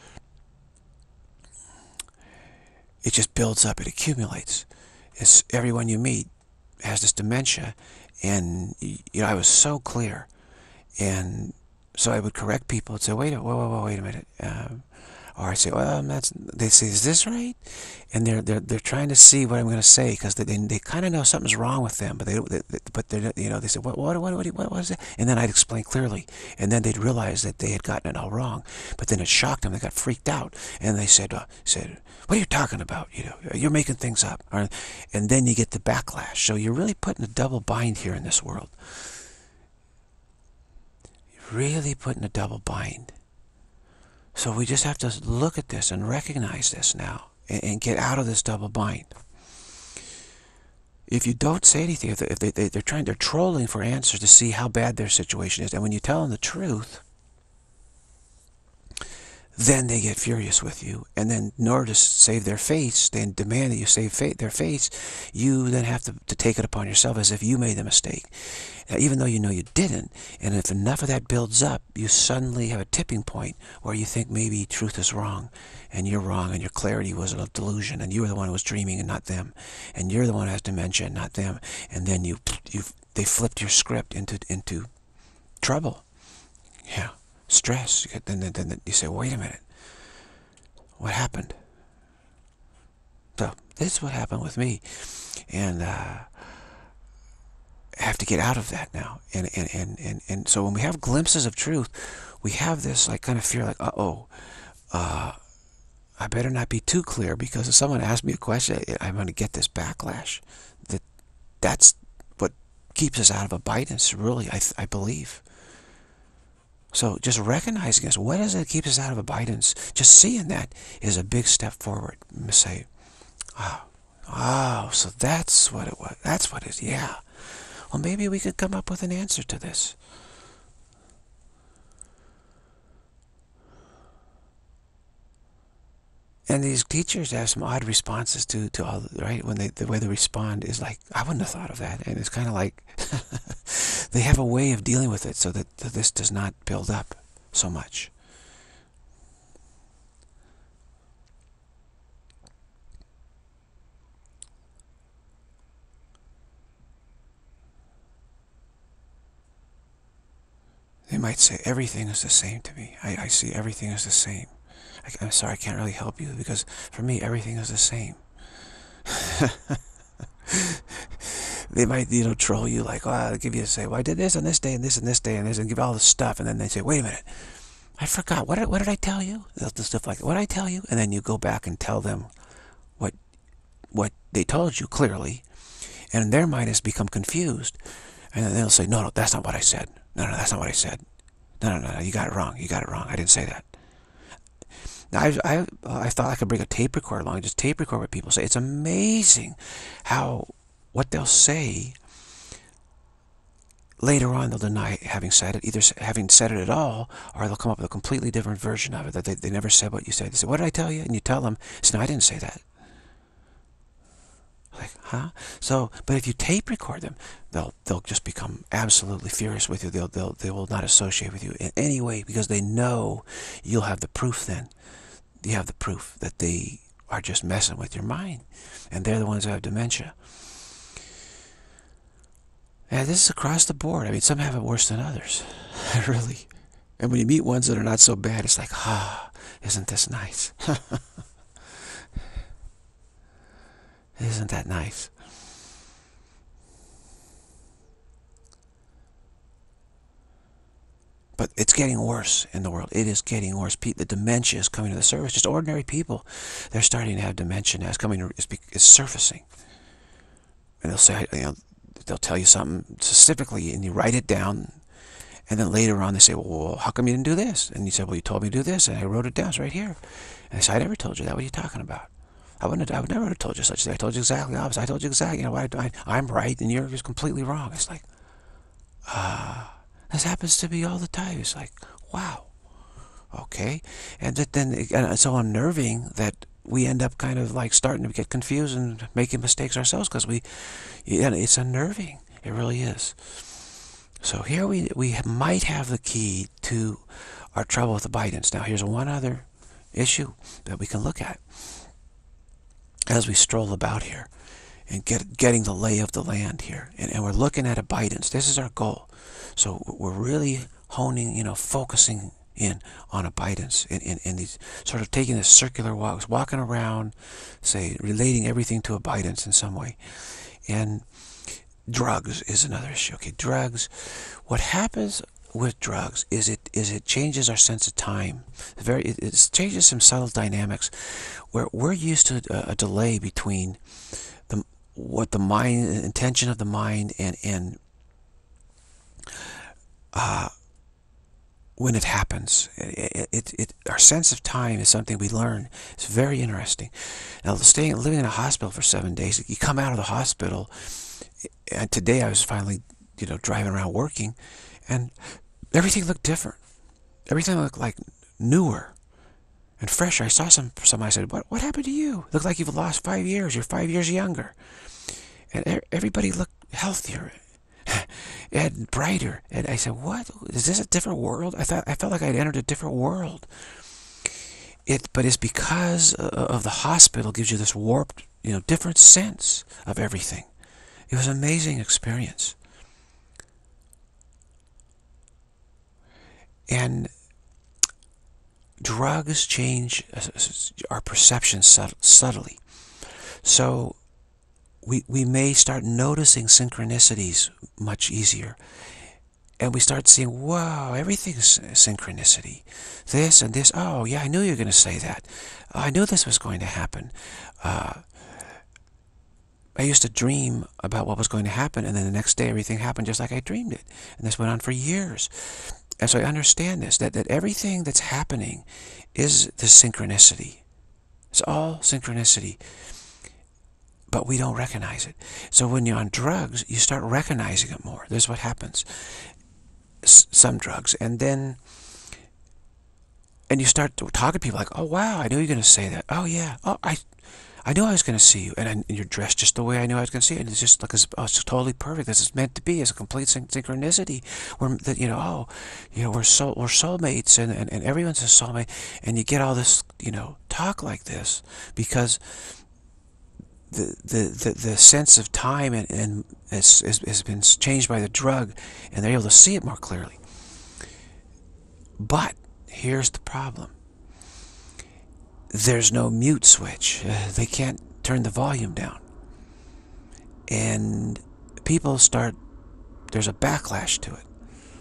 [SPEAKER 1] It just builds up. It accumulates. It's everyone you meet has this dementia, and you know I was so clear, and so I would correct people and say, "Wait, whoa, whoa, whoa, wait a minute," um, or I say, "Well, that's." They say, "Is this right?" And they're they're they're trying to see what I'm going to say because they they kind of know something's wrong with them, but they, they but they you know they say, "What what what what what was that?" And then I'd explain clearly, and then they'd realize that they had gotten it all wrong. But then it shocked them. They got freaked out, and they said, uh, "said What are you talking about? You know, you're making things up." Or, and then you get the backlash. So you're really putting a double bind here in this world. You're really putting a double bind. So we just have to look at this and recognize this now and, and get out of this double bind. If you don't say anything, if, they, if they, they, they're trying, they're trolling for answers to see how bad their situation is, and when you tell them the truth, then they get furious with you, and then in order to save their face, they demand that you save fa their face, you then have to, to take it upon yourself as if you made the mistake. Now, even though you know you didn't, and if enough of that builds up, you suddenly have a tipping point where you think maybe truth is wrong, and you're wrong, and your clarity was a delusion, and you were the one who was dreaming and not them, and you're the one who has dementia and not them, and then you, you they flipped your script into, into trouble. Yeah. Stress. Then, then, then you say, wait a minute, what happened? So this is what happened with me, and uh, I have to get out of that now. And and, and and and so when we have glimpses of truth, we have this like kind of fear, like, uh oh, uh, I better not be too clear because if someone asks me a question, I'm going to get this backlash. That that's what keeps us out of abidance. Really, I I believe. So just recognizing this, what is it that keeps us out of abidance? Just seeing that is a big step forward. Say, oh, oh, so that's what it was. That's what it is. Yeah. Well, maybe we could come up with an answer to this. And these teachers have some odd responses to to all, right? When they the way they respond is like, I wouldn't have thought of that, and it's kind of like they have a way of dealing with it so that, that this does not build up so much. They might say everything is the same to me. I, I see everything is the same. I, I'm sorry, I can't really help you because for me everything is the same. They might, you know, troll you like, oh, I'll give you, say, well, I did this on this day and this and this day and this, and give all the stuff, and then they say, wait a minute, I forgot, what did, what did I tell you? The stuff like, what did I tell you? And then you go back and tell them what what they told you clearly, and their mind has become confused, and then they'll say, no, no, that's not what I said. No, no, that's not what I said. No, no, no, no, you got it wrong. You got it wrong. I didn't say that. Now, I, I, I thought I could bring a tape recorder along, just tape record what people say. It's amazing how what they'll say later on they'll deny having said it, either having said it at all, or they'll come up with a completely different version of it that they, they never said what you said. They say, what did I tell you? And you tell them, say, no, I didn't say that. like, huh? So, but if you tape record them, they'll they'll just become absolutely furious with you. They'll they'll they will not associate with you in any way because they know you'll have the proof. Then you have the proof that they are just messing with your mind, and they're the ones who have dementia. And this is across the board. I mean, some have it worse than others, really. And when you meet ones that are not so bad, it's like, ah, isn't this nice? Isn't that nice? But it's getting worse in the world. It is getting worse. The dementia is coming to the surface. Just ordinary people, they're starting to have dementia now. It's coming. It's, it's surfacing. And they'll say, you know, they'll tell you something specifically, and you write it down. And then later on, they say, well, how come you didn't do this? And you said, well, you told me to do this, and I wrote it down. It's right here. And I said, I never told you that. What are you talking about? I wouldn't have, I would never have told you such a thing. I told you exactly the opposite. I told you exactly, you know, I, I, I'm right, and you're just completely wrong. It's like, ah, uh, this happens to me all the time. It's like, wow, okay. And that then, and it's so unnerving that we end up kind of like starting to get confused and making mistakes ourselves because we, yeah, it's unnerving. It really is. So here we, we might have the key to our trouble with abidance. Now here's one other issue that we can look at as we stroll about here and get getting the lay of the land here. And, and we're looking at abidance. This is our goal. So we're really honing, you know, focusing in on abidance in, in, in these sort of taking this circular walks, walking around, say, relating everything to abidance in some way. And drugs is another issue. Okay, drugs. What happens with drugs is it is it changes our sense of time. Very, it, it changes some subtle dynamics where we're used to a, a delay between the what the mind intention of the mind and and uh, when it happens. It, it, it our sense of time is something we learn. It's very interesting. Now, staying living in a hospital for seven days, you come out of the hospital. And today I was finally, you know, driving around working, and everything looked different. Everything looked like newer and fresher. I saw some somebody said, "What what happened to you? Looked like you've lost five years. You're five years younger." And everybody looked healthier and brighter. And I said, "What? Is this a different world?" I thought I felt like I'd entered a different world. It, but it's because of the hospital gives you this warped, you know, different sense of everything. It was an amazing experience. And drugs change our perception subtly. So we, we may start noticing synchronicities much easier. And we start seeing, wow, everything's synchronicity. This and this, oh, yeah, I knew you were going to say that. I knew this was going to happen. Uh, I used to dream about what was going to happen, and then the next day everything happened just like I dreamed it. And this went on for years. And so I understand this, that, that everything that's happening is the synchronicity. It's all synchronicity. But we don't recognize it. So when you're on drugs, you start recognizing it more. This is what happens. S some drugs. And then, and you start talking to people like, oh, wow, I knew you were going to say that. Oh, yeah. Oh, I... I knew I was going to see you, and, I, and you're dressed just the way I knew I was going to see you. And it's just like, it's, oh, it's totally perfect. This is meant to be. It's a complete syn synchronicity. We're, that, you know, oh, you know, we're soul, we're soulmates, and, and, and everyone's a soulmate. And you get all this, you know, talk like this because the the the, the sense of time and and has, has has been changed by the drug, and they're able to see it more clearly. But here's the problem. There's no mute switch. Uh, they can't turn the volume down. And people start, there's a backlash to it.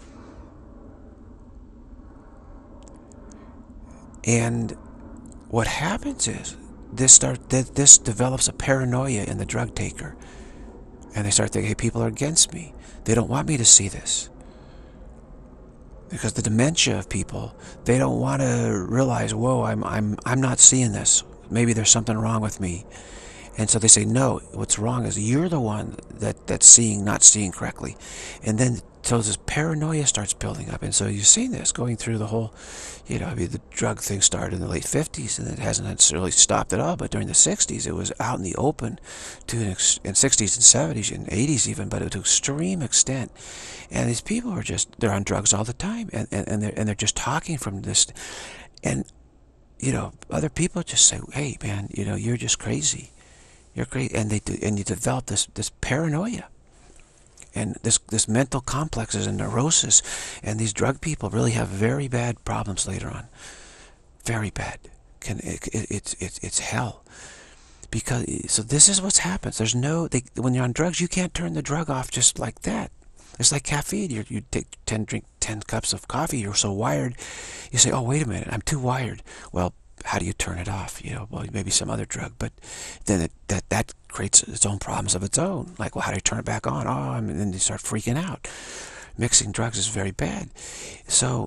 [SPEAKER 1] And what happens is, this start this develops a paranoia in the drug taker. And they start thinking, hey, people are against me. They don't want me to see this. Because the dementia of people, they don't want to realize, whoa, I'm I'm I'm not seeing this. Maybe there's something wrong with me. And so they say, no, what's wrong is you're the one that, that's seeing, not seeing correctly. And then so this paranoia starts building up. And so you've seen this going through the whole, you know, I mean, the drug thing started in the late fifties, and it hasn't necessarily stopped at all. But during the sixties, it was out in the open, to an ex in sixties and seventies and eighties even, but to an extreme extent. And these people are just, they're on drugs all the time. And, and, and, they're, and they're just talking from this. And, you know, other people just say, hey, man, you know, you're just crazy. You're crazy. And, they do, and you develop this, this paranoia. And this this mental complexes and neurosis, and these drug people really have very bad problems later on. Very bad. Can it, it, it's it's it's hell. Because so this is what happens. There's no they, when you're on drugs, you can't turn the drug off just like that. It's like caffeine. You you take ten drink ten cups of coffee. You're so wired. You say, oh wait a minute, I'm too wired. Well, how do you turn it off? You know, well, maybe some other drug, but then it, that that creates its own problems of its own. Like, well, how do you turn it back on? Oh, and then you start freaking out. Mixing drugs is very bad. So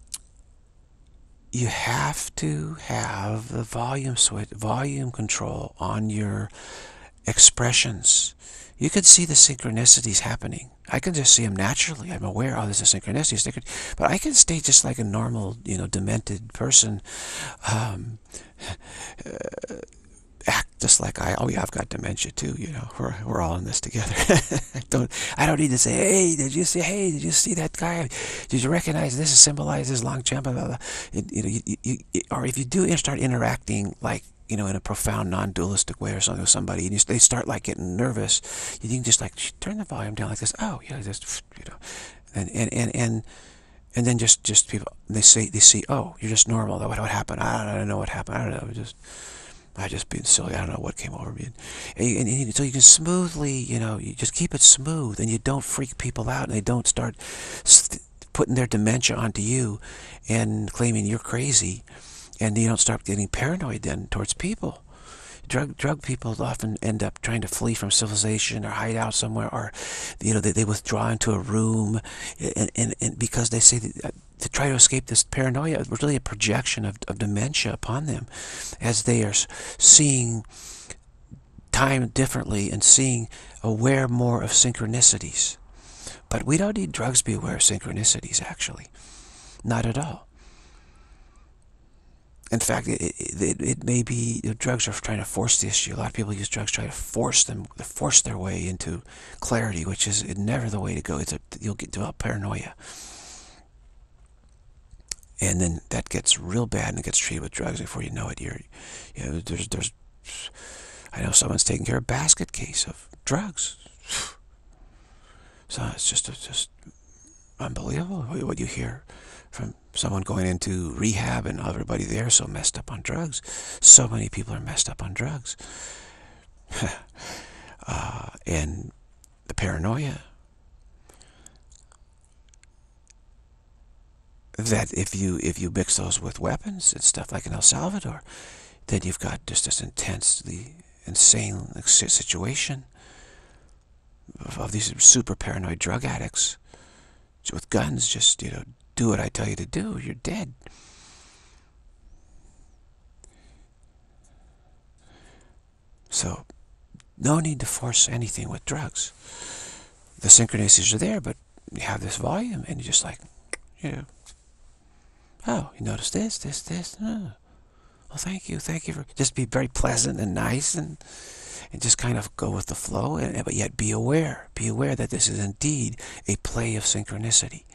[SPEAKER 1] you have to have the volume switch, volume control on your expressions. You can see the synchronicities happening. I can just see them naturally. I'm aware, oh, there's a synchronicity. But I can stay just like a normal, you know, demented person. Um, uh, act just like I, oh yeah, I've got dementia too, you know, we're, we're all in this together. I don't, I don't need to say, hey, did you see, hey, did you see that guy? Did you recognize this symbolizes long jump, blah, blah, blah. It, you know, you, you, you, or if you do start interacting like, you know, in a profound non-dualistic way or something with somebody, and you, they start like getting nervous, you can just like turn the volume down like this. Oh yeah, just, you know, and and and and and then just just people, they say they see, oh, you're just normal. What what happened? I don't, I don't know what happened. I don't know. Just I just being silly. I don't know what came over me. And, and, and so you can smoothly, you know, you just keep it smooth, and you don't freak people out, and they don't start st putting their dementia onto you and claiming you're crazy. And you don't start getting paranoid then towards people. Drug drug people often end up trying to flee from civilization or hide out somewhere, or you know they, they withdraw into a room, and, and, and because they say that, to try to escape this paranoia, it's really a projection of, of dementia upon them, as they are seeing time differently and seeing aware more of synchronicities. But we don't need drugs to be aware of synchronicities, actually, not at all. In fact, it, it, it may be, you know, drugs are trying to force the issue. A lot of people use drugs try to force them, force their way into clarity, which is never the way to go. It's a, you'll get develop paranoia, and then that gets real bad and it gets treated with drugs. Before you know it, you're, you know, there's, there's. I know someone's taking care of a basket case of drugs. So it's just, it's just unbelievable what you hear from someone going into rehab and everybody there so messed up on drugs. So many people are messed up on drugs. uh, and the paranoia that if you if you mix those with weapons and stuff like in El Salvador, then you've got just this intensely insane situation of, of these super paranoid drug addicts with guns. Just, you know, do what I tell you to do, you're dead. So, no need to force anything with drugs. The synchronicities are there, but you have this volume, and you're just like, you know, oh, you notice this, this, this. Oh, well, thank you, thank you for. Just be very pleasant and nice, and and just kind of go with the flow, and, but yet be aware. Be aware that this is indeed a play of synchronicity.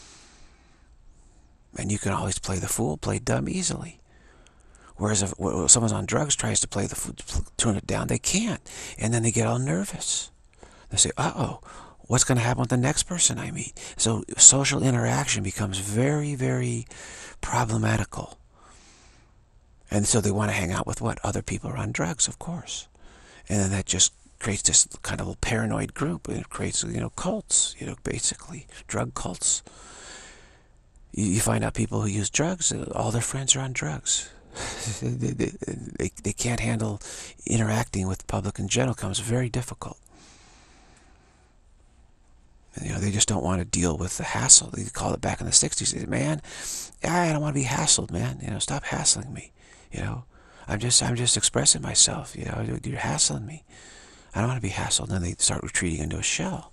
[SPEAKER 1] And you can always play the fool, play dumb easily. Whereas if someone's on drugs tries to play the fool, turn it down, they can't. And then they get all nervous. They say, uh-oh, what's going to happen with the next person I meet? So social interaction becomes very, very problematical. And so they want to hang out with what? Other people are on drugs, of course. And then that just creates this kind of paranoid group. And it creates, you know, cults, you know, basically, drug cults. You find out people who use drugs, all their friends are on drugs. they, they, they, they can't handle interacting with the public in general. It becomes very difficult. And, you know, they just don't want to deal with the hassle. They called it back in the sixties. They said, man, I don't want to be hassled, man. You know, stop hassling me. You know, I'm just, I'm just expressing myself. You know, you're hassling me. I don't want to be hassled. And then they start retreating into a shell.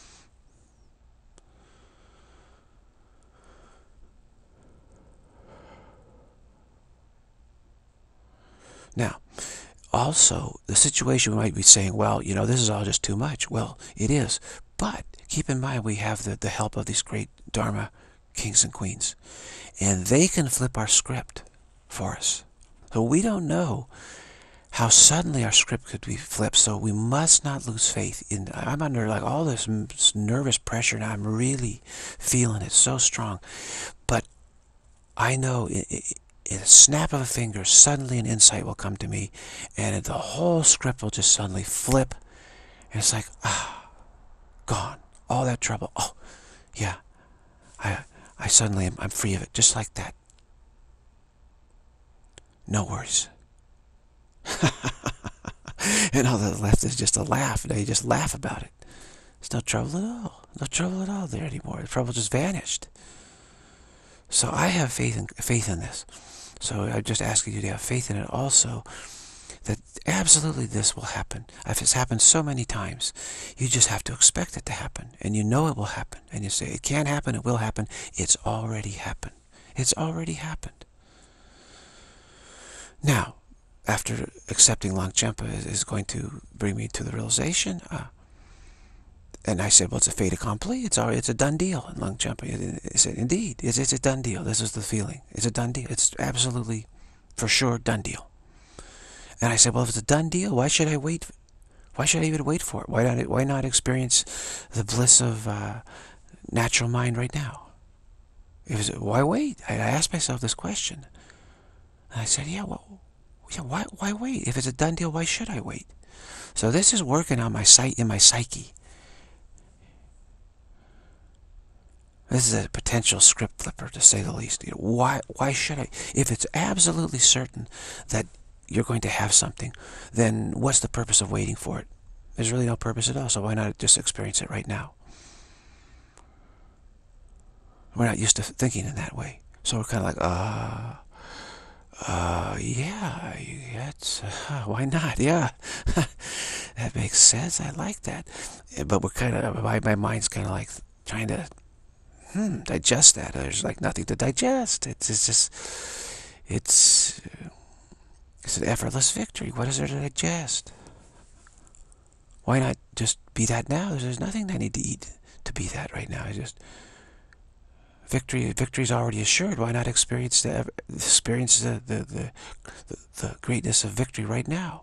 [SPEAKER 1] Now, also, the situation might be saying, well, you know, this is all just too much. Well, it is. But keep in mind, we have the, the help of these great Dharma kings and queens. And they can flip our script for us. So we don't know how suddenly our script could be flipped. So we must not lose faith. In, I'm under like all this nervous pressure now. I'm really feeling it so strong. But I know it, it, in a snap of a finger, suddenly an insight will come to me, and the whole script will just suddenly flip, and it's like, ah, gone. All that trouble. Oh, yeah. I, I suddenly am, I'm free of it, just like that. No worries. And all that's left is just a laugh. They just laugh about it. There's no trouble at all. No trouble at all there anymore. The trouble just vanished. So I have faith in faith in this. So I'm just asking you to have faith in it also, that absolutely this will happen. If it's happened so many times, you just have to expect it to happen. And you know it will happen. And you say, it can happen, it will happen. It's already happened. It's already happened. Now, after accepting Longchenpa is, is going to bring me to the realization, uh, and I said, well, it's a fait accompli. It's already, it's a done deal. And Longchenpa said, indeed, it's, it's a done deal. This is the feeling. It's a done deal. It's absolutely, for sure, done deal. And I said, well, if it's a done deal, why should I wait? Why should I even wait for it? Why not, why not experience the bliss of uh, natural mind right now? It was, why wait? I, I asked myself this question. And I said, yeah, well, yeah, why, why wait? If it's a done deal, why should I wait? So this is working on my sight in my psyche. This is a potential script flipper, to say the least. You know, why, why should I? If it's absolutely certain that you're going to have something, then what's the purpose of waiting for it? There's really no purpose at all, so why not just experience it right now? We're not used to thinking in that way. So we're kind of like, uh, uh, yeah, that's, uh, why not? Yeah, that makes sense. I like that. But we're kind of, my, my mind's kind of like trying to, Hmm, digest that. There's like nothing to digest. It's, it's just, it's, it's an effortless victory. What is there to digest? Why not just be that now? There's, there's nothing I need to eat to be that right now. I just, victory, victory is already assured. Why not experience the, experience the, the, the, the, the greatness of victory right now?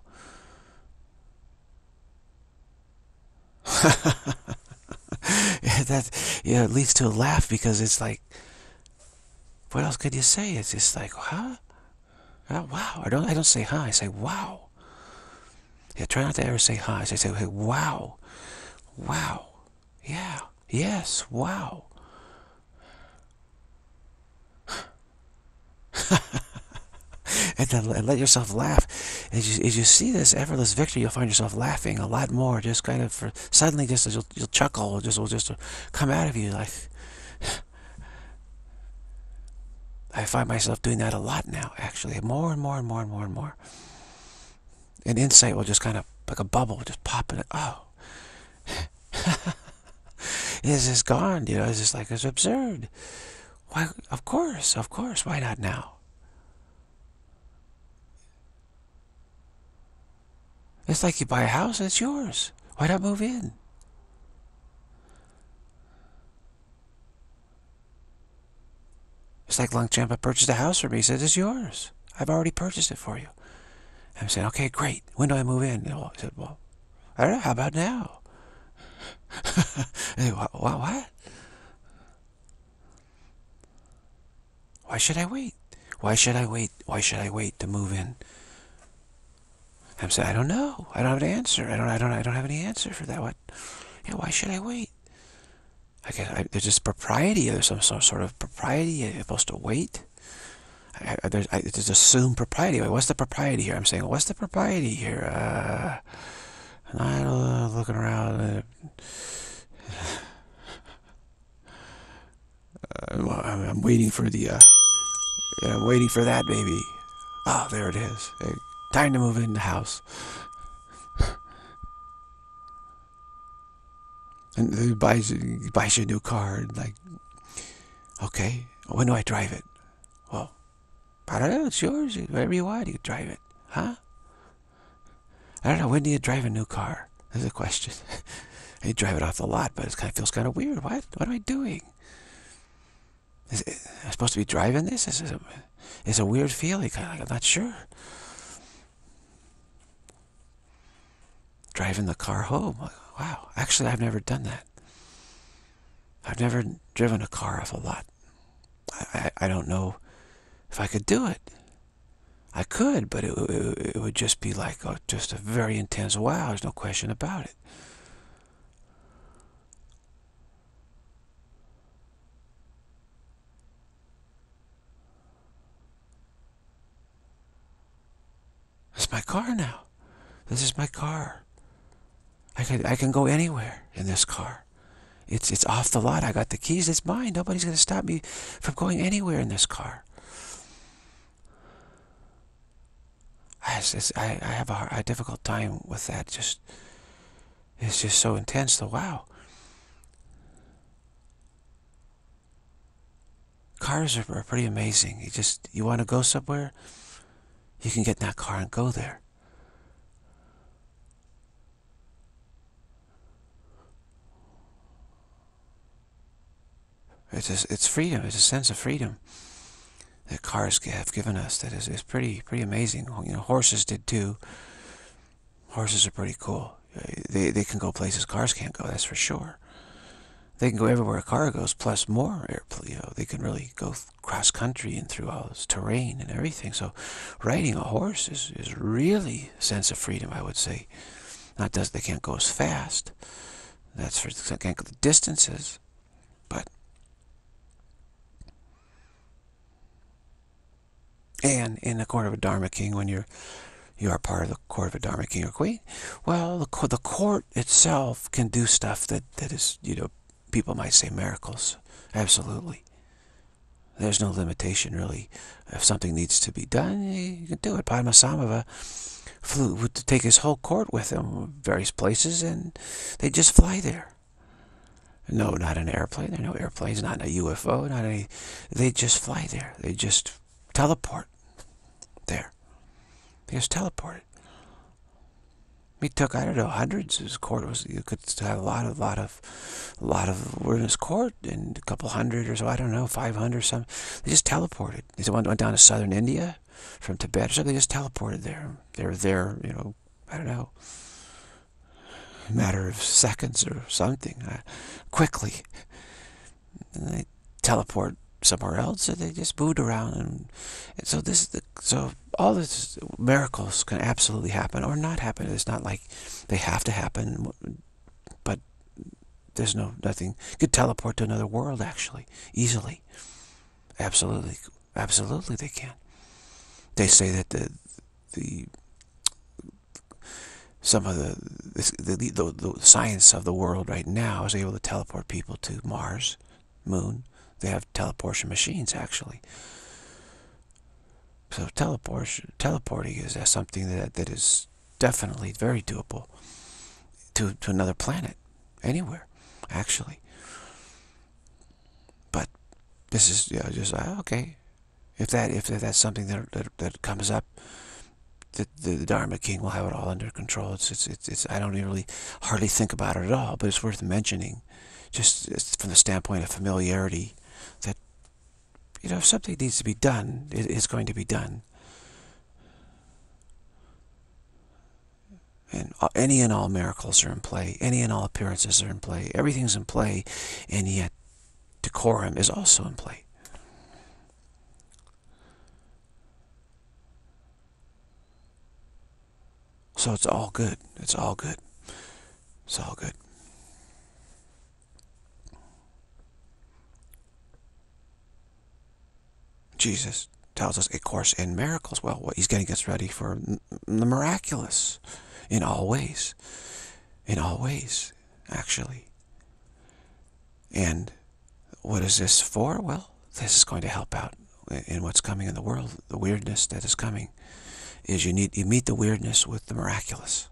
[SPEAKER 1] That, you know, it leads to a laugh, because it's like, what else could you say? It's just like, huh? Oh, wow. I don't I don't say huh, I say wow. Yeah, try not to ever say huh. I say, hey, wow. Wow. Yeah. Yes. Wow. And then and let yourself laugh. As you, as you see this effortless victory, you'll find yourself laughing a lot more. Just kind of, for suddenly, just you'll, you'll chuckle. Just will just come out of you like. I find myself doing that a lot now. Actually, more and more and more and more and more. An insight will just kind of, like a bubble, just pop in it. Oh, it's just gone. You know, it's just like, it's absurd. Why? Of course, of course. Why not now? It's like you buy a house and it's yours. Why not move in? It's like Longchenpa purchased a house for me. He said, it's yours. I've already purchased it for you. I'm saying, okay, great. When do I move in? I said, well, I don't know. How about now? What, what? Why should I wait? Why should I wait? Why should I wait to move in? I'm saying, I don't know. I don't have an answer. I don't. I don't. I don't have any answer for that. What? Yeah. Why should I wait? I guess I, there's just propriety. There's some, some sort of propriety. You're supposed to wait. I, I, there's, I just assume propriety. Wait, what's the propriety here? I'm saying, what's the propriety here? Uh, I'm uh, looking around. Uh, I'm, I'm waiting for the. Uh, yeah, I'm waiting for that baby. Oh, there it is. Hey, time to move in the house. And he buys, he buys you a new car. And like, okay, when do I drive it? Well, I don't know. It's yours. Wherever you want, you can drive it. Huh? I don't know. When do you drive a new car? There's a question. You drive it off the lot, but it kind of feels kind of weird. What? What am I doing? Is it, am I supposed to be driving this? Is it, it's a weird feeling. Kind of like I'm not sure. Driving the car home. Wow. Actually, I've never done that. I've never driven a car off a lot. I, I, I don't know if I could do it. I could, but it, it, it would just be like oh, just a very intense wow. There's no question about it. It's my car now. This is my car. I can I can go anywhere in this car. It's it's off the lot. I got the keys. It's mine. Nobody's going to stop me from going anywhere in this car. I, I, I have a, a difficult time with that. Just it's just so intense. The wow. Cars are, are pretty amazing. You just you want to go somewhere, you can get in that car and go there. It's a, it's freedom. It's a sense of freedom that cars have given us. That is, is pretty pretty amazing. You know, horses did too. Horses are pretty cool. They they can go places cars can't go. That's for sure. They can go everywhere a car goes, plus more airplane. You know, they can really go cross country and through all this terrain and everything. So, riding a horse is is really a sense of freedom. I would say. Not does they can't go as fast. That's for they can't go the distances, but. And in the court of a Dharma king, when you're you are part of the court of a Dharma king or queen, well, the the court itself can do stuff that that is, you know, people might say miracles. Absolutely. There's no limitation really. If something needs to be done, you can do it. Padmasambhava flew to take his whole court with him, various places, and they just fly there. No, not an airplane. There are no airplanes. Not a U F O. Not any. They just fly there. They just teleport. There. He was teleported. He took, I don't know, hundreds. His court was, you could have a lot of, lot of, a lot of, were in his court, and a couple hundred or so, I don't know, five hundred or something. They just teleported. They went, went down to southern India from Tibet or something. They just teleported there. They were there, you know, I don't know, a matter of seconds or something, uh, quickly. And they teleport somewhere else, and they just moved around, and, and so this, the, so all this miracles can absolutely happen or not happen. It's not like they have to happen, but there's no nothing. You could teleport to another world actually easily. Absolutely, absolutely, they can. They say that the the some of the the, the the science of the world right now is able to teleport people to Mars, Moon. They have teleportation machines, actually. So teleport, teleporting is something that, that is definitely very doable to, to another planet, anywhere, actually. But this is, you know, just, uh, okay, if that if that's something that, that, that comes up, the, the, the Dharma King will have it all under control. It's, it's, it's, it's I don't really hardly think about it at all, but it's worth mentioning, just from the standpoint of familiarity, that, you know, if something needs to be done, it is going to be done. And any and all miracles are in play. Any and all appearances are in play. Everything's in play, and yet decorum is also in play. So it's all good. It's all good. It's all good. Jesus tells us A Course in Miracles. Well, what he's getting us ready for the miraculous in all ways. In all ways, actually. And what is this for? Well, this is going to help out in what's coming in the world, the weirdness that is coming, is you need you meet the weirdness with the miraculous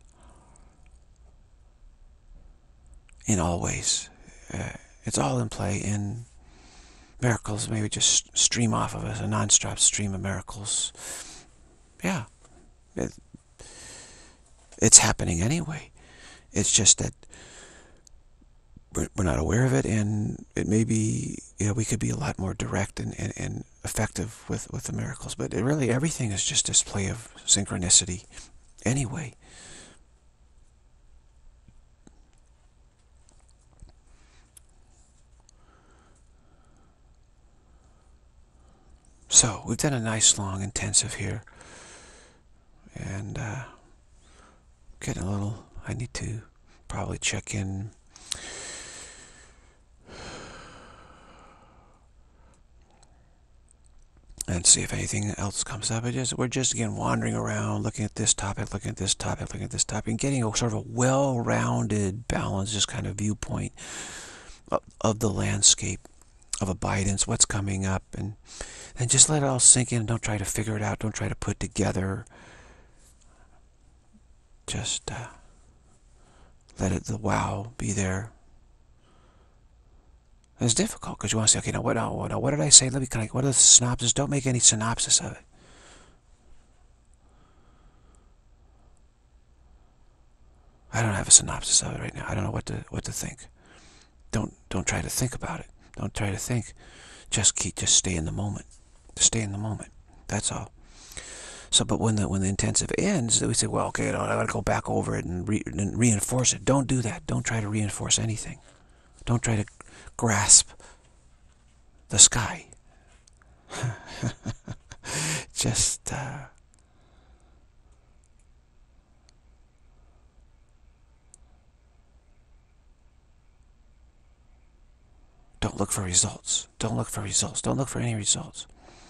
[SPEAKER 1] in all ways. Uh, it's all in play in miracles. Maybe just stream off of us, a non-stop stream of miracles. Yeah, it, it's happening anyway. It's just that we're, we're not aware of it, and it may be, you know, we could be a lot more direct and, and, and effective with, with the miracles. But it really, everything is just display of synchronicity anyway. So we've done a nice long intensive here, and uh, getting a little, I need to probably check in and see if anything else comes up. It just, we're just again wandering around, looking at this topic, looking at this topic, looking at this topic, and getting a sort of a well-rounded, balanced, just kind of viewpoint of, of the landscape of abidance, what's coming up, and and just let it all sink in. Don't try to figure it out. Don't try to put together. Just uh, let it, the wow, be there. It's difficult because you want to say, okay, now what, now, what, now what did I say? Let me kind of, what are the synopsis? Don't make any synopsis of it. I don't have a synopsis of it right now. I don't know what to what to think. Don't don't try to think about it. Don't try to think. Just keep, just stay in the moment. Stay in the moment. That's all. So, but when the when the intensive ends, we say, well, okay, I got to go back over it and, re, and reinforce it. Don't do that. Don't try to reinforce anything. Don't try to grasp the sky. Just uh, don't look for results. Don't look for results. Don't look for any results.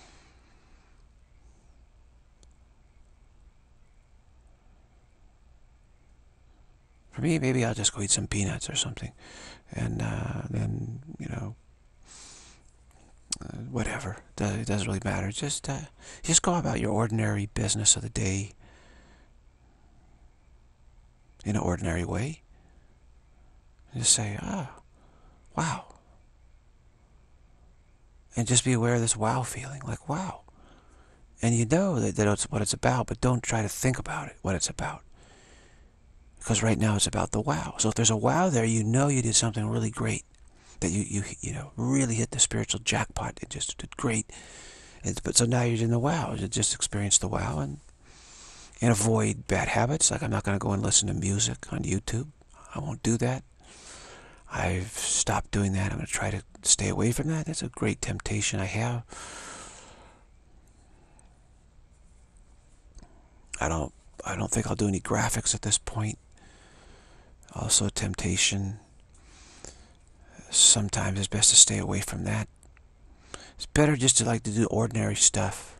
[SPEAKER 1] For me, maybe I'll just go eat some peanuts or something, and uh, then, you know, uh, whatever. It doesn't really matter. Just, uh, just go about your ordinary business of the day in an ordinary way. And just say, ah, wow. And just be aware of this wow feeling, like wow. And you know that, that it's what it's about, but don't try to think about it, what it's about. Because right now it's about the wow. So if there's a wow there, you know you did something really great. That you, you, you know, really hit the spiritual jackpot. It just did great. It's, but so now you're in the wow. You just experience the wow and, and avoid bad habits. Like I'm not going to go and listen to music on YouTube. I won't do that. I've stopped doing that. I'm going to try to stay away from that. That's a great temptation I have. I don't, I don't think I'll do any graphics at this point. Also temptation. Sometimes it's best to stay away from that. It's better just to like to do ordinary stuff.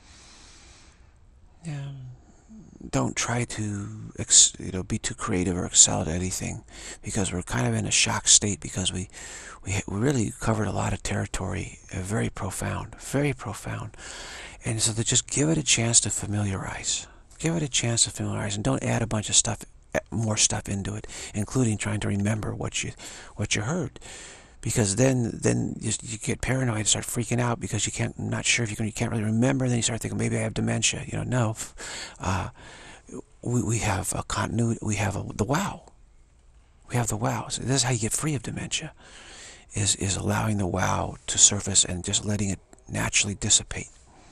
[SPEAKER 1] Yeah. Don't try to, you know, be too creative or excel at anything, because we're kind of in a shock state, because we we, we really covered a lot of territory, uh, very profound, very profound. And so to just give it a chance to familiarize. Give it a chance to familiarize, and don't add a bunch of stuff, more stuff into it, including trying to remember what you what you heard, because then then you, you get paranoid and start freaking out because you can't, not sure if you can, you can't really remember. Then you start thinking, maybe I have dementia. You know, no, uh, we we have a continuity. We have a, the wow. We have the wow. So this is how you get free of dementia. Is is allowing the wow to surface and just letting it naturally dissipate.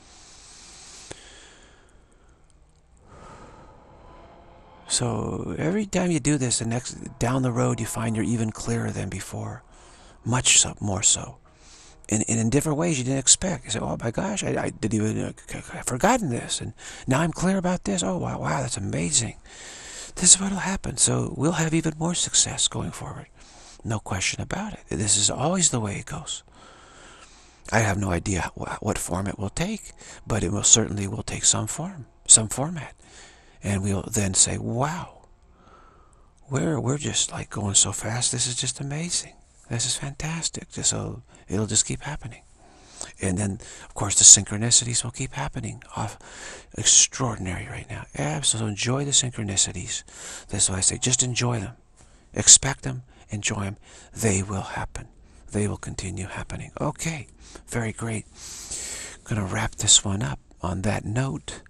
[SPEAKER 1] So every time you do this, the next down the road, you find you're even clearer than before, much so, more so, and, and in different ways you didn't expect. You say, "Oh my gosh, I, I didn't even uh, I've forgotten this, and now I'm clear about this. Oh wow, wow, that's amazing. This is what'll happen." So we'll have even more success going forward, no question about it. This is always the way it goes. I have no idea what form it will take, but it will certainly will take some form, some format. And we'll then say, wow, we're, we're just like going so fast. This is just amazing. This is fantastic. Just so it'll just keep happening. And then, of course, the synchronicities will keep happening. Off, extraordinary right now. Absolutely enjoy the synchronicities. That's why I say just enjoy them. Expect them, enjoy them. They will happen. They will continue happening. Okay, very great. Gonna wrap this one up on that note.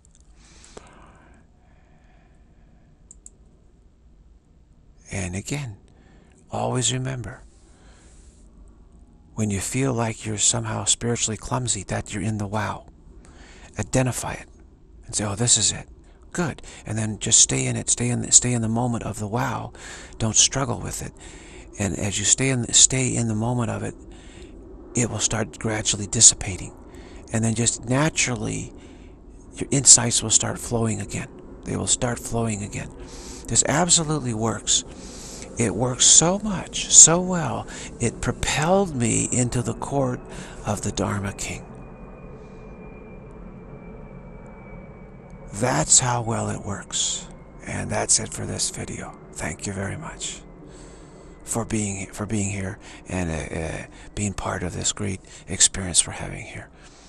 [SPEAKER 1] And again, always remember, when you feel like you're somehow spiritually clumsy, that you're in the wow. Identify it and say, oh, this is it. Good. And then just stay in it. Stay in the, stay in the moment of the wow. Don't struggle with it. And as you stay in, the, stay in the moment of it, it will start gradually dissipating. And then just naturally, your insights will start flowing again. They will start flowing again. This absolutely works. It works so much, so well, it propelled me into the court of the Dharma King. That's how well it works. And that's it for this video. Thank you very much for being for being here and uh, uh, being part of this great experience we're having here.